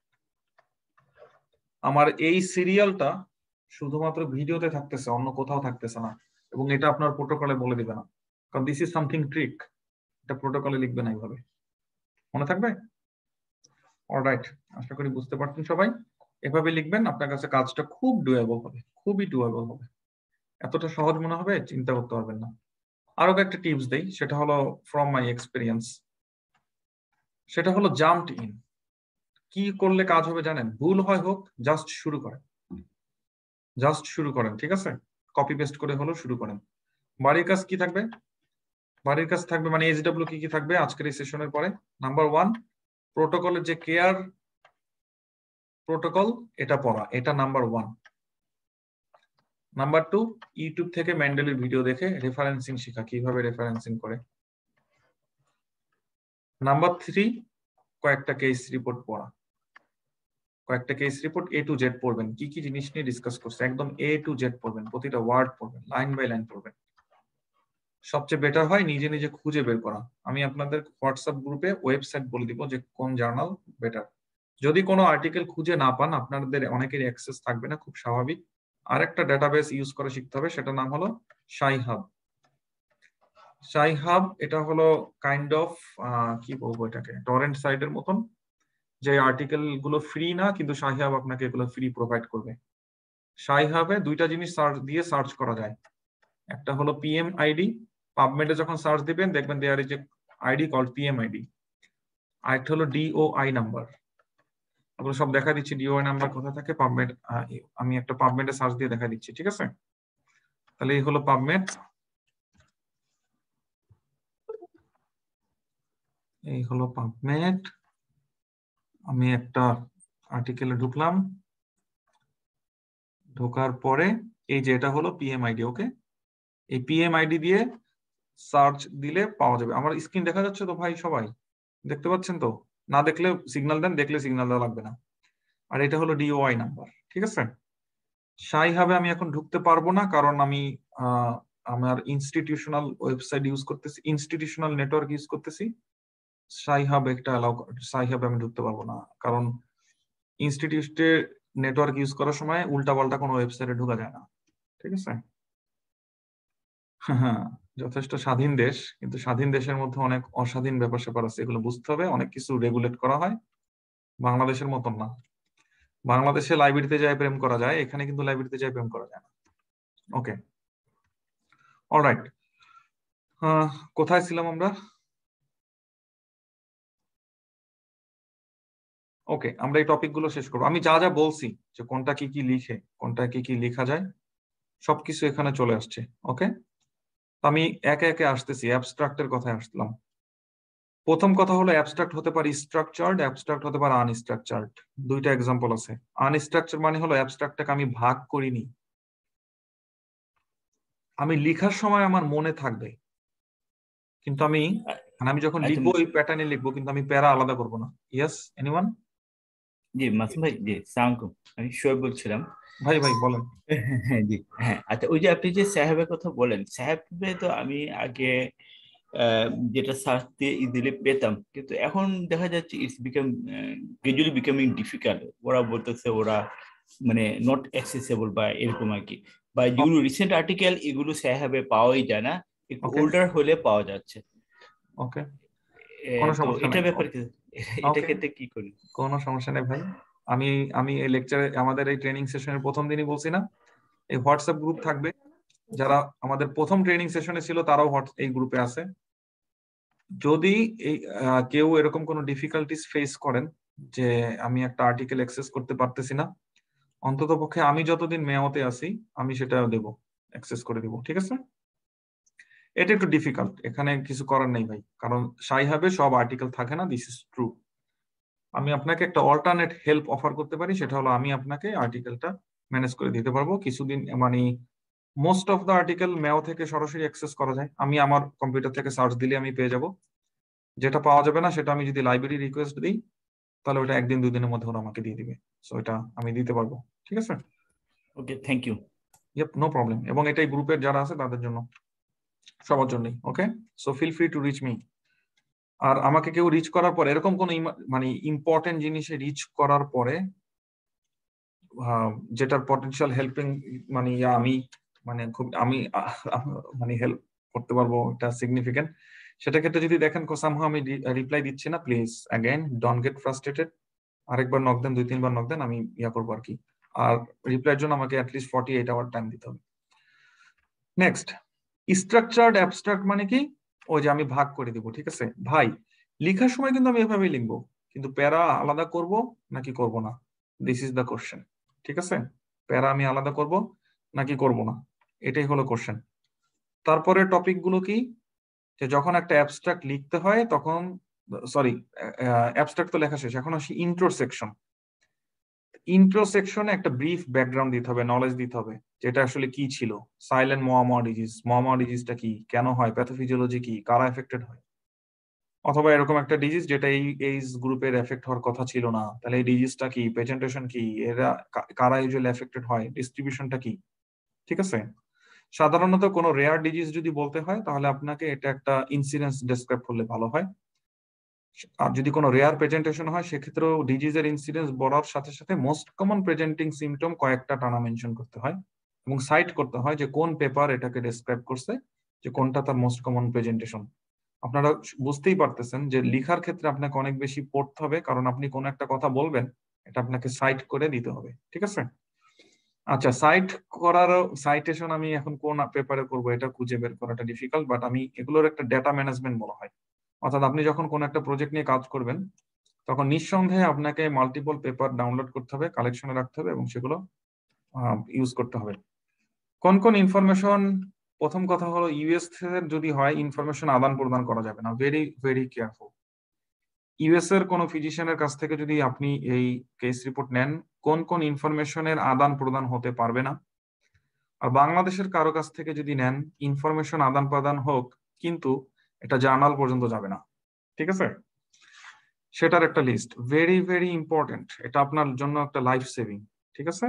আমার এই সিরিয়ালটা শুধুমাত্র ভিডিওতে থাকতেছে, অন্য কোথাও থাকতেছে না, এবং এটা আপনার প্রোটোকলে বলে দিবে না, কারণ দিস ইজ সামথিং ট্রিক। এটা প্রোটোকলে লিখবে না এইভাবে, মনে থাকবে? অলরাইট, আশা করি বুঝতে পারছেন সবাই। এভাবে লিখবেন, আপনার কাছে কাজটা খুব ডুয়েবল হবে, খুবই ডুয়েবল হবে। এতটা সহজ মনে হবে, চিন্তা করতে পারবেন না। আরো একটা টিপস দেই, সেটা হলো ফ্রম মাই এক্সপিরিয়েন্স, সেটা হলো জাম্পড ইন। কি করলে কাজ হবে জানেন? ভুল হয় হোক, জাস্ট শুরু করেন, জাস্ট শুরু করেন, ঠিক আছে? কপি পেস্ট করে হলেও শুরু করেন। বাড়ির কাজ কি থাকবে? বাড়ির কাজ থাকবে মানে এইচডব্লিউ কি কি থাকবে আজকের এই সেশনের পরে? নাম্বার 1, প্রোটোকলের যে কেয়ার প্রোটোকল, এটা পড়া, এটা নাম্বার 1। নাম্বার 2, ইউটিউব থেকে মেন্ডেলের ভিডিও দেখে রেফারেন্সিং শেখা, কিভাবে রেফারেন্সিং করে। নাম্বার 3, কয়েকটা কেস রিপোর্ট পড়া, কয়েকটা case report A to Z পড়বেন, কি কি জিনিস নিয়ে ডিসকাস করছে একদম A to Z পড়বেন, প্রতিটা ওয়ার্ড পড়বেন, লাইন বাই লাইন পড়বেন। সবচেয়ে বেটার হয় নিজে নিজে খুঁজে বের করা। আমি আপনাদের হোয়াটসঅ্যাপ গ্রুপে ওয়েবসাইট বলে দিব যে কোন জার্নাল বেটার। যদি কোনো আর্টিকেল খুঁজে না পান, আপনাদের অনেকেরই অ্যাক্সেস থাকবে না, খুব স্বাভাবিক। আরেকটা ডেটাবেস ইউজ করে শিখতে হবে, সেটার নাম হলো সাইহাব। সাইহাব এটা হলো কাইন্ড অফ কি বলবো এটাকে, টরেন্ট সাইটের মতন, যে আর্টিকেল গুলো ফ্রি না, কিন্তু সাইহাব আপনাকে এগুলো ফ্রি প্রোভাইড করবে। সাইহাবে দুইটা জিনিস দিয়ে সার্চ করা যায়, একটা হলো পিএম আইডি, পাবমেডে যখন সার্চ দিবেন দেখবেন there is a ID called PMID, আরেকটা হলো ডিওআই নাম্বার। এগুলো সব দেখা দিচ্ছি, ডিওআই নাম্বার কোথা থাকে পাবমেড, আমি একটা পাবমেডে সার্চ দিয়ে দেখা দিচ্ছি, ঠিক আছে? তাহলে এই হলো পাবমেড, এই হলো পাবমেড। আমি একটা আর্টিকেলে ঢুকলাম, ঢোকার পরে এই যে এটা হলো পিএম আইডি, ওকে? এই পিএম আইডি দিয়ে সার্চ দিলে পাওয়া যাবে। আমার স্ক্রিন দেখা যাচ্ছে তো ভাই, সবাই দেখতে পাচ্ছেন তো? না দেখলে সিগন্যাল দেন, দেখলে সিগন্যাল দেওয়া লাগবে না। আর এটা হলো ডিওআই নাম্বার, ঠিক আছে? সাইহাবে আমি এখন ঢুকতে পারবো না, কারণ আমি আমার ইনস্টিটিউশনাল ওয়েবসাইট ইউজ করতেছি, ইনস্টিটিউশনাল নেটওয়ার্ক ইউজ করতেছি। সাইহাব একটা সাইহাবে আমি ঢুকতে পারবো না, কারণ ইনস্টিটিউটের নেটওয়ার্ক ইউজ করার সময় উল্টাপাল্টা কোনো ওয়েবসাইটে ঢোকা যায় না, ঠিক আছে? হ্যাঁ, যথেষ্ট স্বাধীন দেশ, কিন্তু স্বাধীন দেশের মধ্যে অনেক অস্বাধীন ব্যাপার স্যাপার আছে, এগুলো বুঝতে হবে। অনেক কিছু রেগুলেট করা হয়, বাংলাদেশের মতন না। বাংলাদেশে লাইব্রেরিতে যায় প্রেম করা যায়, এখানে কিন্তু লাইব্রেরিতে যায় প্রেম করা যায় না। ওকে, অলরাইট, কোথায় ছিলাম আমরা? ওকে, আমরা এই টপিক গুলো শেষ করবো। আমি যা যা বলছি যে কোনটা কি কি লিখে, কোনটা কি কি লেখা যায়, সবকিছু এখানে চলে আসছে। ওকে, আমি একে একে আসতেছি, অ্যাবস্ট্রাক্টের কথায় আসলাম। প্রথম কথা হলো অ্যাবস্ট্রাক্ট হতে পারে স্ট্রাকচার্ড, অ্যাবস্ট্রাক্ট হতে পারে আনস্ট্রাকচার্ড। দুইটা এক্সাম্পল আছে। আনস্ট্রাকচার মানে হলো অ্যাবস্ট্রাক্টটাকে আমি ভাগ করিনি, আমি লেখার সময় আমার মনে থাকবে, কিন্তু আমি মানে আমি যখন লিখবো ওই প্যাটার্নে লিখবো, কিন্তু আমি প্যারা আলাদা করবো না। Yes, anyone? জি মাসুম ভাই, জি সালাম, আমি শোয়েব বলছিলাম। ভাই ভাই বলেন। হ্যাঁ জি, হ্যাঁ আচ্ছা, ওই যে আপনি যে সাহেবের কথা বলেন, সাহেবে তো আমি আগে যেটা সার্চ দিয়ে ইজিলি পেতাম, কিন্তু এখন দেখা যাচ্ছে it's become gradually becoming difficult. ওরা বলতেছে ওরা মানে নট অ্যাক্সেসেবল বা এরকম আর কি, বা যেগুলো রিসেন্ট আর্টিকেল এগুলো সাহেবে পাওয়াই যায় না, একটু ওল্ডার হলে পাওয়া যাচ্ছে। ওকে, তো এটা ব্যাপারে কি, এটা ক্ষেত্রে কি করি? কোনো সমস্যা নেই ভাই। আমি আমি এই লেকচারে আমাদের এই ট্রেনিং সেশনের প্রথম দিনই বলছি না, এই হোয়াটসঅ্যাপ গ্রুপ থাকবে, যারা আমাদের প্রথম ট্রেনিং সেশনে ছিল তারাও এই গ্রুপে আছে। যদি এই কেউ এরকম কোনো ডিফিকাল্টিস ফেস করেন যে আমি একটা আর্টিকেল অ্যাক্সেস করতে পারতেছি না, অন্তত পক্ষে আমি যতদিন মেয়াওতে আছি আমি সেটা দেব, অ্যাক্সেস করে দেব, ঠিক আছে? এটা একটু ডিফিকাল্ট, এখানে কিছু করার নেই ভাই, কারণ সাইহাবে সব আর্টিকেল থাকে না, দিস ইজ ট্রু। আমি আপনাকে একটা অল্টারনেট হেল্প অফার করতে পারি, সেটা হলো আমি আপনাকে আর্টিকেলটা ম্যানেজ করে দিতে পারবো কিছুদিন, মানে মোস্ট অফ দ্য আর্টিকেল মেও থেকে সরাসরি অ্যাক্সেস করা যায়। আমি আমার কম্পিউটার থেকে সার্চ দিলে আমি পেয়ে যাব। যেটা পাওয়া যাবে না সেটা আমি যদি লাইব্রেরি রিকোয়েস্ট দিই তাহলে ওটা 1 দিন 2 দিনের মধ্যে ওরা আমাকে দিয়ে দিবে। সো এটা আমি দিতে পারবো, ঠিক আছে? Okay, thank you. Yep, no problem. এবং এটাই গ্রুপের যারা আছে তাদের জন্য, সবার জন্যই। Okay, so feel free to reach me. আর আমাকে কেউ রিচ করার পরে এরকম কোন মানে ইম্পর্টেন্ট জিনিসে রিচ করার পরে যেটার পটেনশিয়াল হেল্পিং মানে আমি মানে খুব আমি মানে হেল্প করতে পারবো, এটা সিগনিফিকেন্ট, সেটা ক্ষেত্রে যদি দেখেন সামহাউ আমি রিপ্লাই দিচ্ছি না, please again don't get frustrated. আরেকবার নক দেন, 2-3 বার নক দেন, আমি ইয়া করবো আর কি। আর রিপ্লাইয়ের জন্য আমাকে অ্যাটলিস্ট 48 আওয়ার টাইম দিতে হবে। নেক্সট, স্ট্রাকচার্ড অ্যাবস্ট্রাক্ট মানে কি? ওই যে আমি ভাগ করে দিব, ঠিক আছে ভাই। লেখার সময় কিন্তু আমি এভাবেই লিখবো, কিন্তু প্যারা আলাদা করব নাকি করব না, দিস ইজ দ্য কোশ্চেন, ঠিক আছে? প্যারা আমি আলাদা করব নাকি করব না, এটাই হলো কোশ্চেন। তারপরে টপিক গুলো কি, যে যখন একটা অ্যাবস্ট্রাক্ট লিখতে হয় তখন, সরি অ্যাবস্ট্রাক্ট তো লেখা শেষ, এখন আসি ইন্ট্রো সেকশন। ইন্ট্রো সেকশনে একটা ব্রিফ ব্যাকগ্রাউন্ড দিতে হবে, নলেজ দিতে হবে, যেটা আসলে কি ছিল সাইলেন্ট মোয়ামোয়া ডিজিজ, মোয়ামোয়া ডিজিজটা কি, কেন হয়, প্যাথোফিজিওলজি কি, কারা এফেক্টেড হয়, অথবা এরকম একটা ডিজিজ যেটা এই এইজ গ্রুপের এফেক্ট হওয়ার কথা ছিল না, তাহলে এই ডিজিজটা কি, প্রেজেন্টেশন কি, এরা কারা ইউজুয়ালি এফেক্টেড হয়, ডিস্ট্রিবিউশনটা কি, ঠিক আছে? সাধারণত কোনো রেয়ার ডিজিজ যদি বলতে হয় তাহলে আপনাকে এটা একটা ইনসিডেন্স ডেসক্রাইব করলে ভালো হয়। আর যদি কোনো রেয়ার প্রেজেন্টেশন হয় সেক্ষেত্রেও ডিজিজের ইনসিডেন্স বলার সাথে সাথে মোস্ট কমন প্রেজেন্টিং সিমটম কয়েকটা টানা মেনশন করতে হয় এবং সাইট করতে হয় যে কোন পেপার এটাকে ডেসক্রাইব করছে, যে কোনটা তার মোস্ট কমন প্রেজেন্টেশন। আপনারা বুঝতেই পারতেছেন যে লেখার ক্ষেত্রে আপনাকে অনেক বেশি পড়তে হবে, কারণ আপনি কোন একটা কথা বলবেন এটা আপনাকে সাইট করে দিতে হবে, ঠিক আছে? আচ্ছা, সাইট করার সাইটেশন আমি এখন কোন পেপারে করবো এটা খুঁজে বের করাটা ডিফিকাল্ট, বাট আমি এগুলোর একটা ডেটা ম্যানেজমেন্ট বলা হয়। অর্থাৎ আপনি যখন কোন একটা প্রজেক্ট নিয়ে কাজ করবেন তখন নিঃসন্দেহে আপনাকে মাল্টিপল পেপার ডাউনলোড করতে হবে, কালেকশনে রাখতে হবে এবং সেগুলো ইউজ করতে হবে। কোন কোন ইনফরমেশন, প্রথম কথা হলো ইউএস এর যদি হয় ইনফরমেশন আদান প্রদান করা যাবে না, ভেরি ভেরি কেয়ারফুল। ইউএস এর কোন ফিজিশিয়ানের কাছ থেকে যদি আপনি এই কেস রিপোর্ট নেন, কোন কোন ইনফরমেশনের আদান প্রদান হতে পারবে না। আর বাংলাদেশের কারো কাছ থেকে যদি নেন, ইনফরমেশন আদান প্রদান হোক কিন্তু এটা জার্নাল পর্যন্ত যাবে না, ঠিক আছে? সেটার একটা লিস্ট, ভেরি ভেরি ইম্পর্টেন্ট, এটা আপনার জন্য একটা লাইফ সেভিং, ঠিক আছে?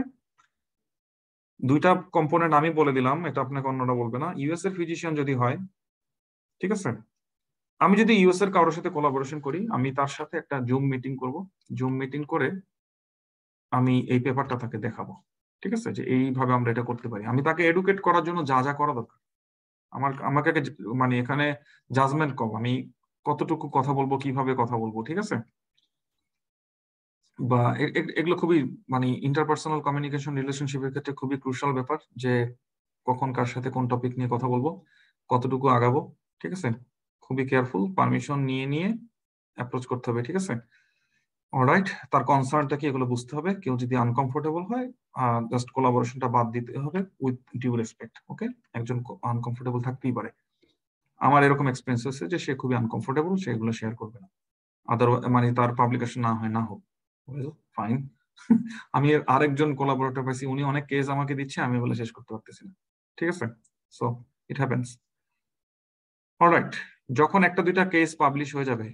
দুইটা কম্পোনেন্ট আমি বলে দিলাম, এটা আপনাকে অন্যরা বলবে না। ইউএস এর ফিজিশিয়ান যদি হয়, ঠিক আছে, আমি যদি ইউএস এর কারোর সাথে কোলাবোরেশন করি, আমি তার সাথে একটা জুম মিটিং করব, জুম মিটিং করে আমি এই পেপারটা তাকে দেখাবো, ঠিক আছে, যে এইভাবে আমরা এটা করতে পারি। আমি তাকে এডুকেট করার জন্য যা যা করা দরকার, আমাকে মানে এখানে জাজমেন্ট কম, আমি কতটুকু কথা বলবো, কিভাবে কথা বলবো, ঠিক আছে? বা এগুলো খুবই মানে ইন্টারপার্সোনাল কমিউনিকেশন রিলেশনশিপের ক্ষেত্রে খুবই ক্রুশাল ব্যাপার, যে কখন কার সাথে কোন টপিক নিয়ে কথা বলবো, কতটুকু আগাবো, ঠিক আছে? খুবই কেয়ারফুল, পারমিশন নিয়ে নিয়ে অ্যাপ্রোচ করতে হবে, ঠিক আছে? অলরাইট, তার কনসার্নটা কি এগুলো বুঝতে হবে। কেউ যদি আনকমফোর্টেবল হয় জাস্ট কোলাবোরেশনটা বাদ দিতে হবে উইথ ডিউ রেসপেক্ট, ওকে? একজন আনকমফোর্টেবল থাকতেই পারে, আমার এরকম এক্সপিরিয়েন্স হয়েছে যে সে খুবই আনকমফোর্টেবল, সে এগুলো শেয়ার করবে না, আদার মানে তার পাবলিকেশন না হয় না হোক, ফাইন। আমি আরেকজন কোলাবোরেটর পাইছি, উনি অনেক কেস আমাকে দিচ্ছে, আমি বলে শেষ করতে পারতেছি না, ঠিক আছে? So it happens. অলরাইট, যখন একটা দুইটা কেস পাবলিশ হয়ে যাবে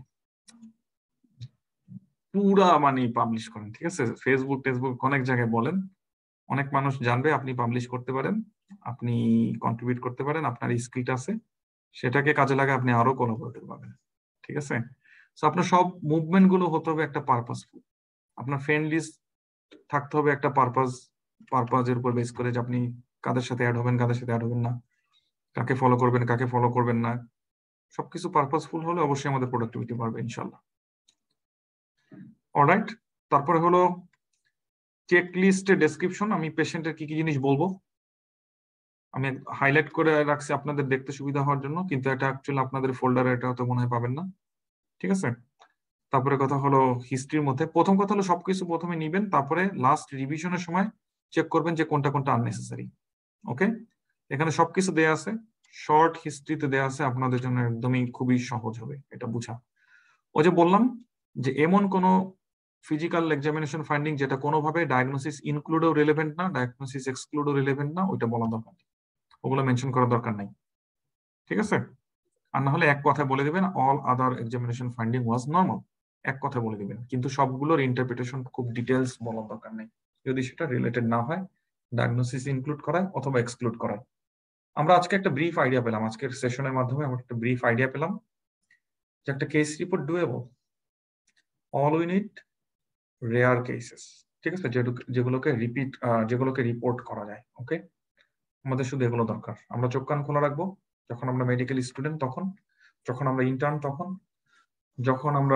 পুরা মানে পাবলিশ করেন, ঠিক আছে? ফেসবুক টেসবুক অনেক জায়গায় বলেন, অনেক মানুষ জানবে আপনি পাবলিশ করতে পারেন, আপনি কন্ট্রিবিউট করতে পারেন, আপনার স্কিলটা আছে, সেটাকে কাজে লাগে আপনি আরো কোলাবোরেটর পাবেন, ঠিক আছে? সো আপনার সব মুভমেন্ট গুলো হতে হবে একটা পারপাসফুল, আপনার ফ্রেন্ড লিস্ট থাকতে হবে একটা পারপাজের উপর বেস করে, যে আপনি কাদের সাথে অ্যাড হবেন, কাদের সাথে অ্যাড হবেন না, কাকে ফলো করবেন, কাকে ফলো করবেন না, সবকিছু পারপাসফুল হলে অবশ্যই আমাদের প্রোডাক্টিভিটি বাড়বে ইনশাল্লাহ। অলরাইট, তারপরে হলো চেক লিস্টের ডেসক্রিপশন, আমি পেশেন্টের কি কি জিনিস বলবো আমি হাইলাইট করে রাখছি আপনাদের দেখতে সুবিধা হওয়ার জন্য, কিন্তু এটা অ্যাকচুয়ালি আপনাদের ফোল্ডারে এটা হয়তো মনে হয় পাবেন না, ঠিক আছে? তারপরে কথা হলো হিস্ট্রির মধ্যে প্রথম কথা হলো সবকিছু প্রথমে নিবেন, তারপরে লাস্ট রিভিশনের সময় চেক করবেন যে কোনটা কোনটা আননেসেসারি, ওকে? এখানে সবকিছু দেয়া আছে, শর্ট হিস্ট্রিতে দেয়া আছে, আপনাদের জন্য একদমই খুবই সহজ হবে এটা বুঝা। ও যে বললাম যে এমন কোন ফিজিক্যাল এক্সামিনেশন ফাইন্ডিং যেটা কোনোভাবে ডায়াগনোসিস ইনক্লুডও রিলেভেন্ট না, ডায়াগনোসিস এক্সক্লুডও রিলেভেন্ট না, ওইটা বলা দরকার। ওগুলো মেনশন করার দরকার নাই, ঠিক আছে? আর না হলে এক কথা বলে দিবেন all other examination finding was normal, এক কথা বলে দিবেন, কিন্তু সবগুলোর ইন্টারপ্রিটেশন খুব ডিটেলস বলার দরকার নেই, যদি সেটা রিলেটেড না হয় ডায়াগনোসিস ইনক্লুড করায় অথবা এক্সক্লুড করায়। আমরা আজকে একটা ব্রিফ আইডিয়া পেলাম, আজকের সেশনের মাধ্যমে আমরা একটা ব্রিফ আইডিয়া পেলাম যে একটা case report doable, all we need rare cases, ঠিক আছে, যেগুলোকে রিপোর্ট করা যায়। ওকে, আমাদের শুধু এগুলো দরকার। আমরা চোখ কান খোলা রাখবো যখন আমরা মেডিকেল স্টুডেন্ট তখন, যখন আমরা ইন্টার্ন তখন, যখন আমরা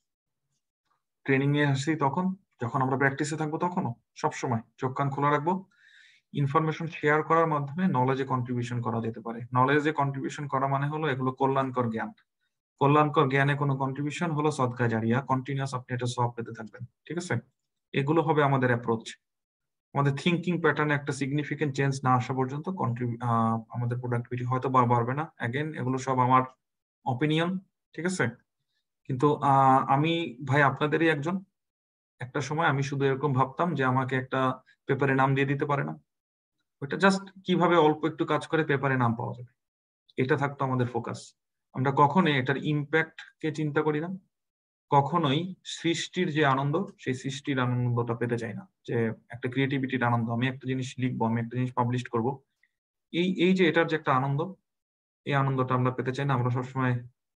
ট্রেনিং এ আসি তখন, যখন আমরা প্র্যাকটিসে থাকবো তখনও, সবসময় চোখ কান খোলা রাখবো। ইনফরমেশন শেয়ার করার মাধ্যমে নলেজে কন্ট্রিবিউশন করা যেতে পারে। নলেজে কন্ট্রিবিউশন করা মানে হলো এগুলো কল্যাণকর জ্ঞান, কল্যাণকর জ্ঞানে কোনো কন্ট্রিবিউশন হলো সদকা জারিয়া, কন্টিনিউয়াস আপনি এটা সব পেতে থাকবেন, ঠিক আছে? এগুলো হবে আমাদের অ্যাপ্রোচ। আমাদের থিঙ্কিং প্যাটার্নে একটা সিগনিফিকেন্ট চেঞ্জ না আসা পর্যন্ত আমাদের প্রোডাক্টিভিটি হয়তো বাড়বে না। অ্যাগেন এগুলো সব আমার অপিনিয়ন, ঠিক আছে? কিন্তু আমি ভাই আপনাদেরই একজন। একটা সময় আমি শুধু এরকম ভাবতাম যে আমাকে একটা পেপারে নাম দিয়ে দিতে পারে না, ওইটা জাস্ট কিভাবে অল্প একটু কাজ করে পেপারে নাম পাওয়া যাবে, এটা থাকতো আমাদের ফোকাস। আমরা কখনোই এটার ইম্প্যাক্ট কে চিন্তা করি না, কখনোই সৃষ্টির যে আনন্দ সেই সৃষ্টির আনন্দটা পেতে চাই না, যে একটা ক্রিয়েটিভিটির আনন্দ, আমি একটা জিনিস লিখবো, আমি একটা জিনিস পাবলিশ করব, এই যে এটার যে একটা আনন্দ, এই আনন্দটা আমরা পেতে চাই না। আমরা সবসময়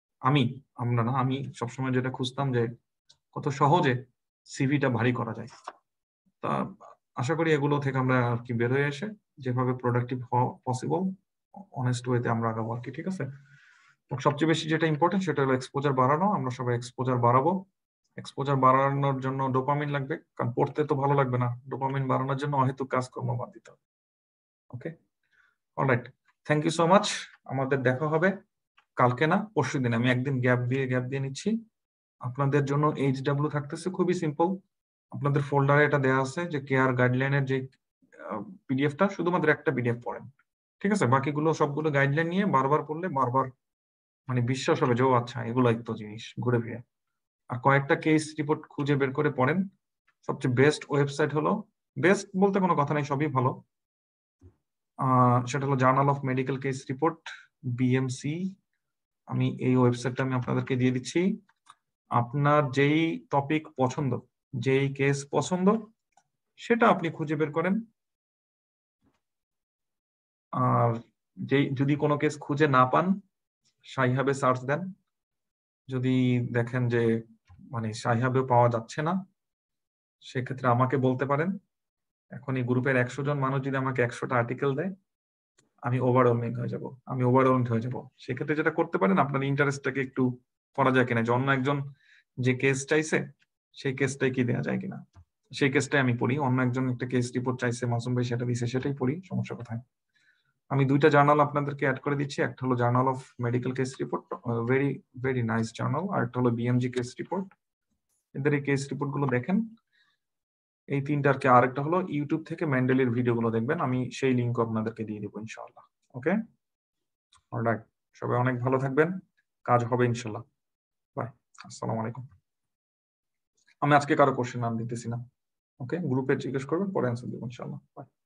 আমি সবসময় যেটা খুঁজতাম যে কত সহজে সিভিটা ভারী করা যায়। তা আশা করি এগুলো থেকে আমরা আর কি বের হয়ে এসে যেভাবে প্রোডাক্টিভ হওয়া পসিবল অনেস্ট ওয়েতে আমরা আগাবো আর কি, ঠিক আছে? সবচেয়ে বেশি যেটা ইম্পর্টেন্ট সেটা হলো এক্সপোজার বাড়ানো। আমরা সবাই এক্সপোজার বাড়াবো। এক্সপোজার বাড়ানোর জন্য ডোপামিন লাগবে, কারণ পড়তে তো ভালো লাগবে না। ডোপামিন বাড়ানোর জন্য অহেতুক কাজকর্ম বাদ দিতে হবে। Okay, alright, thank you so much. আমাদের দেখা হবে কালকে না পরশুদিন। আমি একদিন গ্যাপ দিয়ে নিচ্ছি। আপনাদের জন্য HW থাকতেছে খুবই সিম্পল। আপনাদের ফোল্ডারে এটা দেওয়া আছে যে কেয়ার গাইডলাইনের যে পিডিএফটা, শুধুমাত্র একটা পিডিএফ পড়েন, ঠিক আছে? বাকিগুলো সবগুলো গাইডলাইন নিয়ে বারবার পড়লে বারবার মানে বিশ্বাস হবে যে ও আচ্ছা এগুলাই তো জিনিস ঘুরে ফিরে। আর কয়েকটা কেস রিপোর্ট খুঁজে বের করে পড়েন। সবচেয়ে বেস্ট ওয়েবসাইট হলো, বেস্ট বলতে কোনো কথা নাই, সবই ভালো, সেটা হলো journal of medical case report, BMC। আমি এই ওয়েবসাইটটা আমি আপনাদেরকে দিয়ে দিচ্ছি। আপনার যেই টপিক পছন্দ, যেই কেস পছন্দ, সেটা আপনি খুঁজে বের করেন। আর যদি কোনো কেস খুঁজে না পান, সাইহাবে সার্চ দেন। যদি দেখেন যে মানে সাইহাবে পাওয়া যাচ্ছে না, সেক্ষেত্রে আমাকে বলতে পারেন। এখন এই গ্রুপের 100 জন মানুষ যদি আমাকে 100টা আর্টিকেল দেয়, আমি ওভারওয়েলমিং হয়ে যাব, আমি ওভারওয়েলমড হয়ে যাব। সেক্ষেত্রে যেটা করতে পারেন, আপনার ইন্টারেস্টটাকে একটু করা যায় কিনা, যে অন্য একজন যে কেস চাইছে সেই কেসটাই কি দেওয়া যায় কিনা, সেই কেসটাই আমি পড়ি। অন্য একজন একটা কেস রিপোর্ট চাইছে, মাসুম ভাই সেটা দিছে, সেটাই পড়ি, সমস্যা কোথায়? আমি দুইটা জার্নাল আপনাদেরকে অ্যাড করে দিচ্ছি। একটা হলো journal of medical case report, very very nice journal. আর একটা হলো BMG কেস রিপোর্ট। এদের এই কেস রিপোর্ট গুলো দেখেন, এই তিনটার কে। আরেকটা হলো ইউটিউব থেকে মেন্ডেলের ভিডিওগুলো দেখবেন, আমি সেই লিঙ্ক আপনাদেরকে দিয়ে দেবো ইনশাআল্লাহ। ওকে, অলরাইট, সবাই অনেক ভালো থাকবেন, কাজ হবে ইনশাআল্লাহ। বাই, আসসালামু আলাইকুম। আমি আজকে কারো কোশ্চেন দিতেছি না, ওকে? গ্রুপে জিজ্ঞেস করবেন, পরে অ্যান্সার দেবো ইনশাআল্লাহ। বাই।